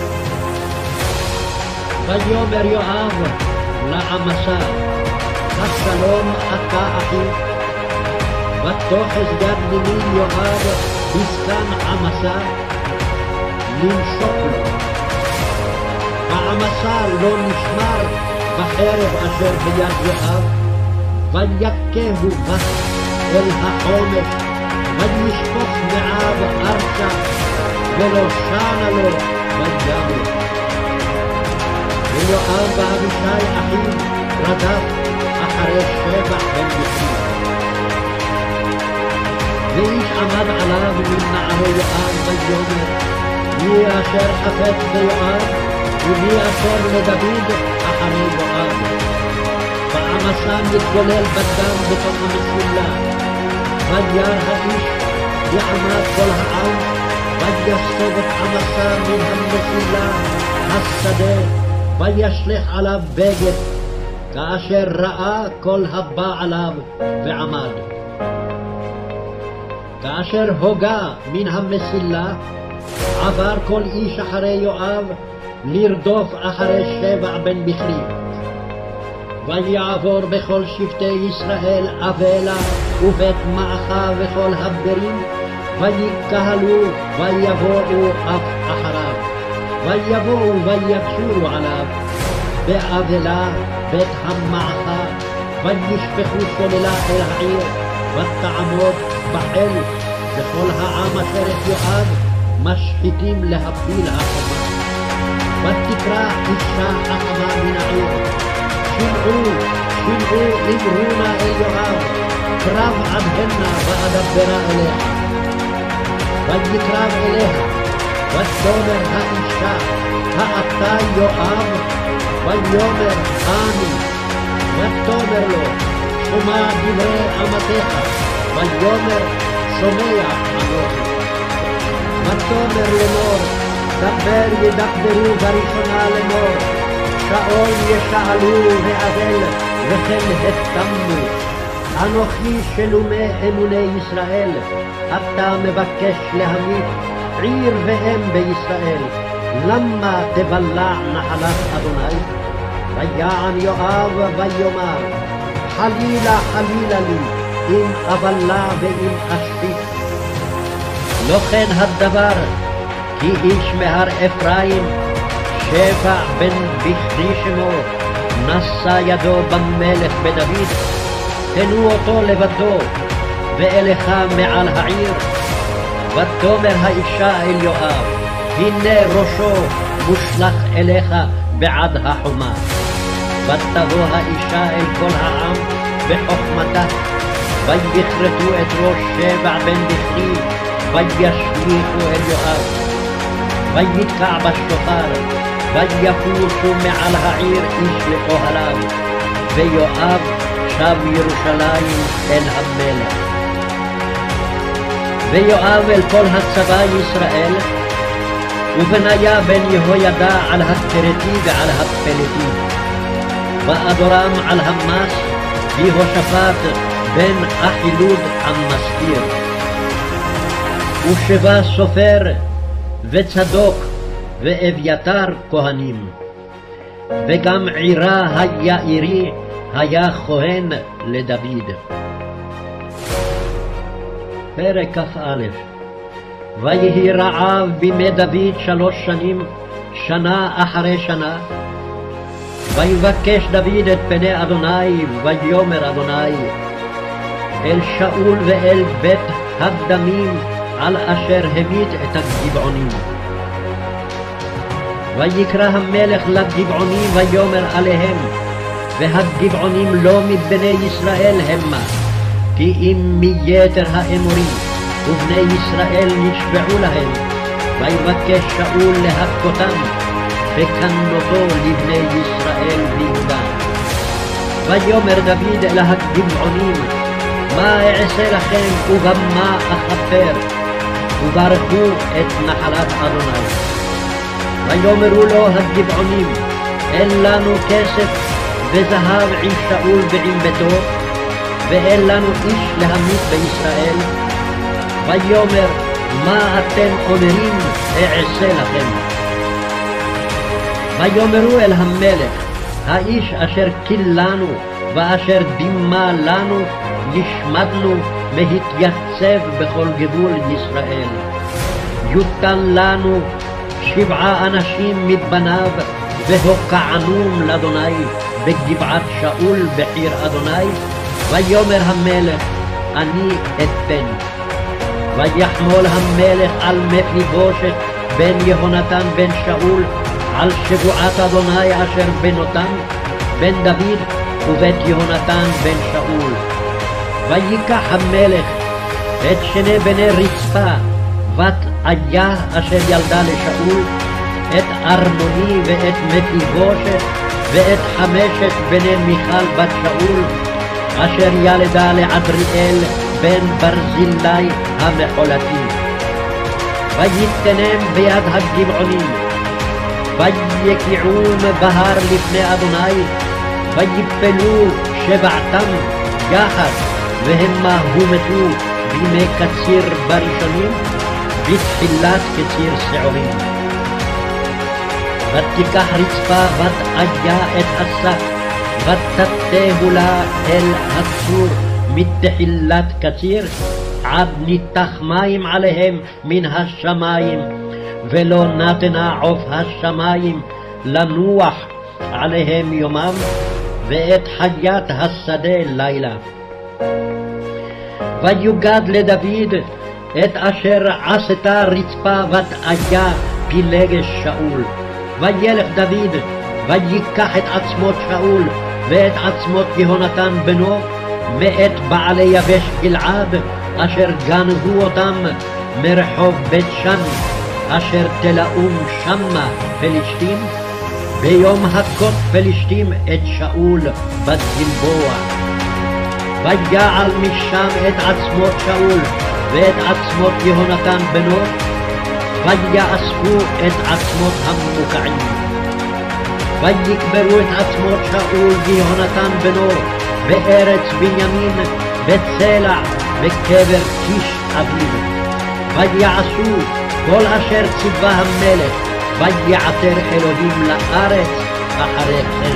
ויאמר יואב לעמסה, השלום אתה אחי, ותאחז יד ימין יואב בזקן עמסה למשוך לו. ועמסה לא נשמר בחרב אשר ביד יואב, ויכהו בה אל החומש, וישפוך מעיו ארצה, ולא שנה לו וימות. ויואב ואבישי אחיו רדף אחרי שבע בן בקרי. ואיש עמד עליו מן נערי יואב ויאמר, מי אשר חפץ ביואב, ומי אשר לדוד אחרי יואב. ועמסה מתגולל בדם בתוך המסילה. וירא האיש ועמד כל העם, ויסוב את עמסה מן המסילה השדה, וישלך עליו בגד, כאשר ראה כל הבא עליו ועמד. כאשר הוגה מן המסילה, עבר כל איש אחרי יואב לרדוף אחרי שבע בן בקרי. ויעבור בכל שבטי ישראל אבלה ובית מעכה וכל הבגרים, ויקהלו ויבואו אף אחריו, ויבואו ויצורו עליו באבלה בית המעכה, וישפכו סוללה אל העיר, ותעמוד בחיל, וכל העם אשר את יואב משחיתים להפיל החומה. ותקרא אישה חכמה מן העיר, שמעו, שמעו אמרו נא אל יואב, קרב עד הנה ואדברה אליה. ויקרב אליה, ותאמר האישה, האתה יואב? ויאמר אני. ותאמר לו, שמע דברי אמתך. ויאמר שומע אנוכי. ותאמר לאמור, דבר ידברו בראשונה לאמור, שאול ישאלו ואבל וכן התתמו. אנוכי שלומי אמוני ישראל, אתה מבקש להמית עיר ואם בישראל, למה תבלע נחלת אדוני? ויען יואב ויאמר, חלילה חלילה לי, אם אבלע ואם אשחית. לא כן הדבר, כי איש מהר אפרים, שבע בן בכרי שמו, נשא ידו במלך בדוד, תנו אותו לבדו, ואליך מעל העיר. ותאמר האישה אל יואב, הנה ראשו מושלך אליך בעד החומה. ותבוא האישה אל כל העם בחוכמתה, ויכרתו את ראש שבע בן בכרי, וישליכו אל יואב. ויתקע בשופר, ויפושו מעל העיר איש לאוהליו, ויואב שב ירושלים אל המלך. ויואב אל כל הצבא ישראל, ובניה בן יהוידע על הכרתי ועל הפלתי, ואדורם על המס, ויהושפט בן אחילוד המזכיר, ושבע סופר, וצדוק, ואביתר כהנים, וגם עירה היעירי היה כהן לדוד. פרק כ"א. ויהי רעב בימי דוד שלוש שנים, שנה אחרי שנה. ויבקש דוד את פני אדוני, ויאמר אדוני אל שאול ואל בית הדמים, על אשר המית את הגבעונים. ויקרא המלך לגבעונים ויאמר עליהם, והגבעונים לא מבני ישראל המה, כי אם מיתר האמורים, ובני ישראל נשבעו להם. ויבקש שאול להכותם, וקנותו לבני ישראל ויהודה. ויאמר דוד אל הגבעונים, מה אעשה לכם ובמה אכפר? וברכו את נחלת אדוני. ויאמרו לו הגבעונים, אין לנו כסף וזהב עם שאול ועם ביתו, ואין לנו איש להמית בישראל. ויאמר, מה אתם אומרים אעשה לכם? ויאמרו אל המלך, האיש אשר כילנו ואשר דימה לנו, ישמדנו מהתייצב בכל גבול ישראל. יותן לנו שבעה אנשים מבניו, והוקענום לאדוני בגבעת שאול בחיר אדוני. ויאמר המלך, אני אתן. ויחמול המלך על מפיבושת בן יהונתן בן שאול, על שבועת אדוני אשר בנותן בן דוד ובית יהונתן בן שאול. ויקח המלך את שני בני רצפה, בת איה אשר ילדה לשאול, את ארמוני ואת מפיבושת, ואת חמשת בני מיכל בת שאול, אשר ילדה לעדריאל בן ברזילי המחולתי. ויתנם ביד הגבעונים, ויקעום בהר לפני אדוני, ויפלו שבעתם יחד, והמה הומתו בימי קציר בראשונים, בתחילת קציר שעורים. ותיקח רצפה בת איה את השק, ותתהו לה אל הצור מתחילת קציר עד ניתח מים עליהם מן השמיים, ולא נתנה עוף השמיים לנוח עליהם יומם, ואת חיית השדה לילה. ויוגד לדוד את אשר עשתה רצפה ותאיה פילגש שאול. וילך דוד ויקח את עצמות שאול ואת עצמות יהונתן בנו מאת בעלי יבש גלעד אשר גנבו אותם מרחוב בית שם אשר תלאום שמה פלישתים, ביום הכות פלישתים את שאול בת גלבוע. ויעל משם את עצמות שאול ואת עצמות יהונתן בנו, ויאספו את עצמות המוקעים. ויקברו את עצמות שאול ויהונתן בנו בארץ בנימין בצלע בקבר קיש אביו. ויעשו כל אשר ציווה המלך, ויעתר אלוהים לארץ אחרי כן.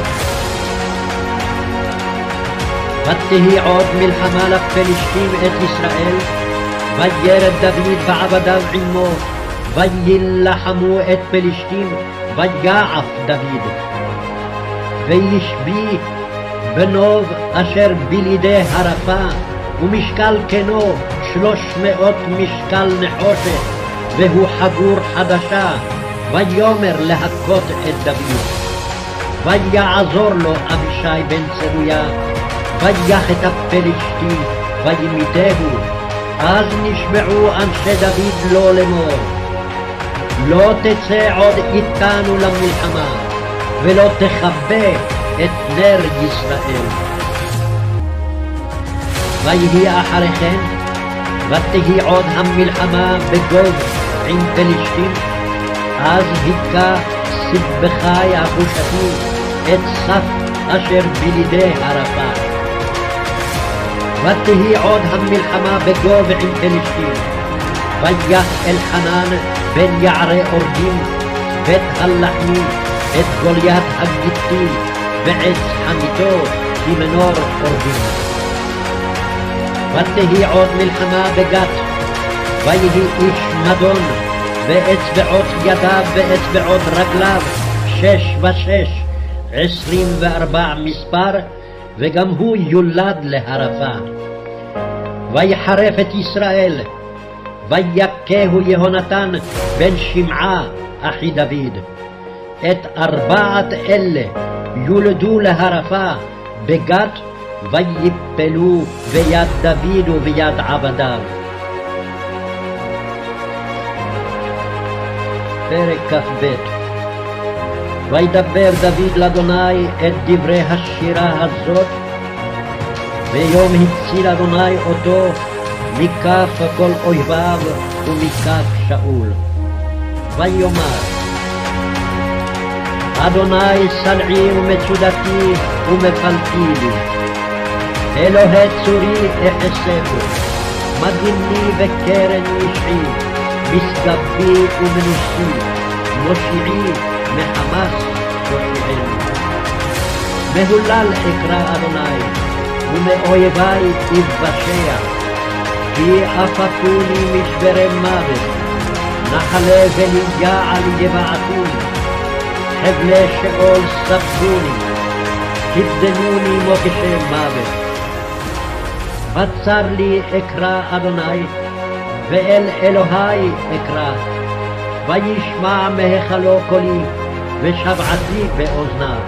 ותהי עוד מלחמה לפלישתים את ישראל, וירד דוד ועבדיו עמו, ויילחמו את פלישתים, ויעף דוד. וישבי בנוב אשר בלידי הרפה, ומשקל כנו שלוש מאות משקל נחושת, והוא חגור חדשה, ויאמר להכות את דוד. ויעזור לו אבישי בן צרויה, ויח את הפלישתים, וימיתהו. אז נשבעו אנשי דוד לו לאמור, לא תצא עוד איתנו למלחמה, ולא תכבה את נר ישראל. ויהי אחרי כן, ותהי עוד המלחמה בגוב עם פלישתים, אז היכה סיבכי החושתי את סף אשר בלידי הרפה. ותהי עוד המלחמה בגוב עם פלישתים, ויח אלחנן בן יערי אורדים בית הלחמי את גוליית הגיתי בעץ חניתו כמנור אורדים. ותהי עוד מלחמה בגת, ויהי איש מדון באצבעות ידיו ואצבעות רגליו שש ושש, עשרים וארבע מספר, וגם הוא יולד להרפה. ויחרף את ישראל, ויכהו יהונתן בן שמעה אחי דוד. את ארבעת אלה יולדו להרפה בגת, ויפלו ביד דוד וביד עבדיו. פרק כ"ב. וידבר דוד לאדוני את דברי השירה הזאת, ויום הציל אדוני אותו מכף כל אויביו ומכף שאול. ויאמר, אדוני סלעי ומצודתי ומפלתי לי, אלוהי צורי אחסהו, מגיני וקרן משעי, משגבי ומנוסי, מושיעי מחמס תושיעני. מהולל אקרא אדוני, ומאויבי אתבשע, כי אפפוני משברי מוות, נחלי וליעל יבעטוני, חבלי שאול ספרוני, כבדנוני מוקשי מוות. בצר לי אקרא אדוני, ואל אלוהי אקרא, וישמע מהיכלו קולי, ושבעתי באוזניו.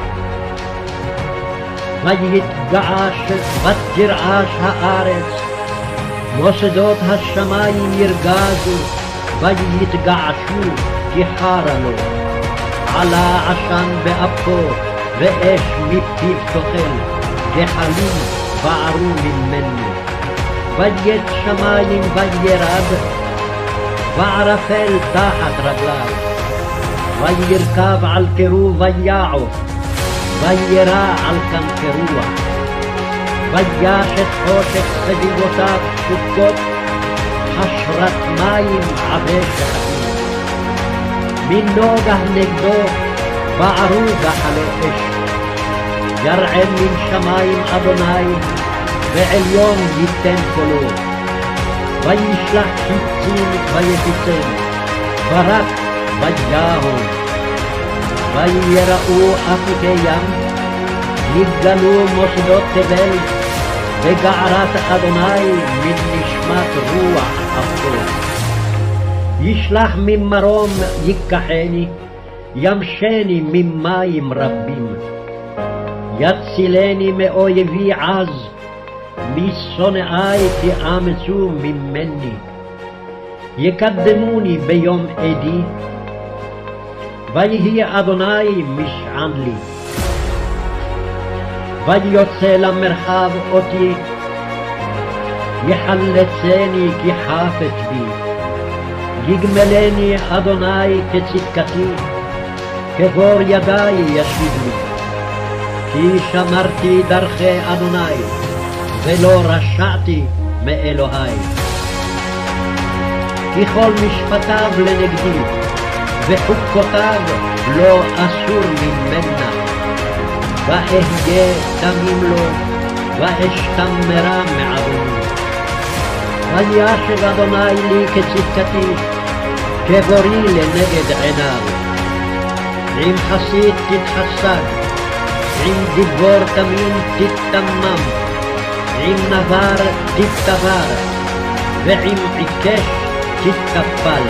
ויתגעש ותרעש הארץ, מוסדות השמיים ירגזו, ויתגעשו כי חרה לו. עלה עשן באפו, ואש מפיו תאכל, גחלים בערו ממנו. ויט שמיים וירד, וערפל תחת רגליו. וירכב על קירוב ויעוף, וירא על כנפי רוח. ויש את חושך סביבותיו שוקות, חשרת מים עבה שחקים. מנוגה נגדו בערו גחלי אש. ירעם מן שמיים אדוני, ועליון ייתן קולו. וישלח חיצים ויפיצם, ברק ויהום. ויראו אפיקי ים, נגלו מוסדות תבל, וגערת אדוני מן נשמת רוח אפור. ישלח ממרום ייקחני, ימשני ממים רבים. יצילני מאויבי עז, משונאי תאמצו ממני. יקדמוני ביום עדי, ויהי אדוני משען לי. ויוצא למרחב אותי, יחלצני כי חפץ בי. יגמלני אדוני כצדקתי, כבור ידי ישיב לי. כי שמרתי דרכי אדוני, ולא רשעתי מאלוהי. כי כל משפטיו לנגדי, וחוקותיו לא אסור ממנה. ואהיה תמים לו, ואשתמרה מעווני. וישב אדוני לי כצדקתי, כבורי לנגד עיניו. עם חסיד תתחסד, עם דיבור תמים תתתמם, עם נבר תתבר, ועם עיקש תתקפל.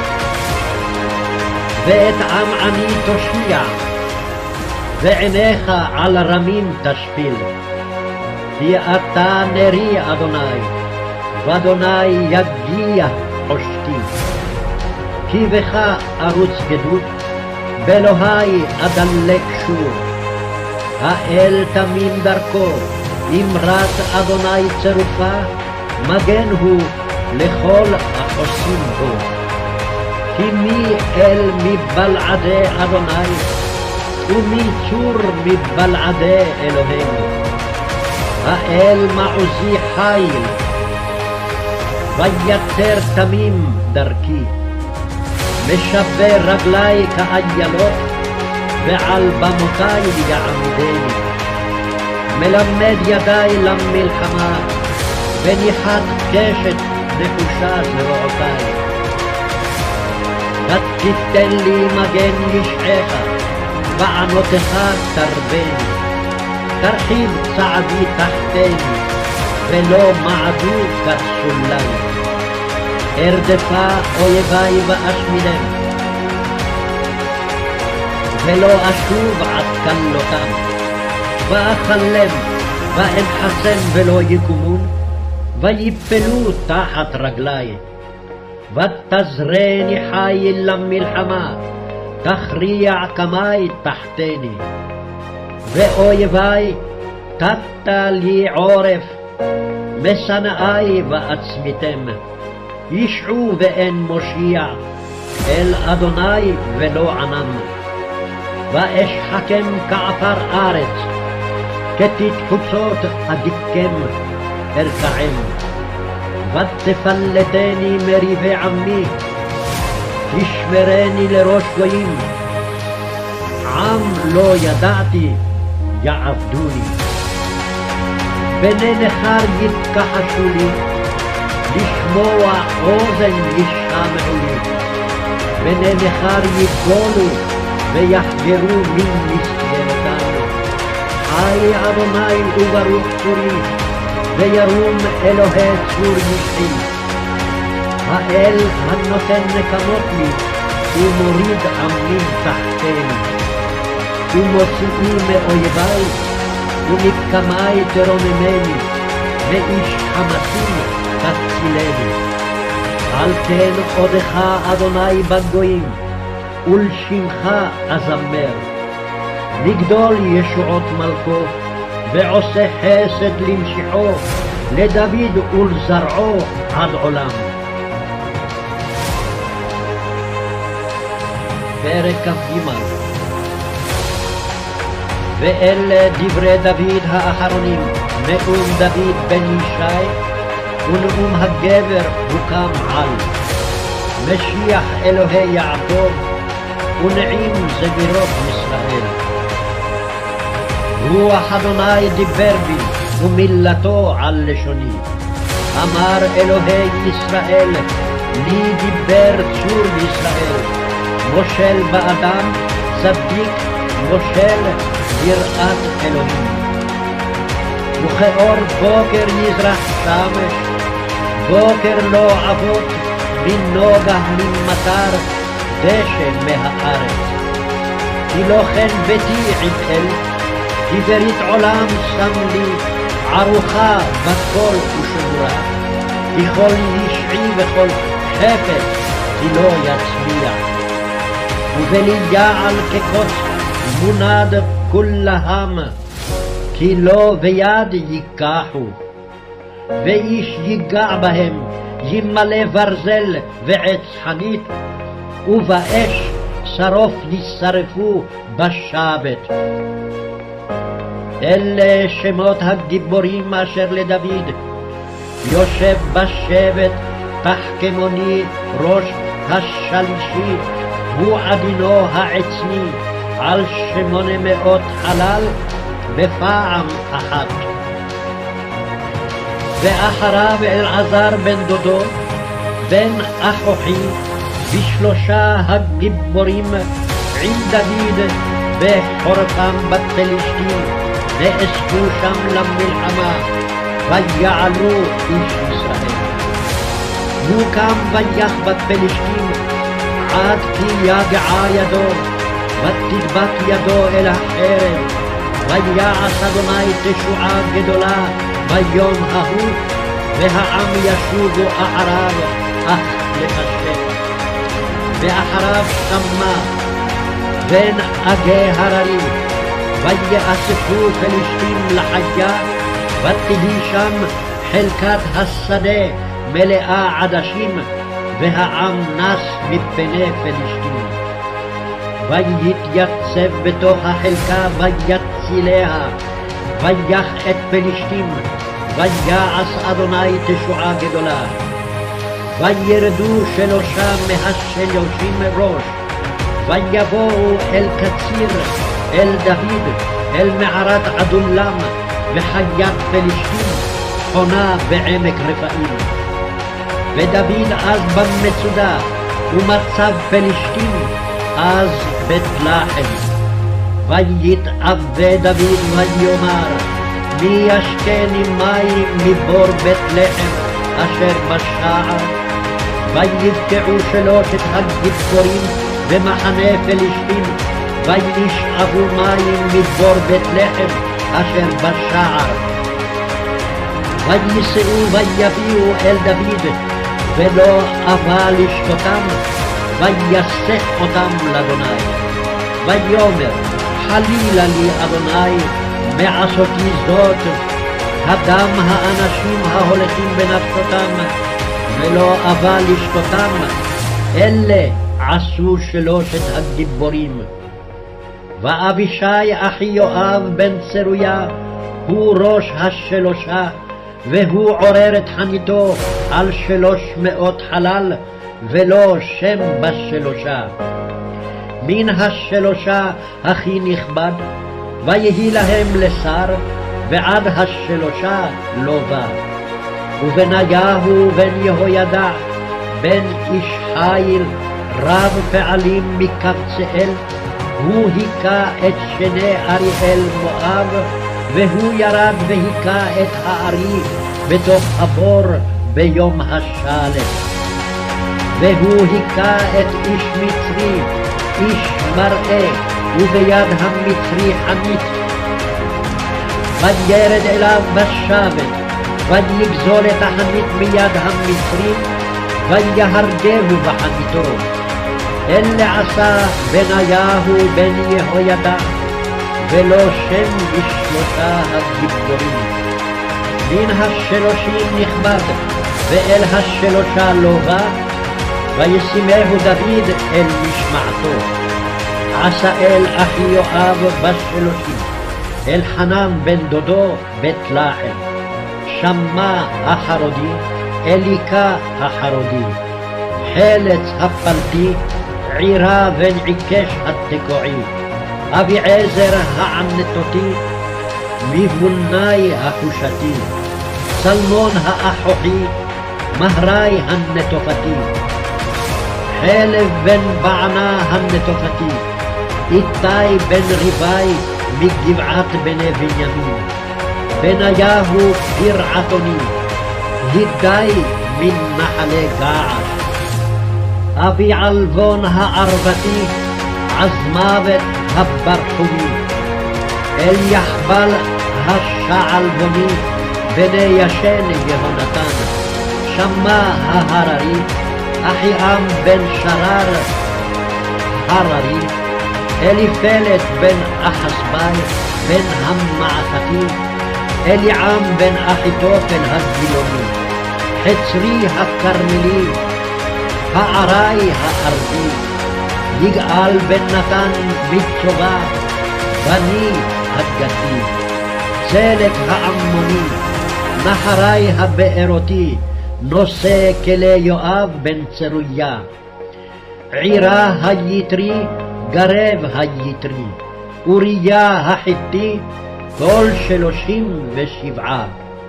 ואת עם עני תושיע, ועיניך על רמים תשפיל. כי אתה נרי אדוני, ואדוני יגיע חושתי. כי בך ארוץ גדות, באלוהי אדלק שור. האל תמים דרכו, אמרת אדוני צירופה, מגן הוא לכל החוסים בו. כי מי אל מבלעדי אדוני, ומי צור מבלעדי אלוהינו. האל מעוזי חיל, ויתר תמים דרכי. משבר רגלי כאיילות, ועל במותי יעמדני. מלמד ידי למלחמה, וניחת קשת נחושה זרועותי. ותיתן לי מגן ישעך, וענותך תרבני. תרחיב צעדי תחתני, ולא מעדו כסולם. ארדפה אויבי ואשמידם, ולא אשוב עד כלותם. ואכלם ואנחסם ולא יקומון, ויפלו תחת רגלי. ותזרני חיל למלחמה, תכריע קמי תחתני. ואויבי תת לי עורף, משנאי ועצמיתם. ישעו ואין מושיע, אל אדוני ולא ענם. ואשחקם כעפר ארץ, כתית חוצות אדיקם ארכעם. ותפלטני מריבי עמי, תשמרני לראש גויים. עם לא ידעתי, יעבדוני. בני נכר יתכחשו לי, לשמוע אוזן ישמעו לי. בני נכר יגולו, ויחגרו מן מסגרתם. חי אדוני וברוך צורי, וירום אלוהי צור ישעי. האל הנותן נקמות לי, ומוריד עמים תחתני. ומוציאי מאויבי, ומקמי תרוממני, מאיש חמסים תצילני. על כן עודך אדוני בגויים, ולשמך אזמר. לגדול ישועות מלכו, ועושה חסד למשיחו, לדוד ולזרעו עד עולם. פרק כ"ג. ואלה דברי דוד האחרונים, נאום דוד בן ישי, ונאום הגבר הוקם על. משיח אלוהי יעקב, ונעים זבירות ישראל. רוח אדוני דיבר בי, ומילתו על לשוני. אמר אלוהי ישראל, לי דיבר צור ישראל, מושל באדם, צדיק, מושל יראת אלוהים. וכאור בוקר יזרח שמש, בוקר לא עבוד, מנוגה ממטר, דשא מהארץ. כי לא כן ביתי עם אל, כי ברית עולם שם לי, ערוכה בכל ושבורה. כי כל ישעי וכל חפץ, כי לא יצביע. ובלי יעל כקוץ מונד כולהם, כי לא ויד ייקחו. ואיש ייגע בהם, ימלא ברזל ועץ חנית, ובאש שרוף ישרפו בשבת. אלה שמות הגיבורים אשר לדוד, יושב בשבט תחכמוני ראש השלישי, הוא עדינו העצני, על שמונה מאות חלל בפעם אחת. ואחריו אלעזר בן דודו, בן אחוכי, ושלושה הגיבורים עם דוד בחורתם בפלשתים, נאספו שם למלחמה, ויעלו איש ישראל. הוא קם ויח בפלשתים, עד כי יגעה ידו, ותדבק ידו אל החרב, ויעש אדוני תשועה גדולה ביום ההוא, והעם ישובו אחריו, אך לפשט. ואחריו שמע בן אגי הררי, ויאספו פלשתים לחיה, ותהי שם חלקת השדה מלאה עדשים, והעם נס מפני פלשתים. ויתייצב בתוך החלקה ויציליה, ויח את פלשתים, ויעש אדוני תשועה גדולה. וירדו שלושה מהשלושים ראש, ויבואו אל קציר, אל דוד, אל מערת עדולם, וחיית פלשתים, חונה בעמק רפאים. ודוד אז במצודה, ומצב פלשתים, אז בית לחם. ויתאווה דוד ויאמר, מי ישקני מים מבור בית לחם אשר בשער? ויבקעו שלושת הגיבורים במחנה פלשתים, וישאבו מים מבור בית לחם אשר בשער. וייסעו ויביאו אל דוד, ולא אבה לשקותם, ויסך אותם לאדוני. ויאמר, חלילה לי אדוני מעשותי זאת, הדם האנשים ההולכים בנפשותם, ולא אבה לשקותם, אלה עשו שלושת הגיבורים. ואבישי אחי יואב בן צרויה הוא ראש השלושה, והוא עורר את חניתו על שלוש מאות חלל, ולא שם בשלושה. מן השלושה הכי נכבד, ויהי להם לשר, ועד השלושה לא בא. ובניהו בן יהוידע, בן איש חיל, רב פעלים מקבצאל, הוא היכה את שני אריאל מואב, והוא ירד והיכה את הארי בתוך הבור ביום השלם. והוא היכה את איש מצרי, איש מראה, וביד המצרי חנית. וירד אליו בשבת, ויגזול את החנית מיד המצרי, ויהרגהו בחניתו. אלה עשה בניהו בן יהוידע, ולא שם בשלושה הגיבורים. מן השלושים נכבד, ואל השלושה לא בא, וישימהו דוד אל משמעתו. עשאל אחי יואב בשלושים, אלחנן בן דודו בית לחם, שמע החרודי, אליקה החרודי, חלץ הפלטי, עירה בן עיקש התקועי, אביעזר הענתותי, מבוני החושתי, צלמון האחוחי, מהרי הנטופתי, חלב בן בענה הנטופתי, איתי בן ריבי מגבעת בני בנימין, בניהו פרעתוני, הידי מן נחלי געש, אבי עלבון הערבתי, עזמוות הברחומי, אל יחבל השעלבוני, בני ישן יהונתן, שמע ההררי, אחיעם בן שרר הררי, אליפלת בן אחסבי, בן המעכתי, אליעם בן אחיתופל הגילוני, חצרי הכרמלי, הערי הארזי, יגאל בן נתן מצובה, בני הגתי, צלק העמוני, נחרי הבארותי, נושא כלי יואב בן צרויה, עירה היתרי, גרב היתרי, אוריה החיתי, כל שלושים ושבעה.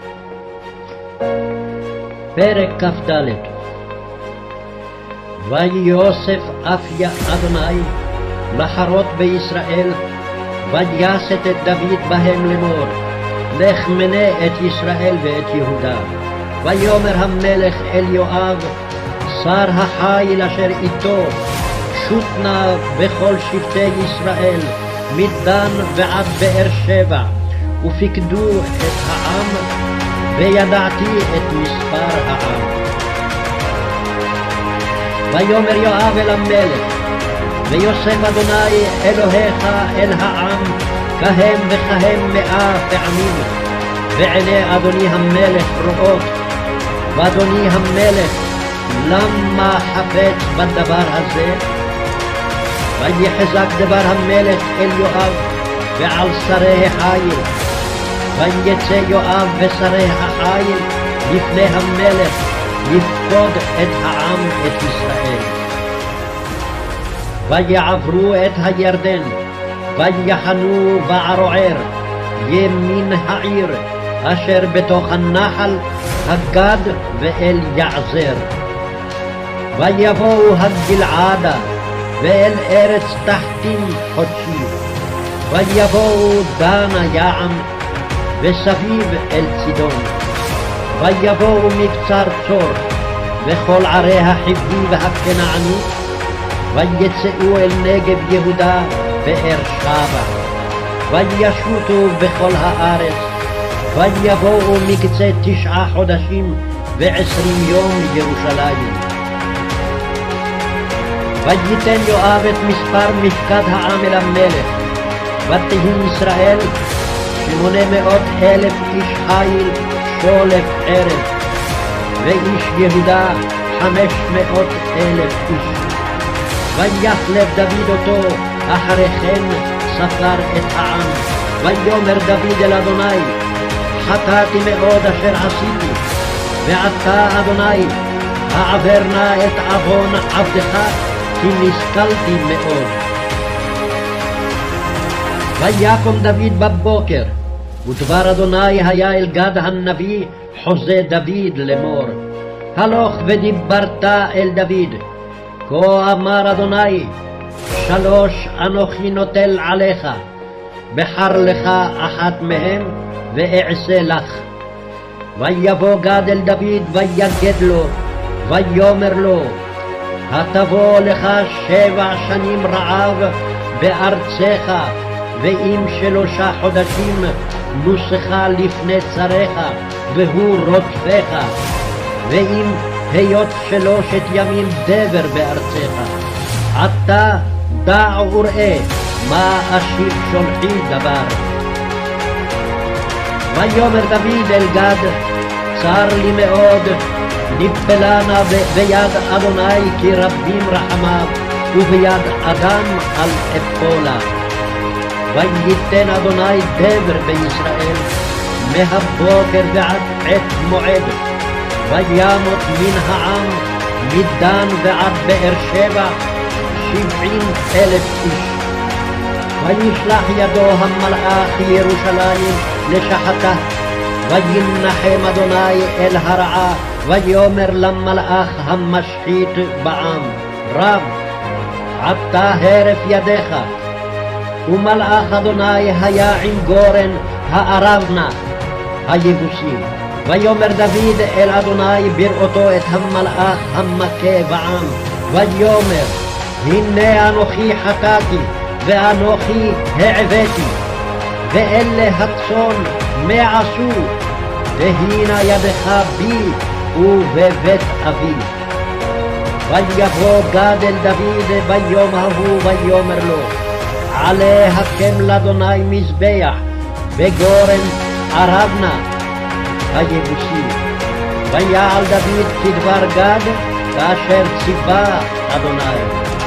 פרק כ"ד. ויוסף אפיה אדוני לחרות בישראל, ויסת את דוד בהם לאמור, לך מנה את ישראל ואת יהודה. ויאמר המלך אל יואב, שר החיל אשר איתו, שוט נא בכל שבטי ישראל, מדן ועד באר שבע, ופקדו את העם, וידעתי את מספר העם. ויאמר יואב אל המלך, ויוסף אדוני אלוהיך אל העם, כהם וכהם מאה פעמים, ועיני אדוני המלך רואות, ואדוני המלך, למה חפץ בדבר הזה? ויחזק דבר המלך אל יואב ועל שרי החיל, ויצא יואב ושרי החיל לפני המלך לפקוד את העם את ישראל. ויעברו את הירדן, ויחנו בערוער, ימין העיר, אשר בתוך הנחל, הגד ואל יעזר. ויבואו הגלעדה, ואל ארץ תחתים חודשי, ויבואו דנה יעם, וסביב אל צידון, ויבואו מבצר צור, וכל ערי החיבי והכנעני, ויצאו אל נגב יהודה באר שבע, וישותו בכל הארץ, ויבואו מקצה תשעה חודשים ועשרים יום ירושלים. וייתן יואב את מספר מפקד העם אל המלך, ותהי ישראל שמונה מאות אלף איש חיל שולף ערב, ואיש יהודה חמש מאות אלף איש. ויחלף דוד אותו, אחרי כן ספר את העם, ויאמר דוד אל אדוני, חטאתי מאוד אשר עשיתי, ועתה אדוני, העבר נא את עוון עבדך, כי נסכלתי מאוד. ויקום דוד בבוקר, ודבר אדוני היה אל גד הנביא חוזה דוד לאמור, הלוך ודיברת אל דוד, כה אמר אדוני, שלוש אנוכי נוטל עליך, בחר לך אחת מהם ואעשה לך. ויבוא גד אל דוד ויגד לו, ויאמר לו, התבוא לך שבע שנים רעב בארצך, ואם שלושה חודשים נוסך לפני צריך, והוא רודפך, ואם היות שלושת ימים דבר בארצך. עתה דע וראה מה אשיב שולחי דבר. ויאמר דוד אל גד, צר לי מאוד, נפלה נא ביד אדוני כי רבים רחמיו, וביד אדם על אפולה. וייתן אדוני דבר בישראל, מהבוקר ועד עת מועד, וימות מן העם, מדן ועד באר שבע, שבעים אלף איש. וישלח ידו המלאך ירושלים לשחתה, וינחם אדוני אל הרעה, ויאמר למלאך המשחית בעם, רב, עתה הרף ידיך. ומלאך אדוני היה עם גורן הארבנה היבוסי. ויאמר דוד אל אדוני בראותו את המלאך המכה בעם, ויאמר, הנה אנוכי חטאתי, ואנוכי העבדתי, ואלה הצאן מה עשו, והנה ידך בי ובבית אבי. ויבוא גד אל דוד ביום ההוא ויאמר לו, עלה הקם לאדוני מזבח בגורן ארבנה היבוסי. ויעל דוד כדבר גד כאשר ציווה אדוני.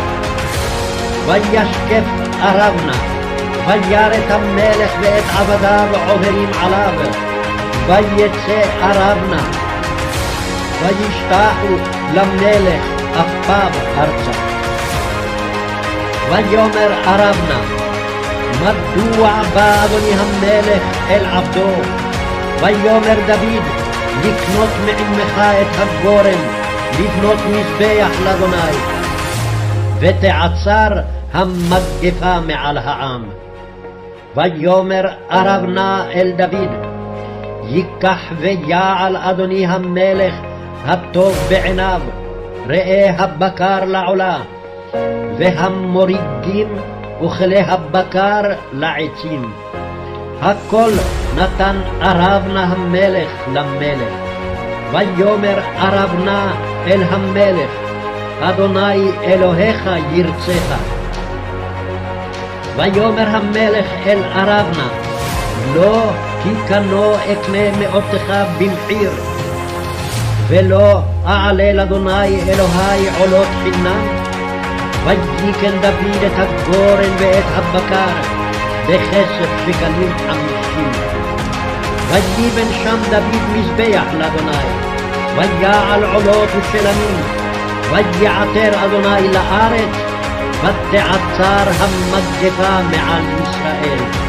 וישקף ארבנה, וירא את המלך ואת עבדיו עוברים עליו, ויצא ארבנה, וישתחו למלך אפיו ארצה. ויאמר ארבנה, מדוע בא אדוני המלך אל עבדו? ויאמר דוד, לקנות מעמך את הגורן, לבנות מזבח לאדוני. ותעצר המגפה מעל העם. ויאמר ארבנה אל דוד, ייקח ויעל אדוני המלך הטוב בעיניו, ראה הבקר לעולה, והמורידים וכלי הבקר לעצים. הכל נתן ארבנה המלך למלך. ויאמר ארבנה אל המלך, אדוני אלוהיך ירצך. ויאמר המלך אל ארבנה, לא כי קנו אקנה מאותך במחיר, ולא אעלה לאדוני אלוהי עולות חינם. ויקן דוד את הגורן ואת הבקר בכסף שקלים חמישים. ויבן שם דוד מזבח לאדוני, ויעל עולות ושלמים, ויעתר אדוני לארץ, ותעצר המגפה מעל ישראל.